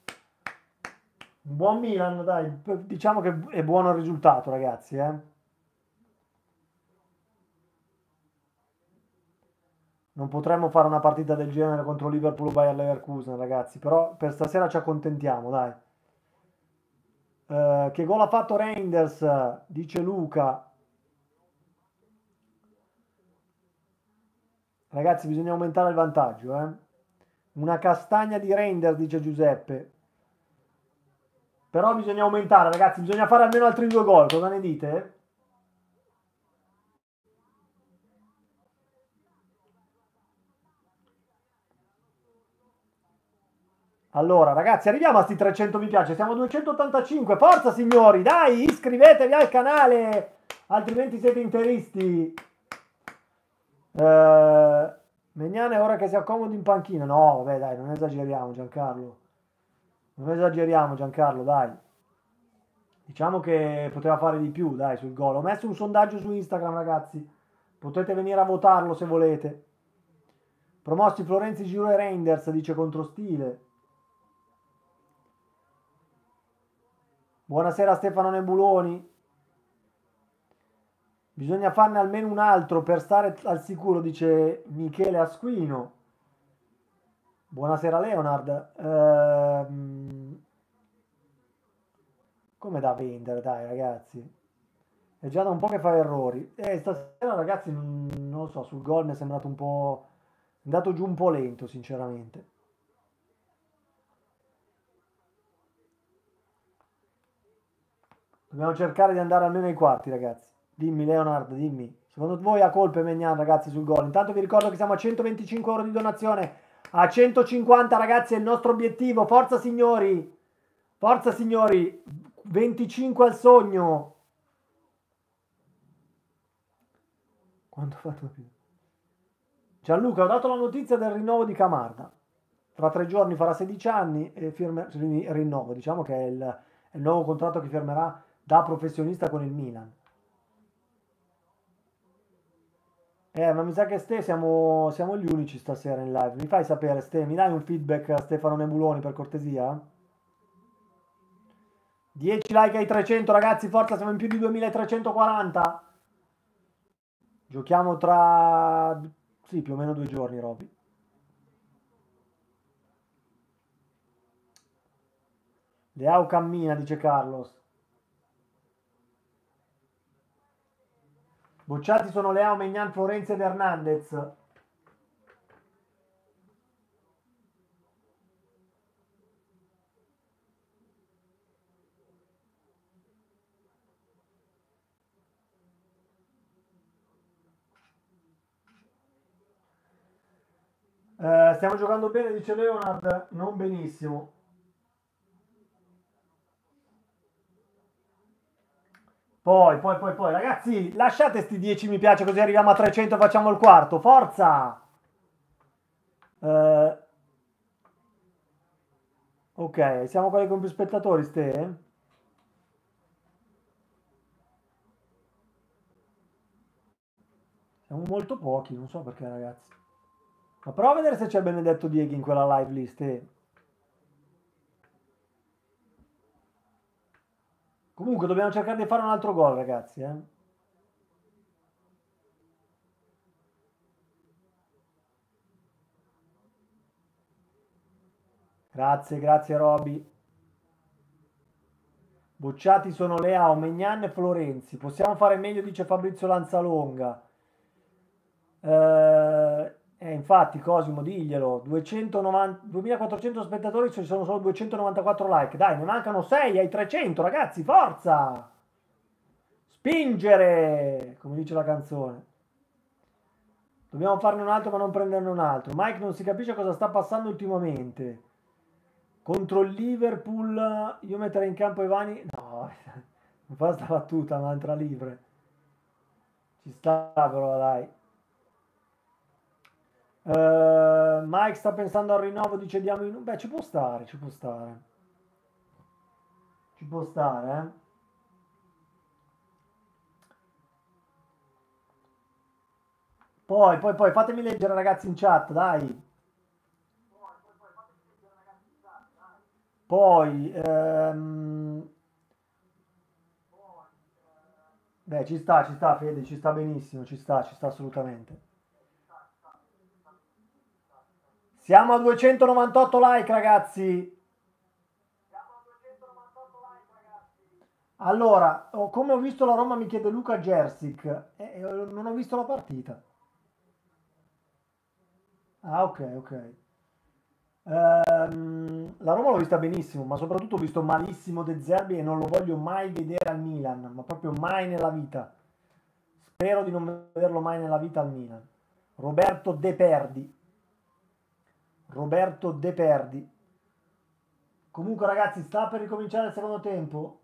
Un buon Milan, dai, diciamo che è buono il risultato, ragazzi, eh. Non potremmo fare una partita del genere contro Liverpool o Bayer Leverkusen, ragazzi, però per stasera ci accontentiamo, dai. Eh, che gol ha fatto Reinders? Dice Luca. Ragazzi, bisogna aumentare il vantaggio, eh. Una castagna di Reinders, dice Giuseppe. Però bisogna aumentare, ragazzi, bisogna fare almeno altri due gol. Cosa ne dite? Allora, ragazzi, arriviamo a sti trecento mi piace. Siamo a duecentottantacinque. Forza, signori, dai, iscrivetevi al canale, altrimenti siete interisti. Eh, Maignan è ora che si accomodi in panchina. No, vabbè, dai, non esageriamo, Giancarlo. Non esageriamo, Giancarlo, dai. Diciamo che poteva fare di più, dai, sul gol. Ho messo un sondaggio su Instagram, ragazzi. Potete venire a votarlo se volete. Promossi Florenzi, Giro e Reinders, dice Controstile. Buonasera Stefano Nebuloni. Bisogna farne almeno un altro per stare al sicuro, dice Michele Asquino. Buonasera Leonard. Ehm, come da vendere, dai ragazzi. È già da un po' che fa errori. E stasera ragazzi, non, non lo so, sul gol mi è sembrato un po'... è andato giù un po' lento, sinceramente. Dobbiamo cercare di andare almeno ai quarti, ragazzi. Dimmi, Leonard, dimmi. Secondo voi ha colpe Maignan, ragazzi, sul gol? Intanto vi ricordo che siamo a centoventicinque euro di donazione. A centocinquanta, ragazzi, è il nostro obiettivo. Forza, signori. Forza, signori. venticinque al sogno. Quanto ho fatto più? Gianluca, ho dato la notizia del rinnovo di Camarda. Tra tre giorni farà sedici anni e firme, rinnovo. Diciamo che è il, è il nuovo contratto che firmerà da professionista con il Milan. Eh, ma mi sa che Ste siamo, siamo gli unici stasera in live. Mi fai sapere, Ste, mi dai un feedback a Stefano Nebuloni per cortesia? dieci like ai trecento, ragazzi, forza, siamo in più di duemilatrecentoquaranta. Giochiamo tra... sì, più o meno due giorni, Roby. Leao cammina, dice Carlos. Bocciati sono Leao, Maignan, Florenzi ed Hernandez. Eh, stiamo giocando bene, dice Leonard, non benissimo. Poi, poi, poi, poi, ragazzi, lasciate sti dieci mi piace così arriviamo a trecento e facciamo il quarto. Forza! Eh, ok, siamo quelli con più spettatori, ste? Siamo molto pochi, non so perché, ragazzi. Ma prova a vedere se c'è Benedetto Dieghi in quella live list. Eh. Comunque dobbiamo cercare di fare un altro gol, ragazzi. Eh. Grazie, grazie Roby. Bocciati sono Leao, Maignan e Florenzi. Possiamo fare meglio, dice Fabrizio Lanzalonga. Eh, eh, infatti, Cosimo, diglielo. duecentonovanta, duemilaquattrocento spettatori, ci sono solo duecentonovantaquattro like. Dai, ne mancano sei ai trecento, ragazzi, forza! Spingere, come dice la canzone. Dobbiamo farne un altro ma non prenderne un altro. Mike non si capisce cosa sta passando ultimamente. Contro il Liverpool io metterei in campo Ivani. No, non fa sta battuta, ma entra livre. Ci sta però, dai. Eh, Mike sta pensando al rinnovo, dice diamo in... Beh, ci può stare, ci può stare. Ci può stare, eh. Poi, poi, poi, fatemi leggere ragazzi in chat, dai. Poi, ehm, beh, ci sta, ci sta, Fede, ci sta benissimo, ci sta, ci sta assolutamente. Siamo a duecentonovantotto like, ragazzi. Allora, ho- come ho visto la Roma mi chiede Luca Gersic, e e non ho visto la partita. Ah, ok, ok. Ehm, la Roma l'ho vista benissimo, ma soprattutto ho visto malissimo De Zerbi e non lo voglio mai vedere al Milan, ma proprio mai nella vita. Spero di non vederlo mai nella vita al Milan. Roberto De Perdi. Roberto De Perdi. Comunque ragazzi, sta per ricominciare il secondo tempo.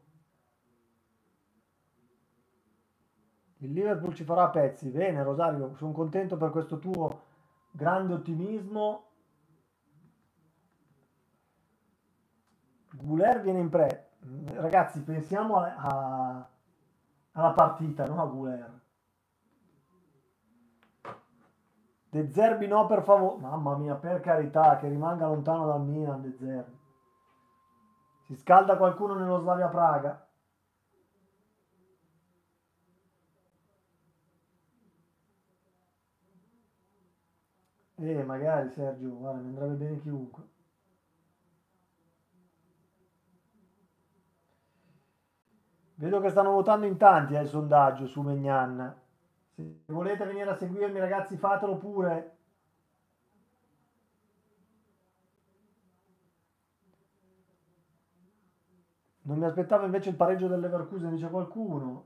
Il Liverpool ci farà a pezzi. Bene, Rosario, sono contento per questo tuo grande ottimismo. Guler viene in pre. Ragazzi, pensiamo a- a- alla partita, non a Guler. De Zerbi no, per favore. Mamma mia, per carità, che rimanga lontano dal Milan, De Zerbi. Si scalda qualcuno nello Slavia Praga. Eh, magari Sergio, guarda, mi andrebbe bene chiunque. Vedo che stanno votando in tanti, eh, il sondaggio su Megnan. Se volete venire a seguirmi, ragazzi, fatelo pure. Non mi aspettavo invece il pareggio del Leverkusen, dice qualcuno.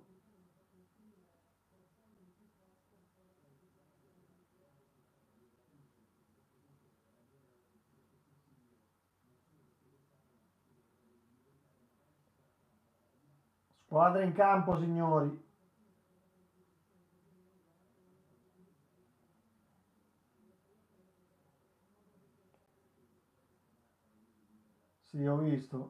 Squadra in campo, signori. Sì, ho visto.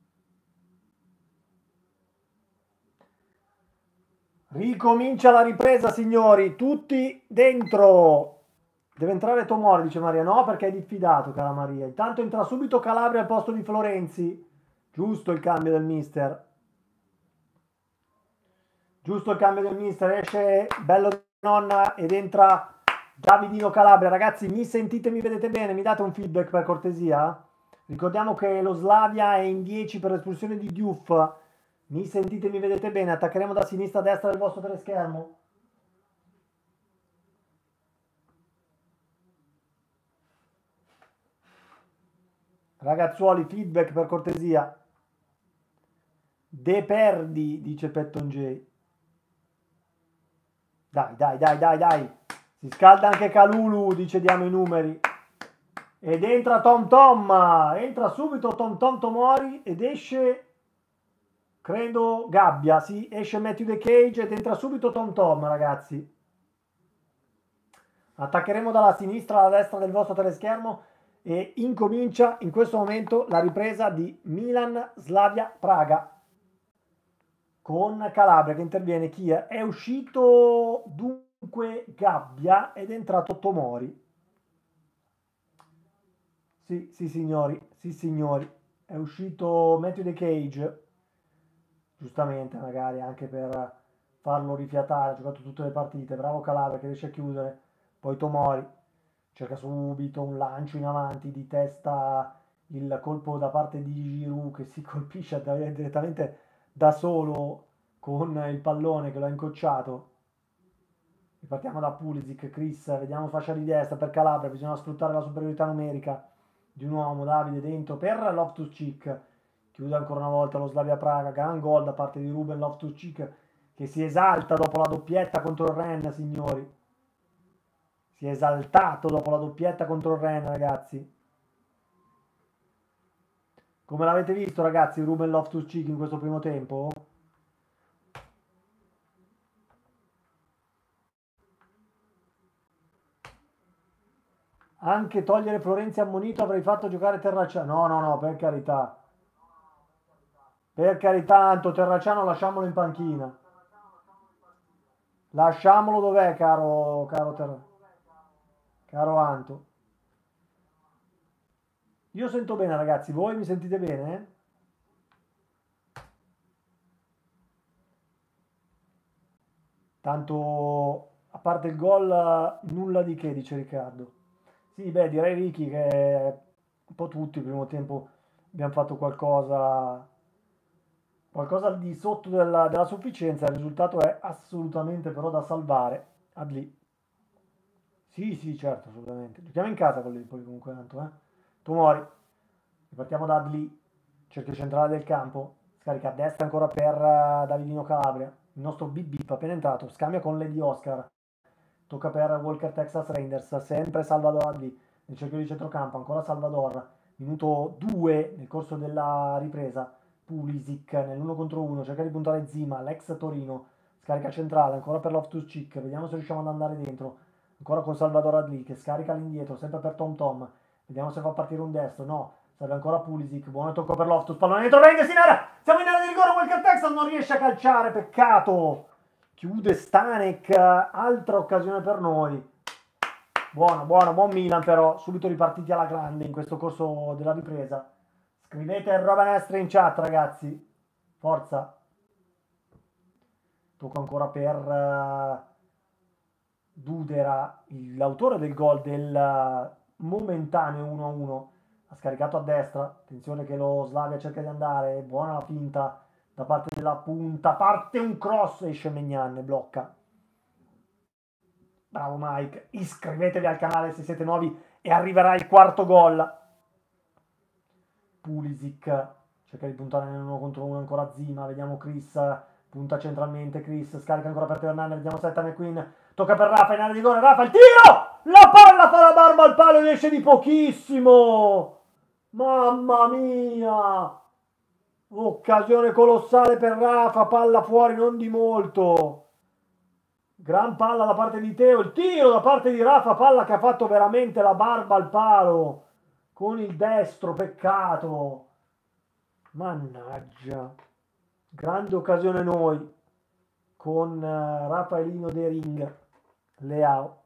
Ricomincia la ripresa, signori. Tutti dentro. Deve entrare Tomori, dice Maria. No, perché è diffidato, cara Maria. Intanto entra subito Calabria al posto di Florenzi. Giusto il cambio del mister. Giusto il cambio del mister. Esce Bello di Nonna ed entra Davidino Calabria. Ragazzi, mi sentite, mi vedete bene? Mi date un feedback per cortesia? Ricordiamo che lo Slavia è in dieci per l'espulsione di Diouf. Mi sentite, mi vedete bene? Attaccheremo da sinistra a destra del vostro teleschermo. Ragazzuoli, feedback per cortesia. De Perdi, dice Petton J. Dai, dai, dai, dai, dai. Si scalda anche Calulu, dice diamo i numeri. Ed entra Tom Tom. Entra subito Tom Tom Tomori ed esce, credo, Gabbia. Sì, esce Matthew The Cage ed entra subito Tom Tom, ragazzi. Attaccheremo dalla sinistra alla destra del vostro teleschermo e incomincia in questo momento la ripresa di Milan-Slavia-Praga con Calabria che interviene. Chi è? È uscito dunque Gabbia ed è entrato Tomori. Sì, sì signori, sì signori. È uscito Matthew The Cage, giustamente magari anche per farlo rifiatare, ha giocato tutte le partite. Bravo Calabria che riesce a chiudere. Poi Tomori cerca subito un lancio in avanti di testa, il colpo da parte di Giroud che si colpisce direttamente da solo con il pallone che lo ha incocciato. Ripartiamo da Pulisic, Chris, vediamo fascia di destra per Calabria, bisogna sfruttare la superiorità numerica di un uomo, Davide dentro per Loftus-Cheek, chiude ancora una volta lo Slavia Praga, gran gol da parte di Ruben Loftus-Cheek che si esalta dopo la doppietta contro il Rennes, signori. Si è esaltato dopo la doppietta contro il Rennes, ragazzi. Come l'avete visto, ragazzi, Ruben Loftus-Cheek in questo primo tempo? Anche togliere Florenzi ammonito avrei fatto giocare Terracciano. No, no, no, per carità. Per carità, Anto Terracciano lasciamolo in panchina. Lasciamolo dov'è, caro, caro, Terra- caro Anto. Io sento bene, ragazzi. Voi mi sentite bene? Tanto, a parte il gol, nulla di che, dice Riccardo. Sì, beh, direi Ricky che un po' tutti il primo tempo abbiamo fatto qualcosa qualcosa al di sotto della, della sufficienza, il risultato è assolutamente però da salvare. Adli. Sì, sì, certo, assolutamente. Giochiamo in casa con l'Empoli comunque tanto, eh. Tomori. Ripartiamo da Adli, cerchio centrale del campo, scarica a destra ancora per eh, Davidino Calabria. Il nostro Bip Bip appena entrato, scambia con Lady Oscar. Tocca per Walker Texas Rangers, sempre Salvador Adli nel cerchio di centrocampo, ancora Salvador. Minuto due nel corso della ripresa. Pulisic nell'uno contro uno, cerca di puntare Zima, l'ex Torino. Scarica centrale, ancora per Loftus-Cheek, vediamo se riusciamo ad andare dentro. Ancora con Salvador Adli che scarica all'indietro, sempre per Tom Tom. Vediamo se fa partire un destro, no. Serve ancora Pulisic, buono tocco per Loftus, pallone dentro, Rangers in area, siamo in area di rigore, Walker Texas non riesce a calciare, peccato. Chiude Stanek, altra occasione per noi. Buono, buono, buon Milan però, subito ripartiti alla grande in questo corso della ripresa. Scrivete roba nostra in chat ragazzi, forza. Tocco ancora per uh, Dudera, l'autore del gol del uh, momentaneo uno a uno. Ha scaricato a destra, attenzione che lo Slavia cerca di andare, buona la finta da parte della punta, parte un cross, esce Megnan e blocca. Bravo Mike, iscrivetevi al canale se siete nuovi e arriverà il quarto gol. Pulisic cerca di puntare nell'uno contro uno ancora Zima, vediamo Chris, punta centralmente Chris, scarica ancora per Teo Hernandez, vediamo Setta McQueen, tocca per Rafa, in area di rigore, Rafa il tiro! La palla fa la barba al palo e esce di pochissimo! Mamma mia! Occasione colossale per Rafa, palla fuori non di molto. Gran palla da parte di Teo, il tiro da parte di Rafa, palla che ha fatto veramente la barba al palo con il destro, peccato. Mannaggia. Grande occasione noi con uh, Raffaelino De Ring, Leao.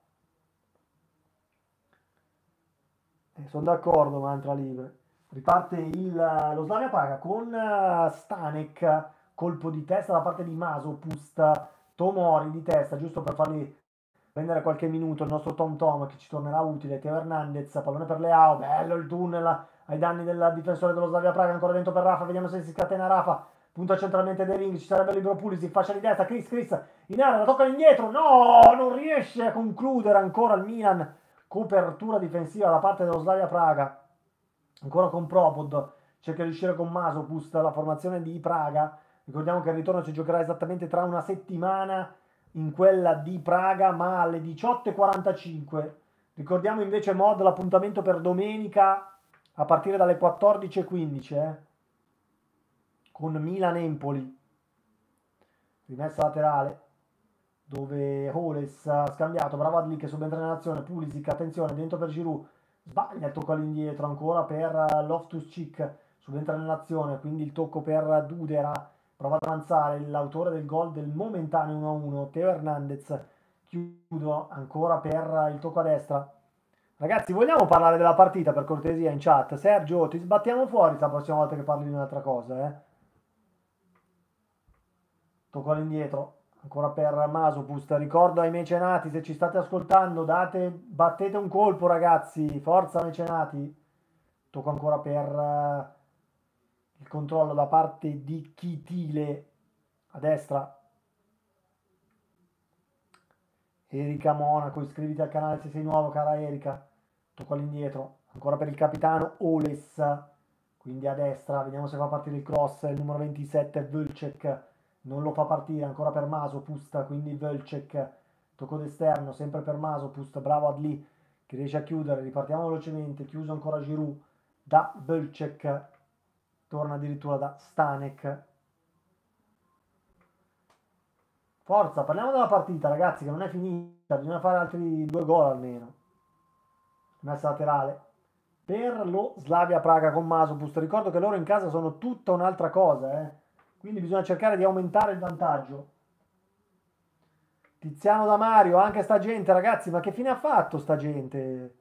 Eh, sono d'accordo, mantra libre. Riparte il, lo Slavia Praga con uh, Stanek, colpo di testa da parte di Masopust, Tomori di testa, giusto per fargli prendere qualche minuto il nostro Tom Tom che ci tornerà utile. Teo Hernandez, pallone per Leao, bello il tunnel ai danni del difensore dello Slavia Praga, ancora dentro per Rafa, vediamo se si scatena Rafa, punta centralmente De Ring, ci sarebbe libero Pulisic, fascia di destra, Chris, Chris, in area, la tocca indietro, no, non riesce a concludere ancora il Milan, copertura difensiva da parte dello Slavia Praga, ancora con Propod, cerca di uscire con Masopust, la formazione di Praga, ricordiamo che il ritorno si giocherà esattamente tra una settimana, in quella di Praga, ma alle diciotto e quarantacinque. Ricordiamo invece mod l'appuntamento per domenica a partire dalle quattordici e quindici, eh, con Milan-Empoli. Rimessa laterale, dove Holes ha scambiato, bravo Adli che subentra nell'azione, Pulisic, attenzione, dentro per Giroud, sbaglia il tocco all'indietro, ancora per Loftus-Cheek, subentra nell'azione, quindi il tocco per Dudera, prova ad avanzare l'autore del gol del momentaneo uno a uno, Teo Hernandez, chiudo ancora per il tocco a destra. Ragazzi, vogliamo parlare della partita per cortesia in chat? Sergio, ti sbattiamo fuori la prossima volta che parli di un'altra cosa, eh? Tocco all'indietro, ancora per Masopust, ricordo ai mecenati, se ci state ascoltando, date, battete un colpo ragazzi, forza mecenati. Tocco ancora per uh, il controllo da parte di Chitile a destra. Erika Monaco, iscriviti al canale se sei nuovo, cara Erika. Tocco all'indietro, ancora per il capitano Oles, quindi a destra, vediamo se fa partire il cross, il numero ventisette Vlcek, non lo fa partire, ancora per Masopust, quindi Vlcek, tocco d'esterno, sempre per Masopust, bravo Adli, che riesce a chiudere, ripartiamo velocemente, chiuso ancora Giroud, da Vlcek, torna addirittura da Stanek. Forza, parliamo della partita ragazzi, che non è finita, bisogna fare altri due gol almeno. Messa laterale per lo Slavia Praga con Masopust, ricordo che loro in casa sono tutta un'altra cosa, eh? Quindi bisogna cercare di aumentare il vantaggio. Tiziano da Mario, anche sta gente ragazzi, ma che fine ha fatto sta gente?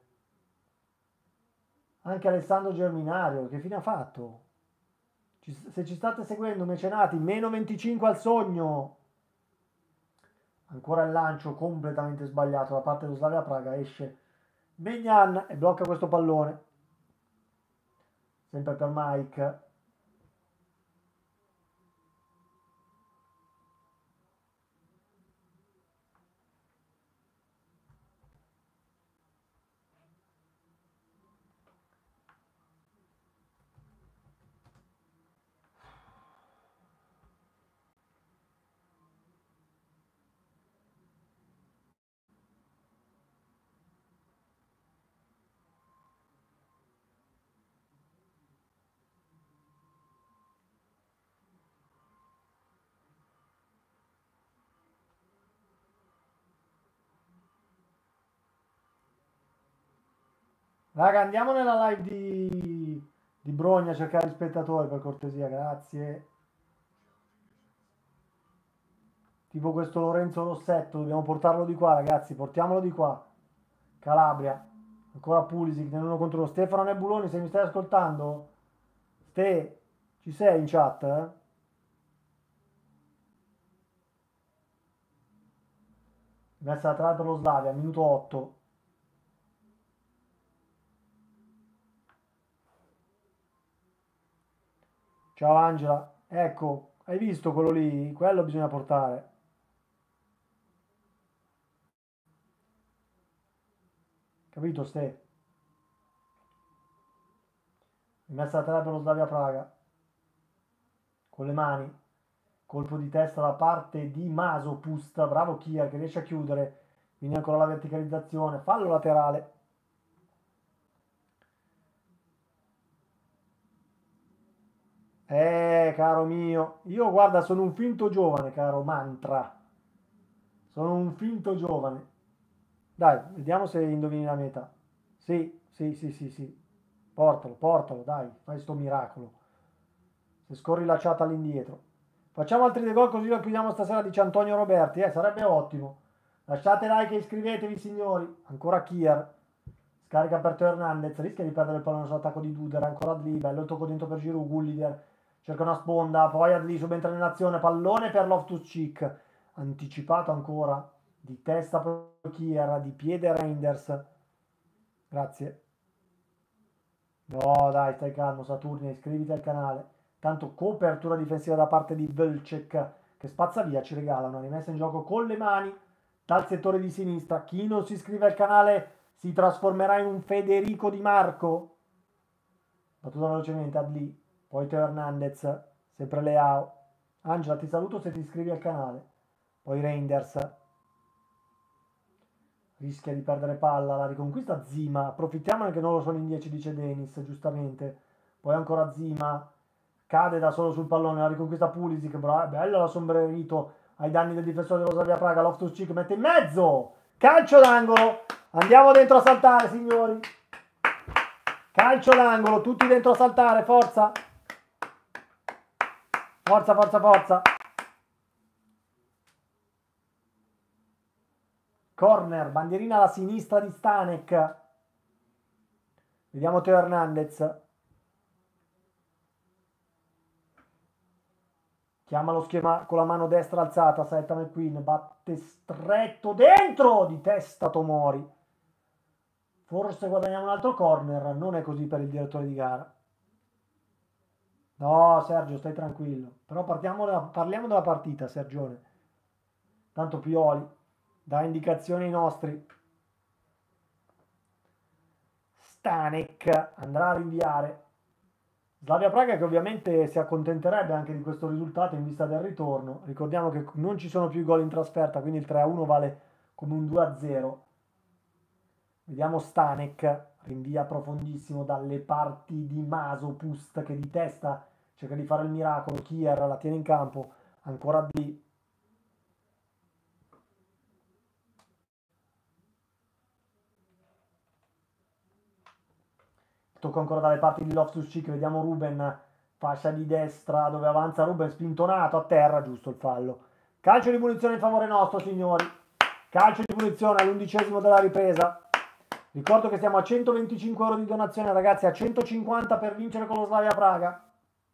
Anche Alessandro Germinario, che fine ha fatto? Ci, se ci state seguendo mecenati, meno venticinque al sogno. Ancora il lancio completamente sbagliato da parte dello Slavia Praga, esce Megnan e blocca questo pallone. Sempre per Mike. Raga, andiamo nella live di, di Brogna a cercare gli spettatori, per cortesia, grazie. Tipo questo Lorenzo Rossetto, dobbiamo portarlo di qua, ragazzi, portiamolo di qua. Calabria, ancora Pulisic nell'uno contro uno. Stefano Nebuloni, se mi stai ascoltando? Ste, ci sei in chat? Eh? Messa laterale per lo Slavia, minuto otto. Ciao Angela, ecco, hai visto quello lì? Quello bisogna portare. Capito, Ste? Messa laterale per lo Slavia Praga. Con le mani. Colpo di testa da parte di Masopust. Bravo Kier che riesce a chiudere. Quindi ancora la verticalizzazione. Fallo laterale. Eh, caro mio. Io guarda, sono un finto giovane, caro Mantra. Sono un finto giovane. Dai, vediamo se indovini la meta. Sì, sì, sì, sì, sì. Portalo, portalo, dai, fai sto miracolo. Se scorri la chat all'indietro. Facciamo altri due gol così lo chiudiamo stasera, dice Antonio Roberti. Eh, sarebbe ottimo. Lasciate like e iscrivetevi, signori. Ancora Kier. Scarica per Teo Hernandez. Rischia di perdere il pallone sull'attacco di Duder. Ancora Adli. Bello il tocco dentro per Giroud. Gulliver cerca una sponda. Poi Adli subentra nell'azione. Pallone per Loftus-Cheek. Anticipato ancora. Di testa per Kier. Di piede Reinders. Grazie. No, dai, stai calmo, Saturnia. Iscriviti al canale. Tanto copertura difensiva da parte di Velcek che spazza via, ci regala una rimessa in gioco con le mani dal settore di sinistra. Chi non si iscrive al canale si trasformerà in un Federico Di Marco. Battuta velocemente Adli, poi Teo Hernandez, sempre Leao. Angela, ti saluto se ti iscrivi al canale. Poi Reinders. Rischia di perdere palla, la riconquista Zima. Approfittiamone che non lo sono in dieci, dice Denis, giustamente. Poi ancora Zima. Cade da solo sul pallone, la riconquista Pulisic, bello la sombrerito ai danni del difensore dello Slavia Praga. Loftus-Cheek mette in mezzo, calcio d'angolo, andiamo dentro a saltare, signori, calcio d'angolo, tutti dentro a saltare, forza, forza, forza, forza. Corner, bandierina alla sinistra di Stanek, vediamo Teo Hernandez. Chiama lo schema con la mano destra alzata, Saetta McQueen, batte stretto dentro di testa Tomori. Forse guadagniamo un altro corner, non è così per il direttore di gara. No, Sergio, stai tranquillo. Però partiamo da, parliamo della partita, Sergione. Tanto Pioli dà indicazioni ai nostri. Stanek andrà a rinviare. Slavia Praga che ovviamente si accontenterebbe anche di questo risultato in vista del ritorno. Ricordiamo che non ci sono più gol in trasferta, quindi il tre a uno vale come un due a zero. Vediamo Stanek, rinvia profondissimo dalle parti di Masopust che di testa cerca di fare il miracolo. Kier la tiene in campo, ancora di tocca ancora dalle parti di Loftus-Cheek, vediamo Ruben, fascia di destra dove avanza Ruben, spintonato a terra, giusto il fallo. Calcio di punizione in favore nostro, signori. Calcio di punizione all'undicesimo della ripresa. Ricordo che stiamo a centoventicinque euro di donazione, ragazzi, a centocinquanta per vincere con lo Slavia Praga.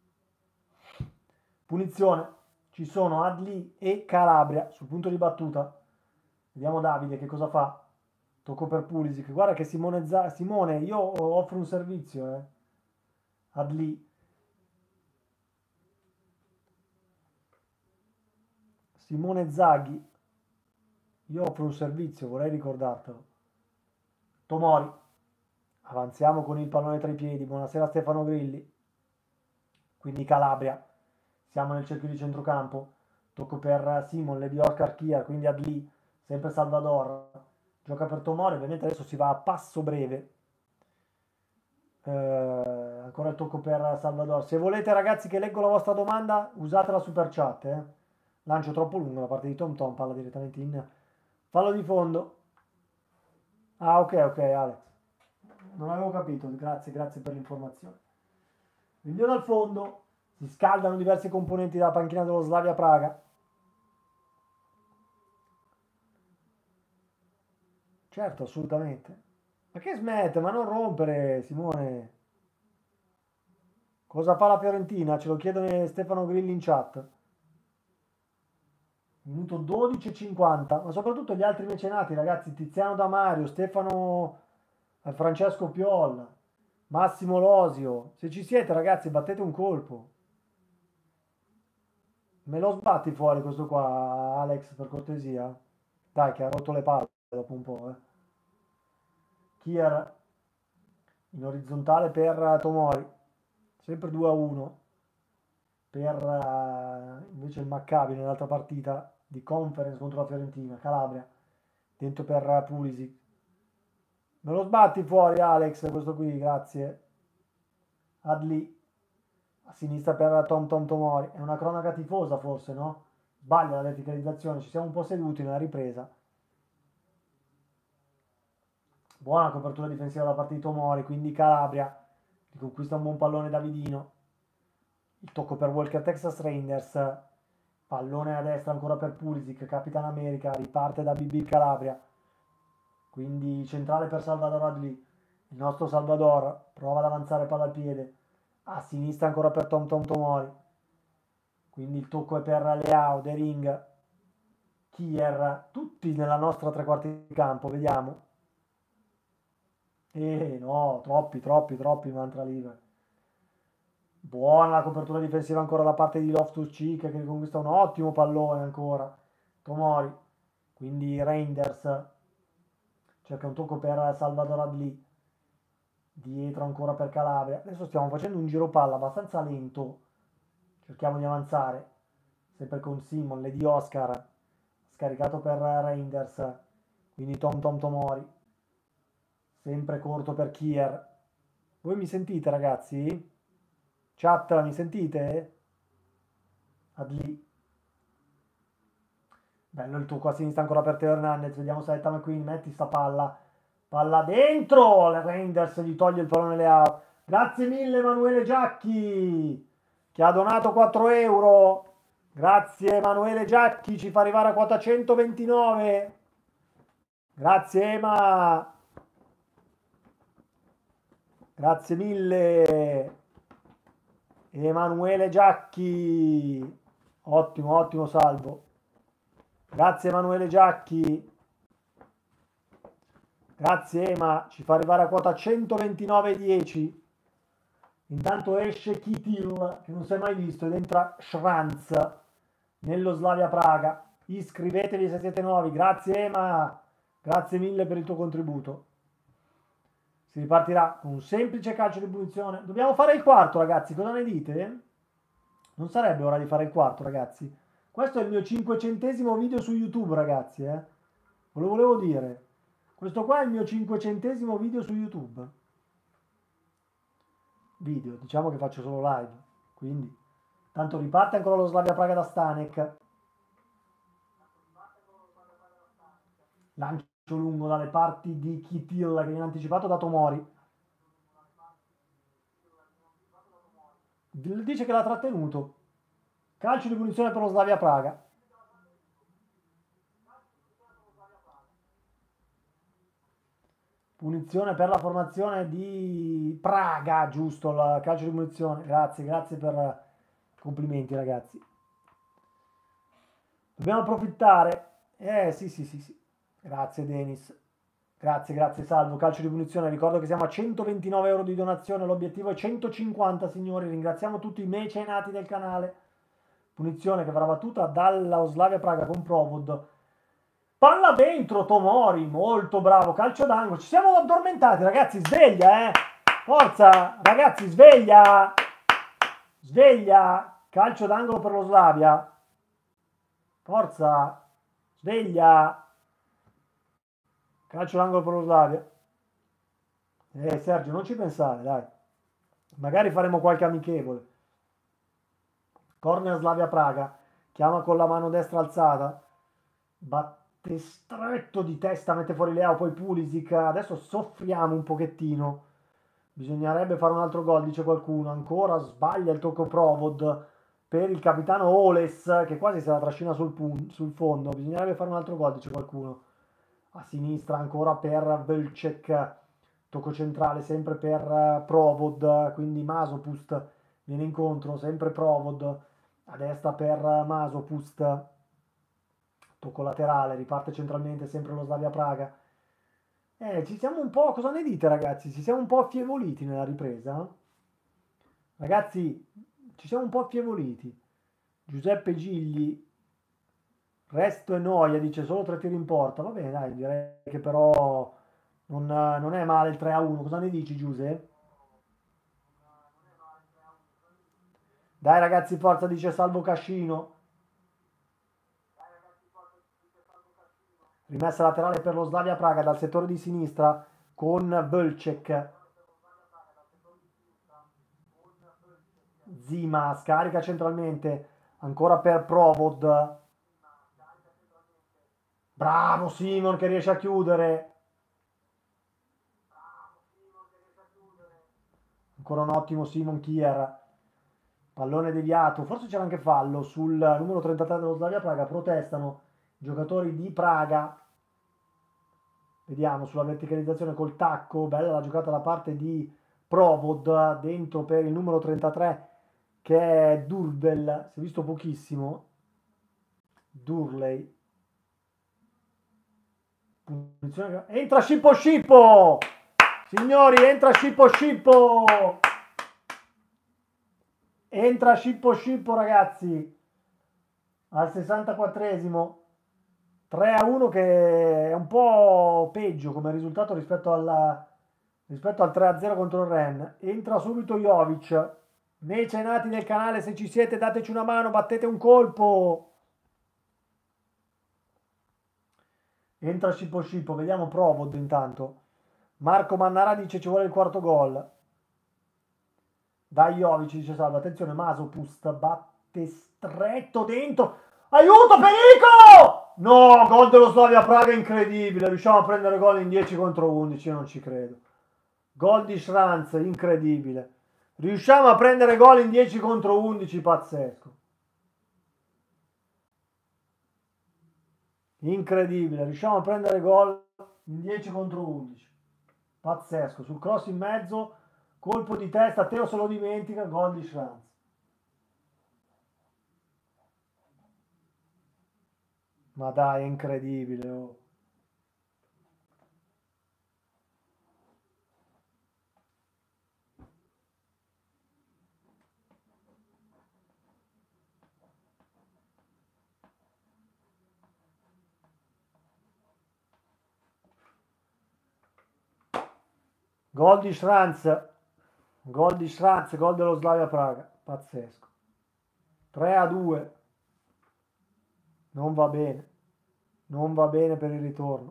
Punizione. Ci sono Adli e Calabria sul punto di battuta. Vediamo Davide che cosa fa. Tocco per Pulisic. Guarda che Simone, Z- Simone, io offro un servizio, eh. Adli. Simone Zaghi. Io offro un servizio, vorrei ricordartelo. Tomori. Avanziamo con il pallone tra i piedi. Buonasera Stefano Grilli. Quindi Calabria. Siamo nel cerchio di centrocampo. Tocco per Simon, Levi Oscar Kier, quindi Adli. Sempre Salvador. Gioca per Tomori, ovviamente adesso si va a passo breve. Eh, ancora il tocco per Salvador. Se volete ragazzi che leggo la vostra domanda, usate la super chat. Eh. Lancio troppo lungo da parte di Tom Tom, palla direttamente in fallo di fondo. Ah ok ok Alex. non avevo capito, grazie, grazie per l'informazione. Rinvio dal fondo, si scaldano diversi componenti della panchina dello Slavia Praga. Certo, assolutamente. Ma che smette? Ma non rompere, Simone. Cosa fa la Fiorentina? Ce lo chiedono Stefano Grilli in chat. Minuto dodici e cinquanta, ma soprattutto gli altri mecenati, ragazzi, Tiziano Damario, Stefano eh, Francesco Piol, Massimo Losio. Se ci siete, ragazzi, battete un colpo. Me lo sbatti fuori questo qua, Alex, per cortesia? Dai, che ha rotto le palle dopo un po', eh. Kier in orizzontale per Tomori, sempre due a uno per uh, invece il Maccabi nell'altra partita di conference contro la Fiorentina, Calabria, dentro per Pulisic. Me lo sbatti fuori, Alex, questo qui, grazie. Adli a sinistra per Tom Tom Tomori, è una cronaca tifosa forse, no? Sbaglia la verticalizzazione, ci siamo un po' seduti nella ripresa. Buona copertura difensiva da parte di Tomori, quindi Calabria riconquista un buon pallone Davidino. Il tocco per Walker Texas Rangers, pallone a destra ancora per Pulisic, Capitan America, riparte da B B Calabria, quindi centrale per Salvador Adli, il nostro Salvador prova ad avanzare palla al piede, a sinistra ancora per Tom Tom Tomori, quindi il tocco è per Leao, De Ring, Kier, tutti nella nostra tre quarti di campo, vediamo. Eh no, troppi, troppi, troppi mantra live. Buona la copertura difensiva ancora da parte di Loftus-Cheek che conquista un ottimo pallone ancora. Tomori, quindi Reinders cerca un tocco per Salvador Adli, dietro ancora per Calabria. Adesso stiamo facendo un giro palla abbastanza lento, cerchiamo di avanzare, sempre con Simon, Lady Oscar, scaricato per Reinders, quindi Tom Tom Tomori, sempre corto per Kier. Voi mi sentite, ragazzi? Chat, mi sentite? Adli. Bello il tocco a sinistra ancora per Teo Hernandez. Vediamo se Eta McQueen metti sta palla. Palla dentro. Le Reinders gli toglie il pallone Leao. Grazie mille Emanuele Giacchi che ha donato quattro euro. Grazie Emanuele Giacchi, ci fa arrivare a quota centoventinove. Grazie Ema. Grazie mille. Emanuele Giacchi, ottimo, ottimo salvo. Grazie Emanuele Giacchi. Grazie Ema, ci fa arrivare a quota centoventinove virgola dieci. Intanto esce Kitil, che non si è mai visto, ed entra Schranz nello Slavia Praga. Iscrivetevi se siete nuovi. Grazie Ema, grazie mille per il tuo contributo. Si ripartirà con un semplice calcio di punizione. Dobbiamo fare il quarto, ragazzi. Cosa ne dite? Non sarebbe ora di fare il quarto, ragazzi? Questo è il mio cinquecentesimo video su YouTube, ragazzi. Eh? Ve lo volevo dire. Questo qua è il mio cinquecentesimo video su YouTube. Video, diciamo che faccio solo live. Quindi, tanto riparte ancora lo Slavia Praga da Stanek. Lancio lungo dalle parti di Kitil che viene anticipato da Tomori. Dice che l'ha trattenuto. Calcio di punizione per lo Slavia Praga. Punizione per la formazione di Praga, giusto, il calcio di punizione. Grazie, grazie per complimenti, ragazzi. Dobbiamo approfittare. Eh sì, sì, sì, sì. Grazie Denis, grazie, grazie Salvo, calcio di punizione, ricordo che siamo a centoventinove euro di donazione, l'obiettivo è centocinquanta signori, ringraziamo tutti i mecenati del canale, punizione che verrà battuta dalla Slavia Praga con Provod, palla dentro Tomori, molto bravo, calcio d'angolo, ci siamo addormentati ragazzi, sveglia eh, forza ragazzi, sveglia, sveglia, calcio d'angolo per lo Slavia, forza, sveglia. Calcio d'angolo per lo Slavia. Eh Sergio, non ci pensare, dai. Magari faremo qualche amichevole. Corner Slavia Praga. Chiama con la mano destra alzata. Batte stretto di testa, mette fuori Leao, poi Pulisic. Adesso soffriamo un pochettino. Bisognerebbe fare un altro gol, dice qualcuno. Ancora sbaglia il tocco Provod per il capitano Oles, che quasi se la trascina sul, pun- sul fondo. Bisognerebbe fare un altro gol, dice qualcuno. A sinistra ancora per Velcek. Tocco centrale sempre per eh, Provod, quindi Masopust viene incontro, sempre Provod. A destra per eh, Masopust. Tocco laterale, riparte centralmente sempre lo Slavia Praga. Eh, ci siamo un po', cosa ne dite ragazzi? Ci siamo un po' affievoliti nella ripresa? Ragazzi, ci siamo un po' affievoliti. Giuseppe Gigli, resto e noia, dice solo tre tiri in porta. Va bene, dai, direi che però non, non è male il tre a uno. Cosa ne dici, Giuseppe? Dai ragazzi, forza, dice Salvo Cascino. Rimessa laterale per lo Slavia Praga dal settore di sinistra con Vlcek. Zima scarica centralmente ancora per Provod. Bravo Simon che riesce a chiudere. Ancora un ottimo Simon Kier. Pallone deviato. Forse c'era anche fallo sul numero trentatré dello Slavia Praga. Protestano i giocatori di Praga. Vediamo sulla verticalizzazione col tacco. Bella la giocata da parte di Provod. Dentro per il numero trentatré che è Durbel. Si è visto pochissimo. Durley. Punizione. Entra Scippo Scippo! Signori, entra Scippo Scippo! Entra Scippo Scippo, ragazzi! Al sessantaquattresimo. tre a uno che è un po' peggio come risultato rispetto, alla, rispetto al tre a zero contro il Ren. Entra subito Jovic. Mecenati del canale, se ci siete dateci una mano, battete un colpo. Entra Scippo Scippo, vediamo Provod intanto. Marco Mannara dice ci vuole il quarto gol. Dai Jovic, dice Salvo, attenzione, Masopust batte stretto dentro. Aiuto, pericolo! No, gol dello Slavia Praga incredibile. Riusciamo a prendere gol in dieci contro undici, io non ci credo. Gol di Schranz, incredibile. Riusciamo a prendere gol in dieci contro undici, pazzesco. Incredibile, riusciamo a prendere gol in dieci contro undici. Pazzesco, sul cross in mezzo, colpo di testa, Teo se lo dimentica, gol di Schranz. Ma dai, è incredibile. Oh. Gol di Schranz, gol di Schranz, gol dello Slavia Praga, pazzesco. tre a due, non va bene, non va bene per il ritorno.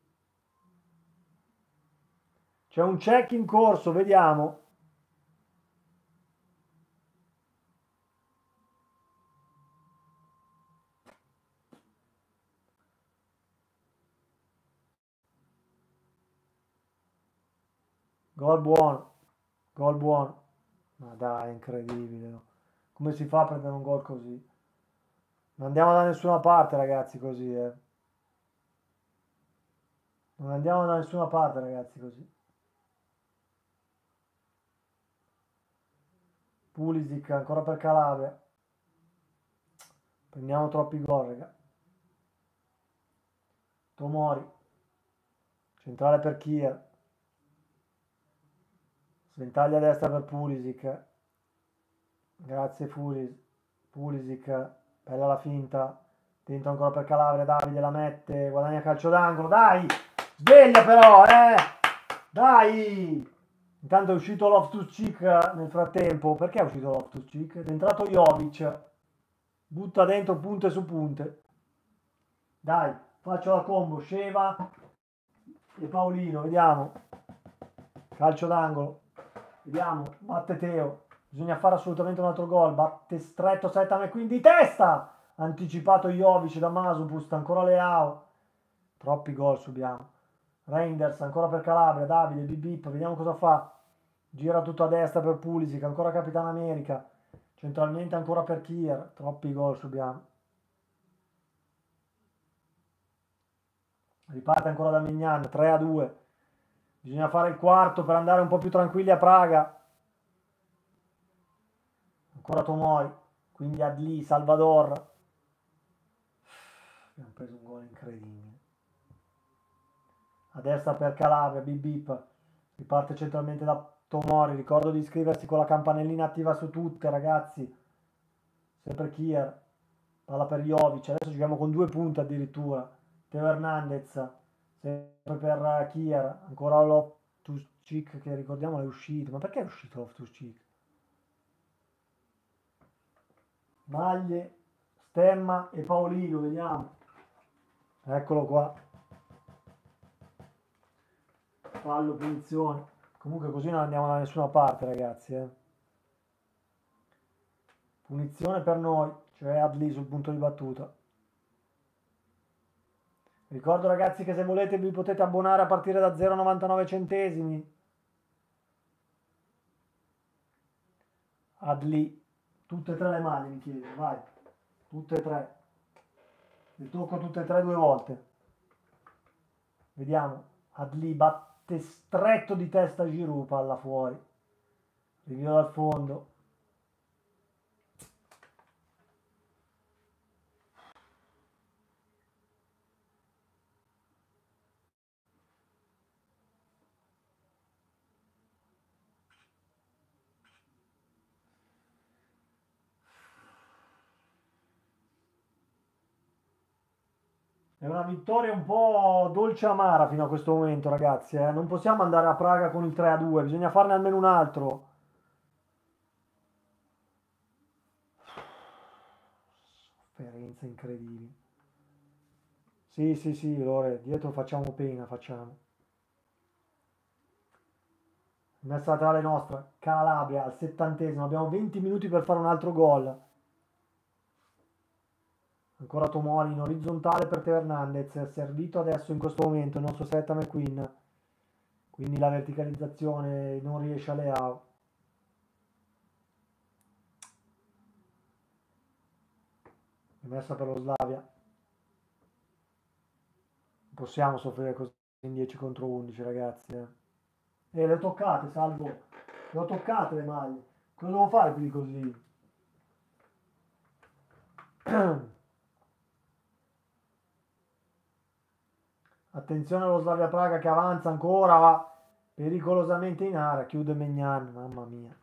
C'è un check in corso, vediamo. Gol buono, gol buono. Ma dai, incredibile. No? Come si fa a prendere un gol così? Non andiamo da nessuna parte, ragazzi, così, eh. Non andiamo da nessuna parte, ragazzi, così. Pulisic ancora per Calabria. Prendiamo troppi gol, raga. Tomori. Centrale per Kier. Sventaglia a destra per Pulisic. Grazie Fulis. Pulisic. Bella la finta. Dentro ancora per Calabria. Davide la mette. Guadagna calcio d'angolo. Dai! Sveglia però, eh! Dai! Intanto è uscito Loftus-Cheek nel frattempo. Perché è uscito Loftus-Cheek? È entrato Jovic. Butta dentro punte su punte. Dai, faccio la combo. Sceva e Paolino. Vediamo. Calcio d'angolo. Vediamo. Batte Teo. Bisogna fare assolutamente un altro gol. Batte stretto Setam e quindi testa. Anticipato Jovic da Masopust. Ancora Leao. Troppi gol subiamo. Reinders ancora per Calabria. Davide, bip bip. Vediamo cosa fa. gira tutto a destra per Pulisic, ancora Capitan America, centralmente ancora per Kier, troppi gol subiamo. Riparte ancora da Mignan, tre a due. Bisogna fare il quarto per andare un po' più tranquilli a Praga. Ancora Tomori, quindi Adli, Salvador. Abbiamo preso un gol incredibile. A destra per Calabria, bip bip. Riparte centralmente da Tomori. Ricordo di iscriversi con la campanellina attiva su tutte, ragazzi. Sempre Kier. Palla per Jovic. Adesso giochiamo con due punte addirittura. Teo Hernandez. Sempre per Kier. Ancora Loftus-Cheek, che ricordiamo è uscito. Ma perché è uscito Loftus-Cheek? Maglie, Stemma e Paolino, vediamo. Eccolo qua. Fallo, punizione. Comunque così non andiamo da nessuna parte, ragazzi. Eh. Punizione per noi, cioè Adli sul punto di battuta. Ricordo, ragazzi, che se volete vi potete abbonare a partire da zero virgola novantanove centesimi. Adli, tutte e tre le mani mi chiede, vai. Tutte e tre. Le tocco tutte e tre due volte. Vediamo. Adli batte stretto di testa Giroud, palla fuori. Rivio dal fondo. È una vittoria un po' dolce amara fino a questo momento, ragazzi. Eh. Non possiamo andare a Praga con il tre a due, bisogna farne almeno un altro. Sofferenza incredibile. Sì, sì, sì, Lore, dietro facciamo pena, facciamo. Messa laterale nostra, Calabria al settantesimo, abbiamo venti minuti per fare un altro gol. Ancora Tomori in orizzontale per Teo Hernandez, è servito adesso in questo momento il nostro Setta McQueen, quindi la verticalizzazione non riesce a Leao. Messa per lo Slavia. Non possiamo soffrire così in dieci contro undici, ragazzi. Eh. E le ho toccate, salvo. Le ho toccate le maglie. Cosa devo fare più di così? Attenzione allo Slavia Praga che avanza ancora, va pericolosamente in area, chiude Megnan, mamma mia.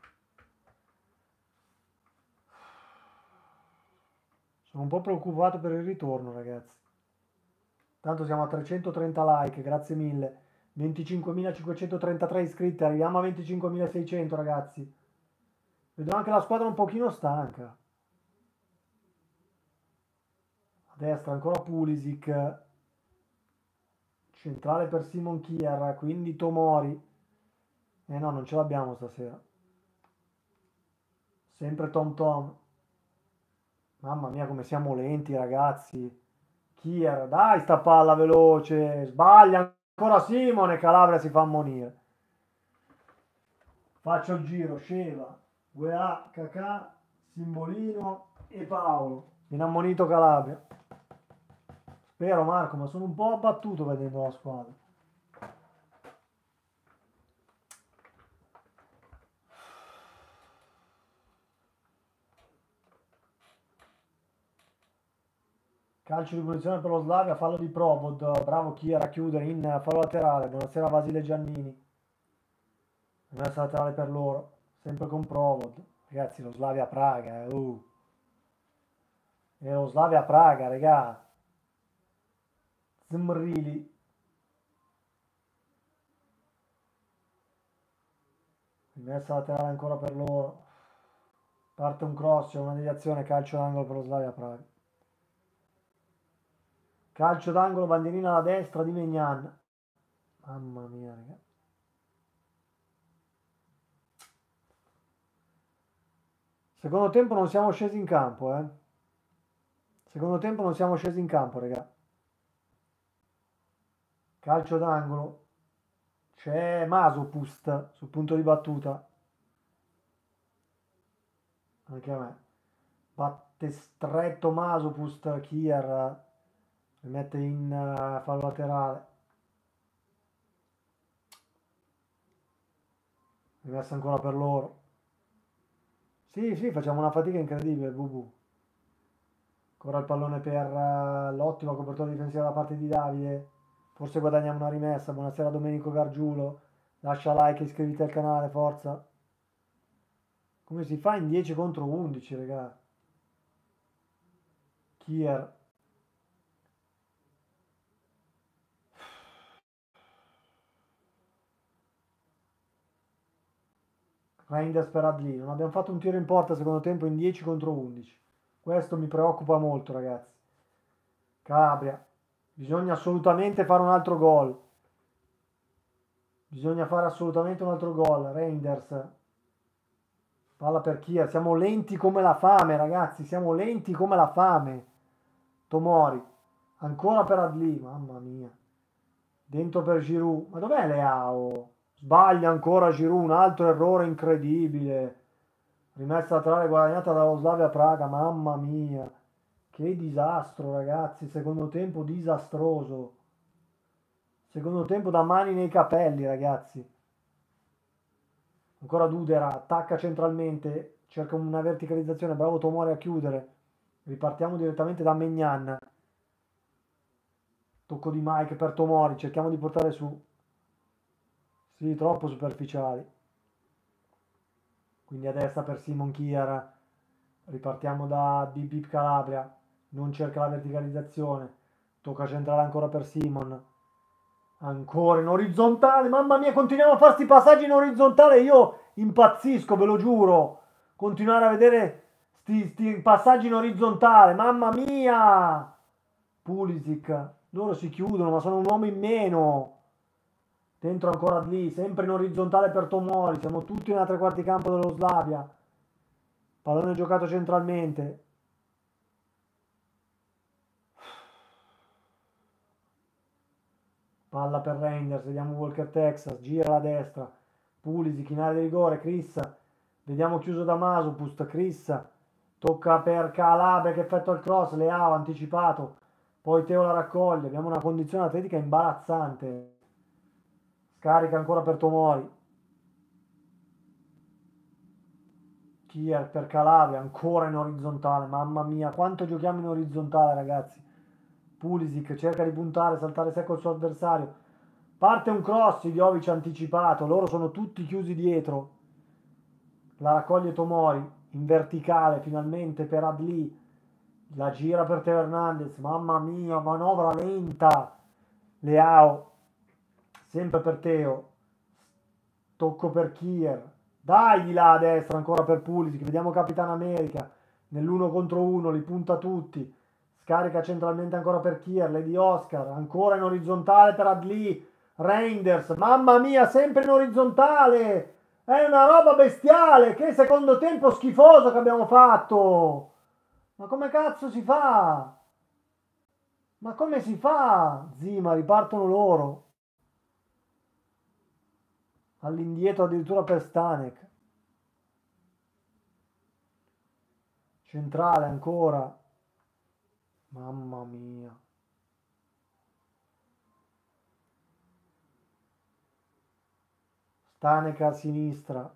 Sono un po' preoccupato per il ritorno, ragazzi. Tanto siamo a trecentotrenta like, grazie mille. venticinquemilacinquecentotrentatré iscritti, arriviamo a venticinquemilaseicento, ragazzi. Vedo anche la squadra un pochino stanca. A destra ancora Pulisic. Centrale per Simon Kier, quindi Tomori. Eh no, non ce l'abbiamo stasera. Sempre Tom Tom. Mamma mia come siamo lenti, ragazzi. Kier, dai sta palla veloce. Sbaglia ancora Simone, Calabria si fa ammonire. Faccio il giro, Sceva, Guea, Cacà, Simbolino e Paolo. In ammonito Calabria. Spero, Marco, ma sono un po' abbattuto vedendo la squadra. Calcio di punizione per lo Slavia, fallo di Provod, bravo Kier a chiudere in fallo laterale. Buonasera Vasile Giannini. Messa laterale per loro, sempre con Provod. Ragazzi, lo Slavia Praga, eh. uh. E lo Slavia Praga, regà. Zmrili. Rimessa laterale ancora per loro. Parte un cross, c'è una deviazione, calcio d'angolo per lo Slavia Praga. Calcio d'angolo, bandierina alla destra di Megnan. Mamma mia, raga. Secondo tempo non siamo scesi in campo, eh. Secondo tempo non siamo scesi in campo, raga. Calcio d'angolo. C'è Masopust sul punto di battuta. Anche a me. Batte stretto Masopust, Kier rimette in uh, fallo laterale. Rimessa ancora per loro. Sì, sì, facciamo una fatica incredibile, Bubu. Ancora il pallone per uh, l'ottima copertura difensiva da parte di Davide. Forse guadagniamo una rimessa. Buonasera Domenico Gargiulo. Lascia like e iscriviti al canale, forza. Come si fa in dieci contro undici, raga? Kier. Reinders per Adli. Non abbiamo fatto un tiro in porta secondo tempo in dieci contro undici. Questo mi preoccupa molto, ragazzi. Calabria. Bisogna assolutamente fare un altro gol. Bisogna fare assolutamente un altro gol. Reinders. Palla per Kier. Siamo lenti come la fame, ragazzi. Siamo lenti come la fame. Tomori. Ancora per Adli. Mamma mia. Dentro per Giroud. Ma dov'è Leao? Sbaglia ancora Giroud. Un altro errore incredibile. Rimessa laterale guadagnata dallo Slavia Praga. Mamma mia. Che disastro, ragazzi. Secondo tempo disastroso. Secondo tempo da mani nei capelli, ragazzi. Ancora Dudera, attacca centralmente, cerca una verticalizzazione, bravo Tomori a chiudere. Ripartiamo direttamente da Maignan. Tocco di Mike per Tomori, cerchiamo di portare su. Sì, troppo superficiali. Quindi a destra per Simon Kier. Ripartiamo da Bip Bip Calabria. Non cerca la verticalizzazione. Tocca centrale ancora per Simon. Ancora in orizzontale, mamma mia, continuiamo a fare questi passaggi in orizzontale, io impazzisco, ve lo giuro. Continuare a vedere questi passaggi in orizzontale, mamma mia. Pulisic, loro si chiudono, ma sono un uomo in meno. Dentro ancora lì, sempre in orizzontale per Tomori, siamo tutti nella tre quarti campo dello Slavia. Pallone giocato centralmente. Palla per Reinders, vediamo Walker Texas, gira a destra, Pulisic in area di rigore, Chris, vediamo chiuso da Masopust, Chris, tocca per Calabria che effettua il cross, Leao anticipato, poi Teo la raccoglie, abbiamo una condizione atletica imbarazzante, scarica ancora per Tomori, Kier per Calabria, ancora in orizzontale, mamma mia, quanto giochiamo in orizzontale, ragazzi. Pulisic cerca di puntare, saltare secco il suo avversario. Parte un cross, Jovic anticipato, loro sono tutti chiusi dietro. La raccoglie Tomori, in verticale finalmente per Adli. La gira per Teo Hernandez, mamma mia, manovra lenta. Leao, sempre per Teo. Tocco per Kier. Dai là a destra ancora per Pulisic, vediamo Capitan America. Nell'uno contro uno, li punta tutti. Scarica centralmente ancora per Kier, Lady Oscar, ancora in orizzontale per Adli, Reinders, mamma mia, sempre in orizzontale, è una roba bestiale, che secondo tempo schifoso che abbiamo fatto, ma come cazzo si fa? Ma come si fa? Zima, ripartono loro, all'indietro addirittura per Stanek, centrale ancora, mamma mia. Stanek a sinistra,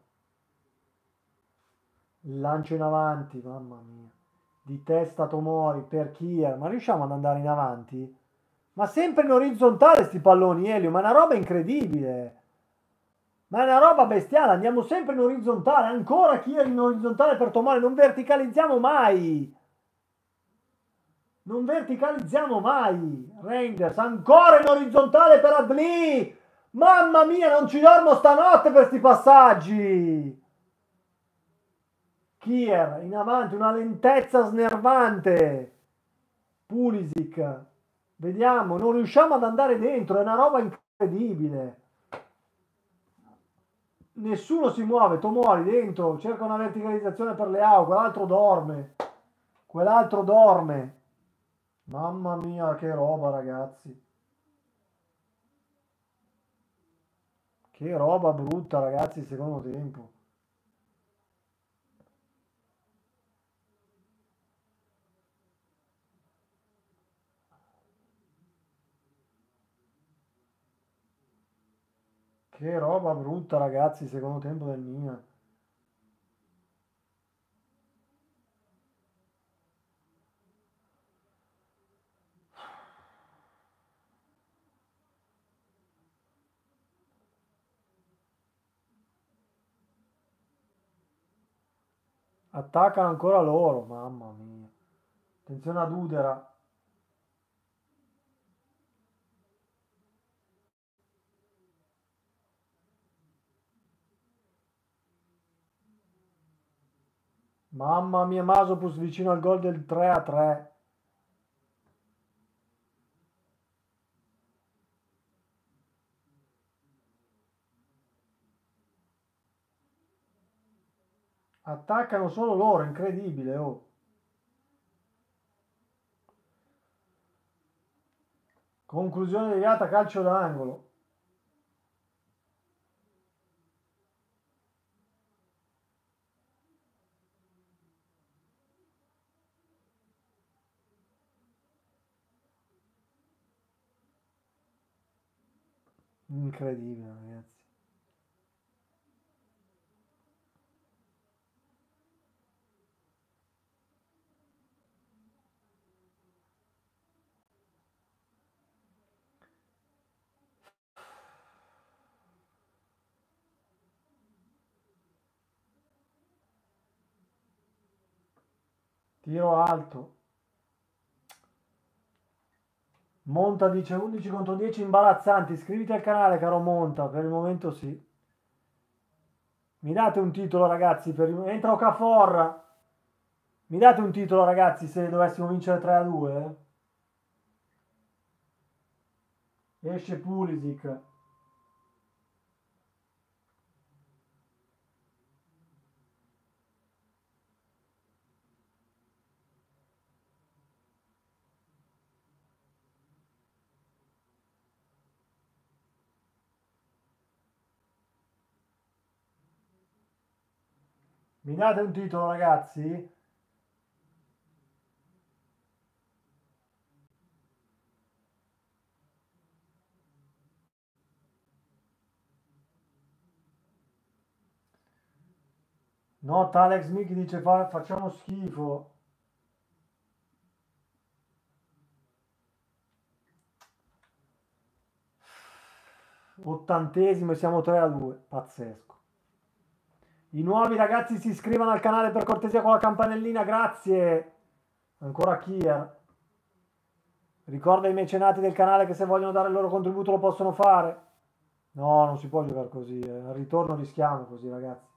lancio in avanti, mamma mia, di testa Tomori per Kier, ma riusciamo ad andare in avanti? Ma sempre in orizzontale sti palloni, Elio, ma è una roba incredibile, ma è una roba bestiale, andiamo sempre in orizzontale, ancora Kier in orizzontale per Tomori, non verticalizziamo mai, non verticalizziamo mai, Reinders, ancora in orizzontale per Adli, mamma mia, non ci dormo stanotte per sti passaggi. Kier in avanti, una lentezza snervante. Pulisic, vediamo, non riusciamo ad andare dentro, è una roba incredibile. Nessuno si muove, Tomori dentro, cerca una verticalizzazione per Leao, quell'altro dorme. Quell'altro dorme. Mamma mia, che roba, ragazzi. Che roba brutta, ragazzi, secondo tempo. Che roba brutta, ragazzi, secondo tempo del Milan. Attaccano ancora loro, mamma mia. Attenzione ad Udera. Mamma mia, Masopus vicino al gol del tre a tre. Attaccano solo loro, incredibile, oh. Conclusione deviata, calcio d'angolo. Incredibile, ragazzi. Tiro alto. Monta dice undici contro dieci imbarazzanti. Iscriviti al canale, caro Monta. Per il momento sì. Mi date un titolo, ragazzi? Per il... Entra Okafor. Mi date un titolo, ragazzi, se dovessimo vincere tre a due? Esce Pulisic. Mi date un titolo, ragazzi? No, Alex Michi dice fa- facciamo schifo. Ottantesimo e siamo tre a due. Pazzesco. I nuovi ragazzi si iscrivano al canale per cortesia con la campanellina, grazie. Ancora Kier. Ricorda ai mecenati del canale che se vogliono dare il loro contributo lo possono fare. No, non si può giocare così. eh. Al ritorno rischiamo così, ragazzi.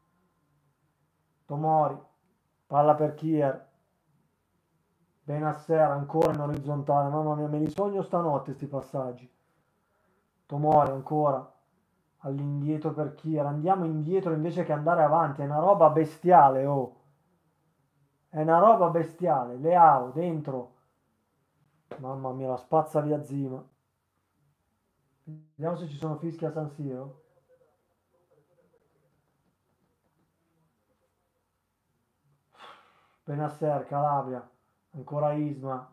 Tomori. Palla per Kier. Benasser ancora in orizzontale. Mamma mia, me li sogno stanotte sti passaggi. Tomori ancora. All'indietro per Kier. Andiamo indietro invece che andare avanti. È una roba bestiale, oh. È una roba bestiale. Leao dentro. Mamma mia, la spazza via Zima. Vediamo se ci sono fischi a San Siro. Benasser, Calabria. Ancora Isma.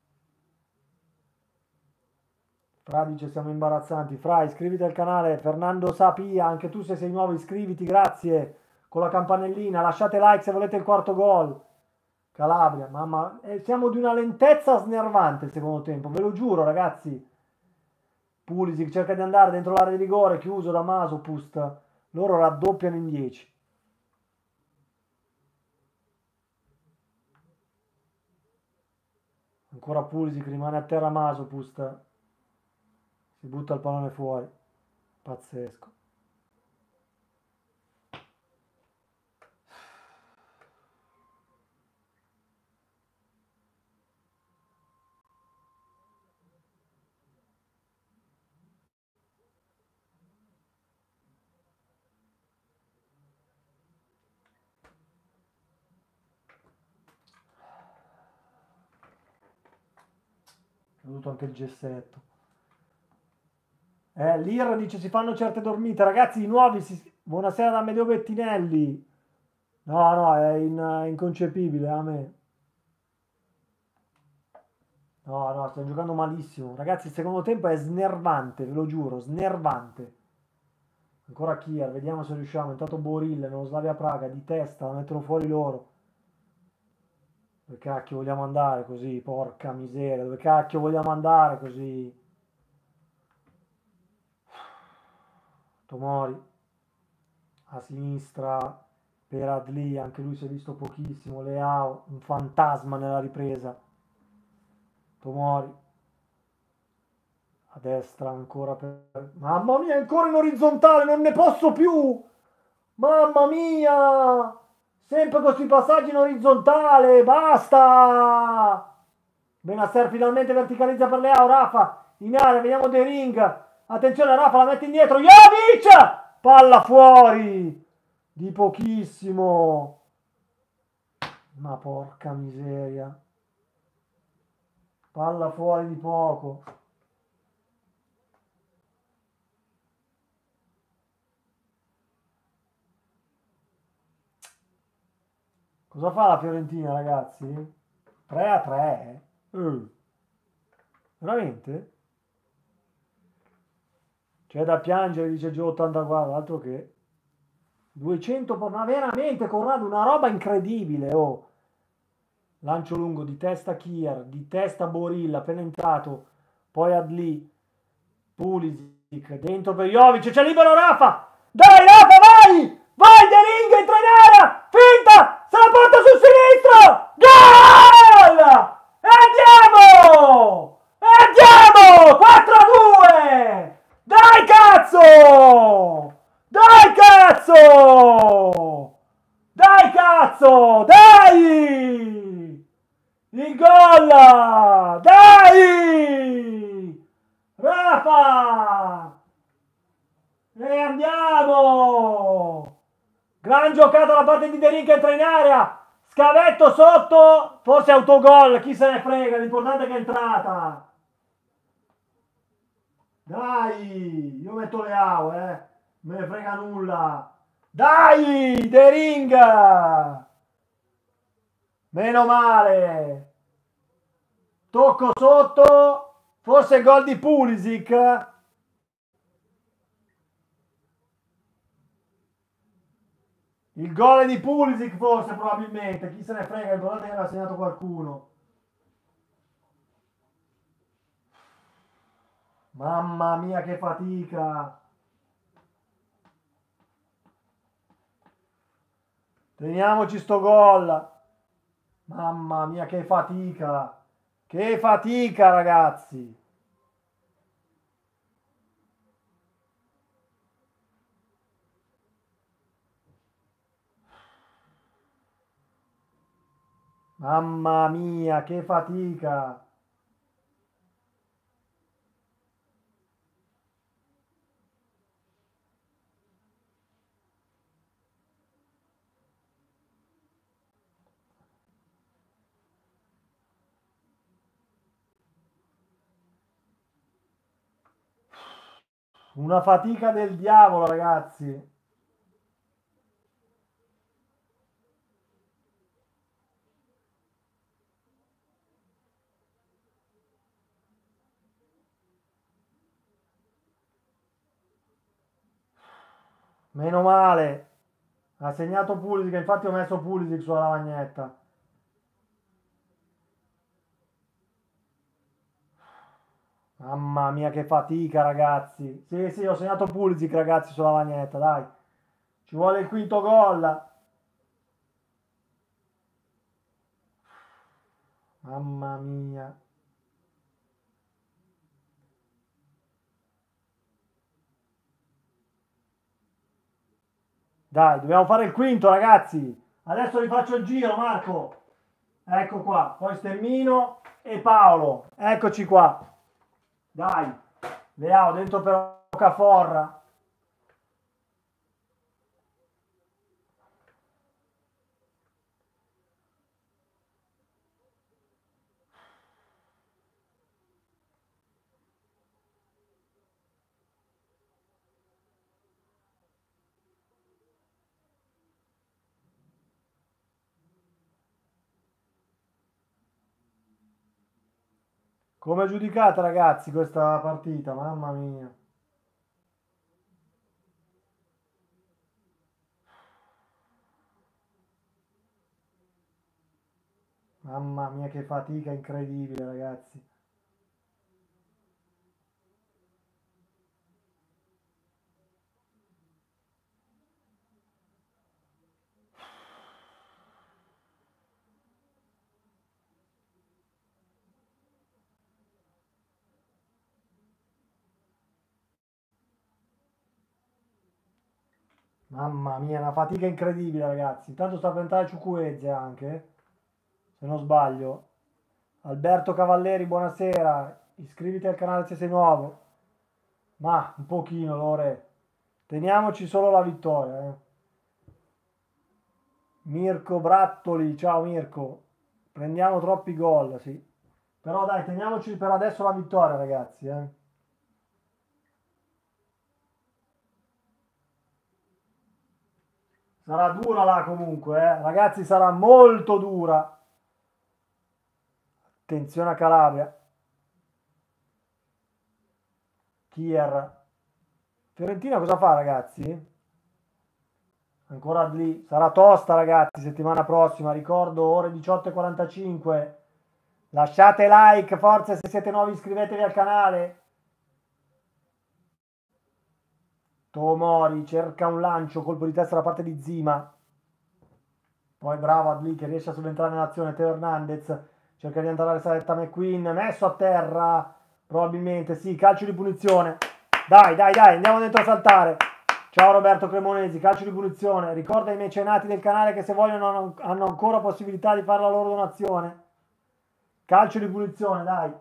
Fra dice siamo imbarazzanti. Fra, iscriviti al canale. Fernando Sapia, anche tu se sei nuovo iscriviti, grazie. Con la campanellina. Lasciate like se volete il quarto gol. Calabria, mamma. Eh, siamo di una lentezza snervante il secondo tempo, ve lo giuro, ragazzi. Pulisic cerca di andare dentro l'area di rigore, chiuso da Masopust. Loro raddoppiano in dieci. Ancora Pulisic, rimane a terra Masopust. Si butta il pallone fuori. Pazzesco. È caduto anche il gessetto. Eh, L'Ir dice si fanno certe dormite. Ragazzi, i nuovi si... Buonasera da Medeo Bettinelli. No, no, è in- inconcepibile a me. No, no, stiamo giocando malissimo. Ragazzi, il secondo tempo è snervante, ve lo giuro, snervante. Ancora Kier, vediamo se riusciamo. Intanto Boril, nello Slavia Praga, di testa, la mettono fuori loro. Dove cacchio vogliamo andare così? Porca miseria, dove cacchio vogliamo andare così? Tomori a sinistra per Adli, anche lui si è visto pochissimo. Leao, un fantasma nella ripresa. Tomori a destra ancora per... Mamma mia, ancora in orizzontale, non ne posso più! Mamma mia! Sempre questi passaggi in orizzontale, basta! Benasser finalmente verticalizza per Leao, Rafa in area, vediamo De Ring. Attenzione, Rafa la mette indietro, Jovic! Palla fuori! Di pochissimo. Ma porca miseria. Palla fuori di poco. Cosa fa la Fiorentina, ragazzi? tre a tre? Eh, veramente? C'è da piangere, dice Gio ottantaquattro, altro che duecento, ma veramente Corrado, una roba incredibile, oh. Lancio lungo di testa Kier, di testa Borilla, appena entrato, poi Adli, Pulisic, dentro per Jovic, c'è libero Rafa! Dai Rafa, vai! Vai De Ring, entra in area! Finta! Se la porta sul sinistro! Gol! E andiamo! E andiamo! quattro a due! Dai cazzo! Dai cazzo! Dai cazzo! Dai! Il gol! Dai! Rafa! E andiamo! Gran giocata da parte di De Ring che entra in area! Scavetto sotto! Forse autogol, chi se ne frega, l'importante è che è entrata! Dai! Io metto Leao, eh! Me ne frega nulla! Dai! De Ring! Meno male! Tocco sotto! Forse gol di Pulisic? Il gol è di Pulisic forse probabilmente, chi se ne frega, l'importante è che l'ha segnato qualcuno. Mamma mia che fatica! Teniamoci sto gol! Mamma mia che fatica! Che fatica ragazzi! Mamma mia che fatica! Una fatica del diavolo ragazzi! Meno male! Ha segnato Pulisic, infatti ho messo Pulisic sulla lavagnetta. Mamma mia che fatica ragazzi. Sì, sì, ho segnato Pulisic ragazzi sulla lavagnetta, dai. Ci vuole il quinto gol. Mamma mia. Dai, dobbiamo fare il quinto ragazzi. Adesso vi faccio il giro Marco. Ecco qua, poi Stermino e Paolo. Eccoci qua. Dai, Leao dentro per Okafor. Come giudicate ragazzi questa partita? Mamma mia. Mamma mia che fatica incredibile ragazzi. Mamma mia, una fatica incredibile ragazzi. Intanto sta per entrare Ciucueze anche, se non sbaglio. Alberto Cavalleri, buonasera. Iscriviti al canale se sei nuovo. Ma un pochino, Lore. Teniamoci solo la vittoria, eh. Mirko Brattoli, ciao Mirko. Prendiamo troppi gol, sì. Però dai, teniamoci per adesso la vittoria, ragazzi, eh. Sarà dura là comunque, eh. Ragazzi, sarà molto dura. Attenzione a Calabria. Kier. Fiorentina cosa fa, ragazzi? Ancora lì. Sarà tosta, ragazzi, settimana prossima. Ricordo, ore diciotto e quarantacinque. Lasciate like, forza, se siete nuovi iscrivetevi al canale. Tomori cerca un lancio, colpo di testa da parte di Zima. Poi bravo Adli che riesce a subentrare nell'azione. Teo Hernandez cerca di andare alla saletta McQueen. Messo a terra, probabilmente. Sì, calcio di punizione. Dai, dai, dai, andiamo dentro a saltare. Ciao Roberto Cremonesi, calcio di punizione. Ricorda ai mecenati del canale che se vogliono hanno ancora possibilità di fare la loro donazione. Calcio di punizione, dai.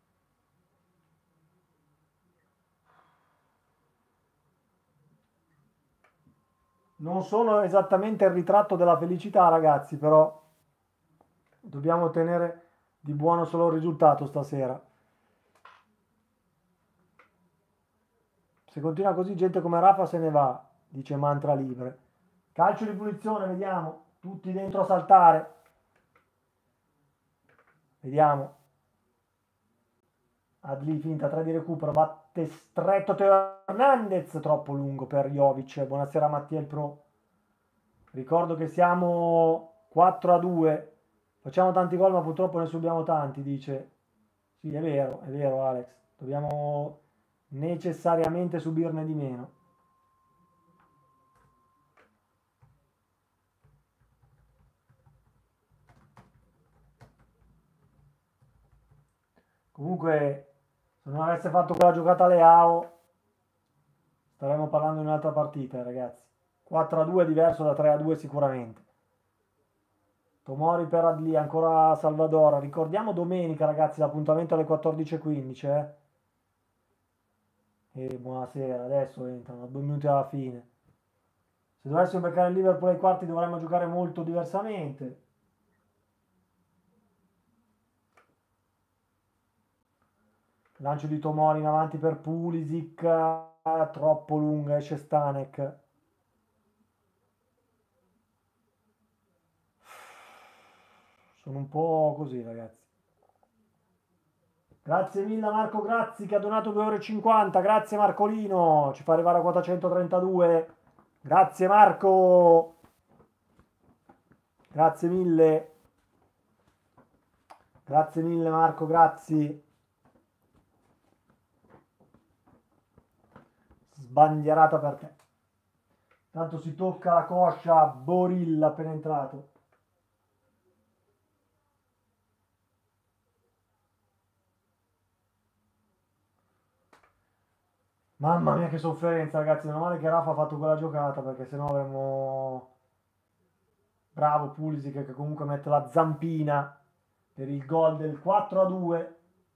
Non sono esattamente il ritratto della felicità, ragazzi, però dobbiamo ottenere di buono solo il risultato stasera. Se continua così, gente come Rafa se ne va, dice Mantra Libre. Calcio di punizione, vediamo. Tutti dentro a saltare. Vediamo. Adli finta tre di recupero, batte stretto Teo Hernandez, troppo lungo per Jovic. Buonasera Mattia il Pro. Ricordo che siamo quattro a due. Facciamo tanti gol, ma purtroppo ne subiamo tanti, dice. Sì, è vero, è vero Alex. Dobbiamo necessariamente subirne di meno. Comunque, se non avesse fatto quella giocata Leao, staremmo parlando di un'altra partita, ragazzi. quattro a due è diverso da tre a due sicuramente. Tomori per Adli, ancora Salvador. Ricordiamo domenica, ragazzi, l'appuntamento alle quattordici e quindici, eh. E buonasera, adesso entrano, due minuti alla fine. Se dovessimo beccare il Liverpool ai quarti dovremmo giocare molto diversamente. Lancio di Tomori in avanti per Pulisic, troppo lunga, esce Stanek. Sono un po' così, ragazzi. Grazie mille a Marco Grazzi che ha donato due euro e cinquanta. Grazie Marcolino, ci fa arrivare a quota centotrentadue. Grazie Marco. Grazie mille. Grazie mille Marco, grazie. Sbandierata per te. Tanto si tocca la coscia, Borilla appena entrato. Mamma mia che sofferenza ragazzi, meno male che Rafa ha fatto quella giocata perché sennò avremmo... Bravo Pulisic che comunque mette la zampina per il gol del quattro a due.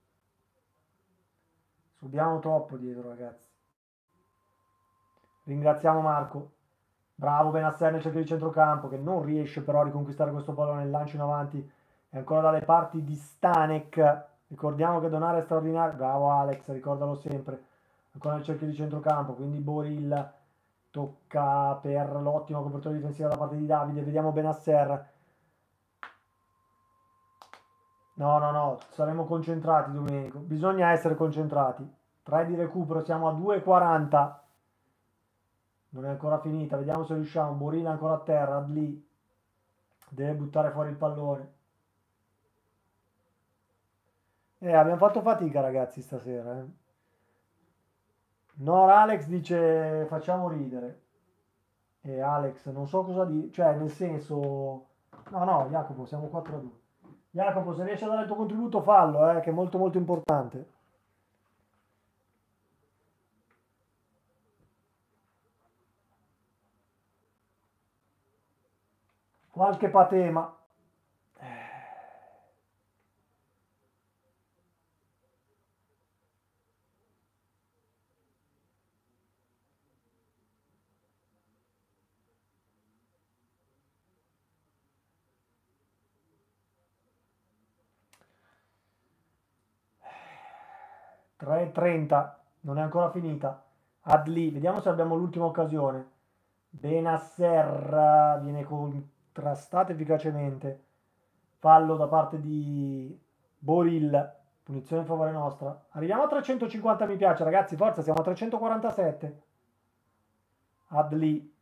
Subiamo troppo dietro ragazzi. Ringraziamo Marco. Bravo Benasser nel cerchio di centrocampo che non riesce però a riconquistare questo pallone, il lancio in avanti è ancora dalle parti di Stanek. Ricordiamo che Donare è straordinario. Bravo Alex, ricordalo sempre. Ancora nel cerchio di centrocampo, quindi Boril tocca per l'ottima copertura difensiva da parte di Davide. Vediamo Benasser. No, no, no, saremo concentrati Domenico. Bisogna essere concentrati. tre di recupero, siamo a due e quaranta. Non è ancora finita, vediamo se riusciamo. Borina ancora a terra, Adli deve buttare fuori il pallone. Eh, abbiamo fatto fatica ragazzi stasera. Eh. No, Alex dice facciamo ridere. E Alex, non so cosa dire, cioè nel senso... No, no, Jacopo, siamo quattro a due. Jacopo, se riesci a dare il tuo contributo fallo, eh, che è molto molto importante. Qualche patema. tre e trenta, non è ancora finita. Adli, vediamo se abbiamo l'ultima occasione. Benasser viene contrastato efficacemente. Fallo da parte di Boril. Punizione in favore nostra. Arriviamo a trecentocinquanta mi piace, ragazzi. Forza, siamo a trecentoquarantasette. Adli.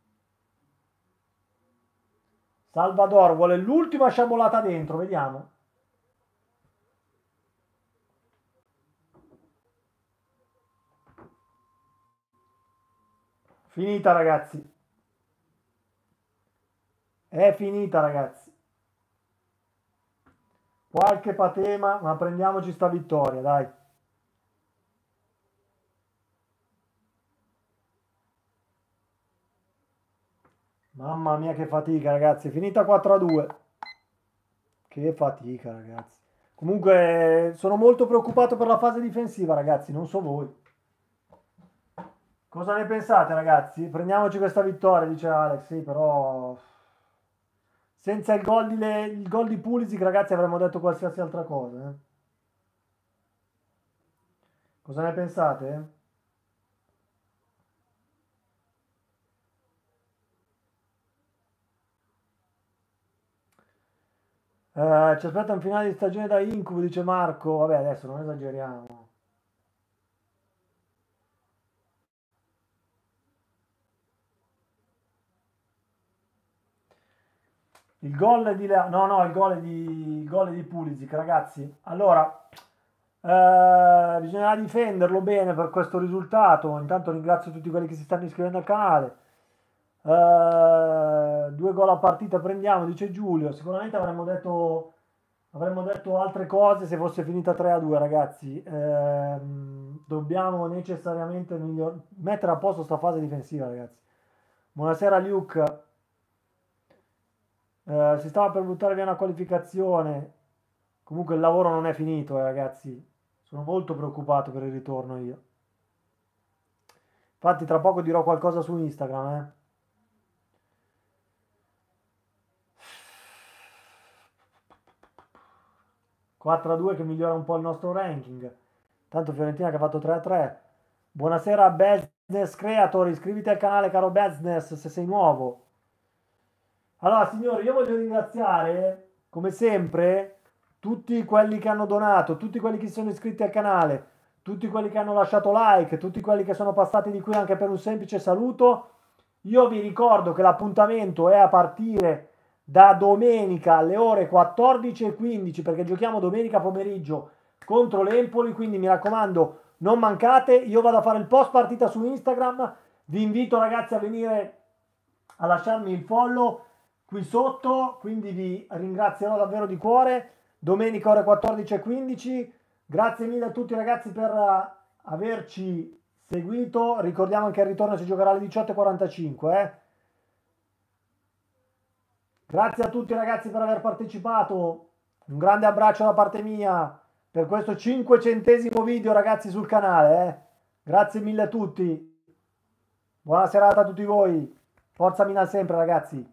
Salvador vuole l'ultima sciabolata dentro, vediamo. Finita, ragazzi. È finita, ragazzi. Qualche patema, ma prendiamoci sta vittoria, dai. Mamma mia che fatica, ragazzi. È finita quattro a due. Che fatica, ragazzi. Comunque sono molto preoccupato per la fase difensiva, ragazzi. Non so voi. Cosa ne pensate, ragazzi? Prendiamoci questa vittoria, dice Alex. Sì, però senza il gol di, le... il gol di Pulisic, ragazzi, avremmo detto qualsiasi altra cosa. Eh? Cosa ne pensate? Eh, ci aspetta un finale di stagione da incubo, dice Marco. Vabbè, adesso non esageriamo. Il gol di Lea- no, no, il gol di, il gol di Pulisic, ragazzi. Allora, eh, bisognerà difenderlo bene per questo risultato. Intanto ringrazio tutti quelli che si stanno iscrivendo al canale. Eh, due gol a partita prendiamo, dice Giulio. Sicuramente avremmo detto, avremmo detto altre cose se fosse finita tre a due, ragazzi. Ehm, dobbiamo necessariamente miglior- mettere a posto sta fase difensiva, ragazzi. Buonasera Luke. Eh, si stava per buttare via una qualificazione. Comunque il lavoro non è finito, eh, ragazzi. Sono molto preoccupato per il ritorno io. Infatti tra poco dirò qualcosa su Instagram, eh. quattro a due che migliora un po' il nostro ranking. Tanto Fiorentina che ha fatto tre a tre. Buonasera Business Creator, iscriviti al canale caro Business se sei nuovo. Allora signori, io voglio ringraziare come sempre tutti quelli che hanno donato, tutti quelli che si sono iscritti al canale, tutti quelli che hanno lasciato like, tutti quelli che sono passati di qui anche per un semplice saluto. Io vi ricordo che l'appuntamento è a partire da domenica alle ore quattordici e quindici perché giochiamo domenica pomeriggio contro l'Empoli, quindi mi raccomando non mancate, io vado a fare il post partita su Instagram, vi invito ragazzi a venire a lasciarmi il follow qui sotto, quindi vi ringrazierò davvero di cuore, domenica ore quattordici e quindici, grazie mille a tutti ragazzi per uh, averci seguito, ricordiamo anche il ritorno si giocherà alle diciotto e quarantacinque, eh. Grazie a tutti ragazzi per aver partecipato, un grande abbraccio da parte mia per questo cinquecentesimo video ragazzi sul canale, eh. Grazie mille a tutti, buona serata a tutti voi, forza Milan sempre ragazzi.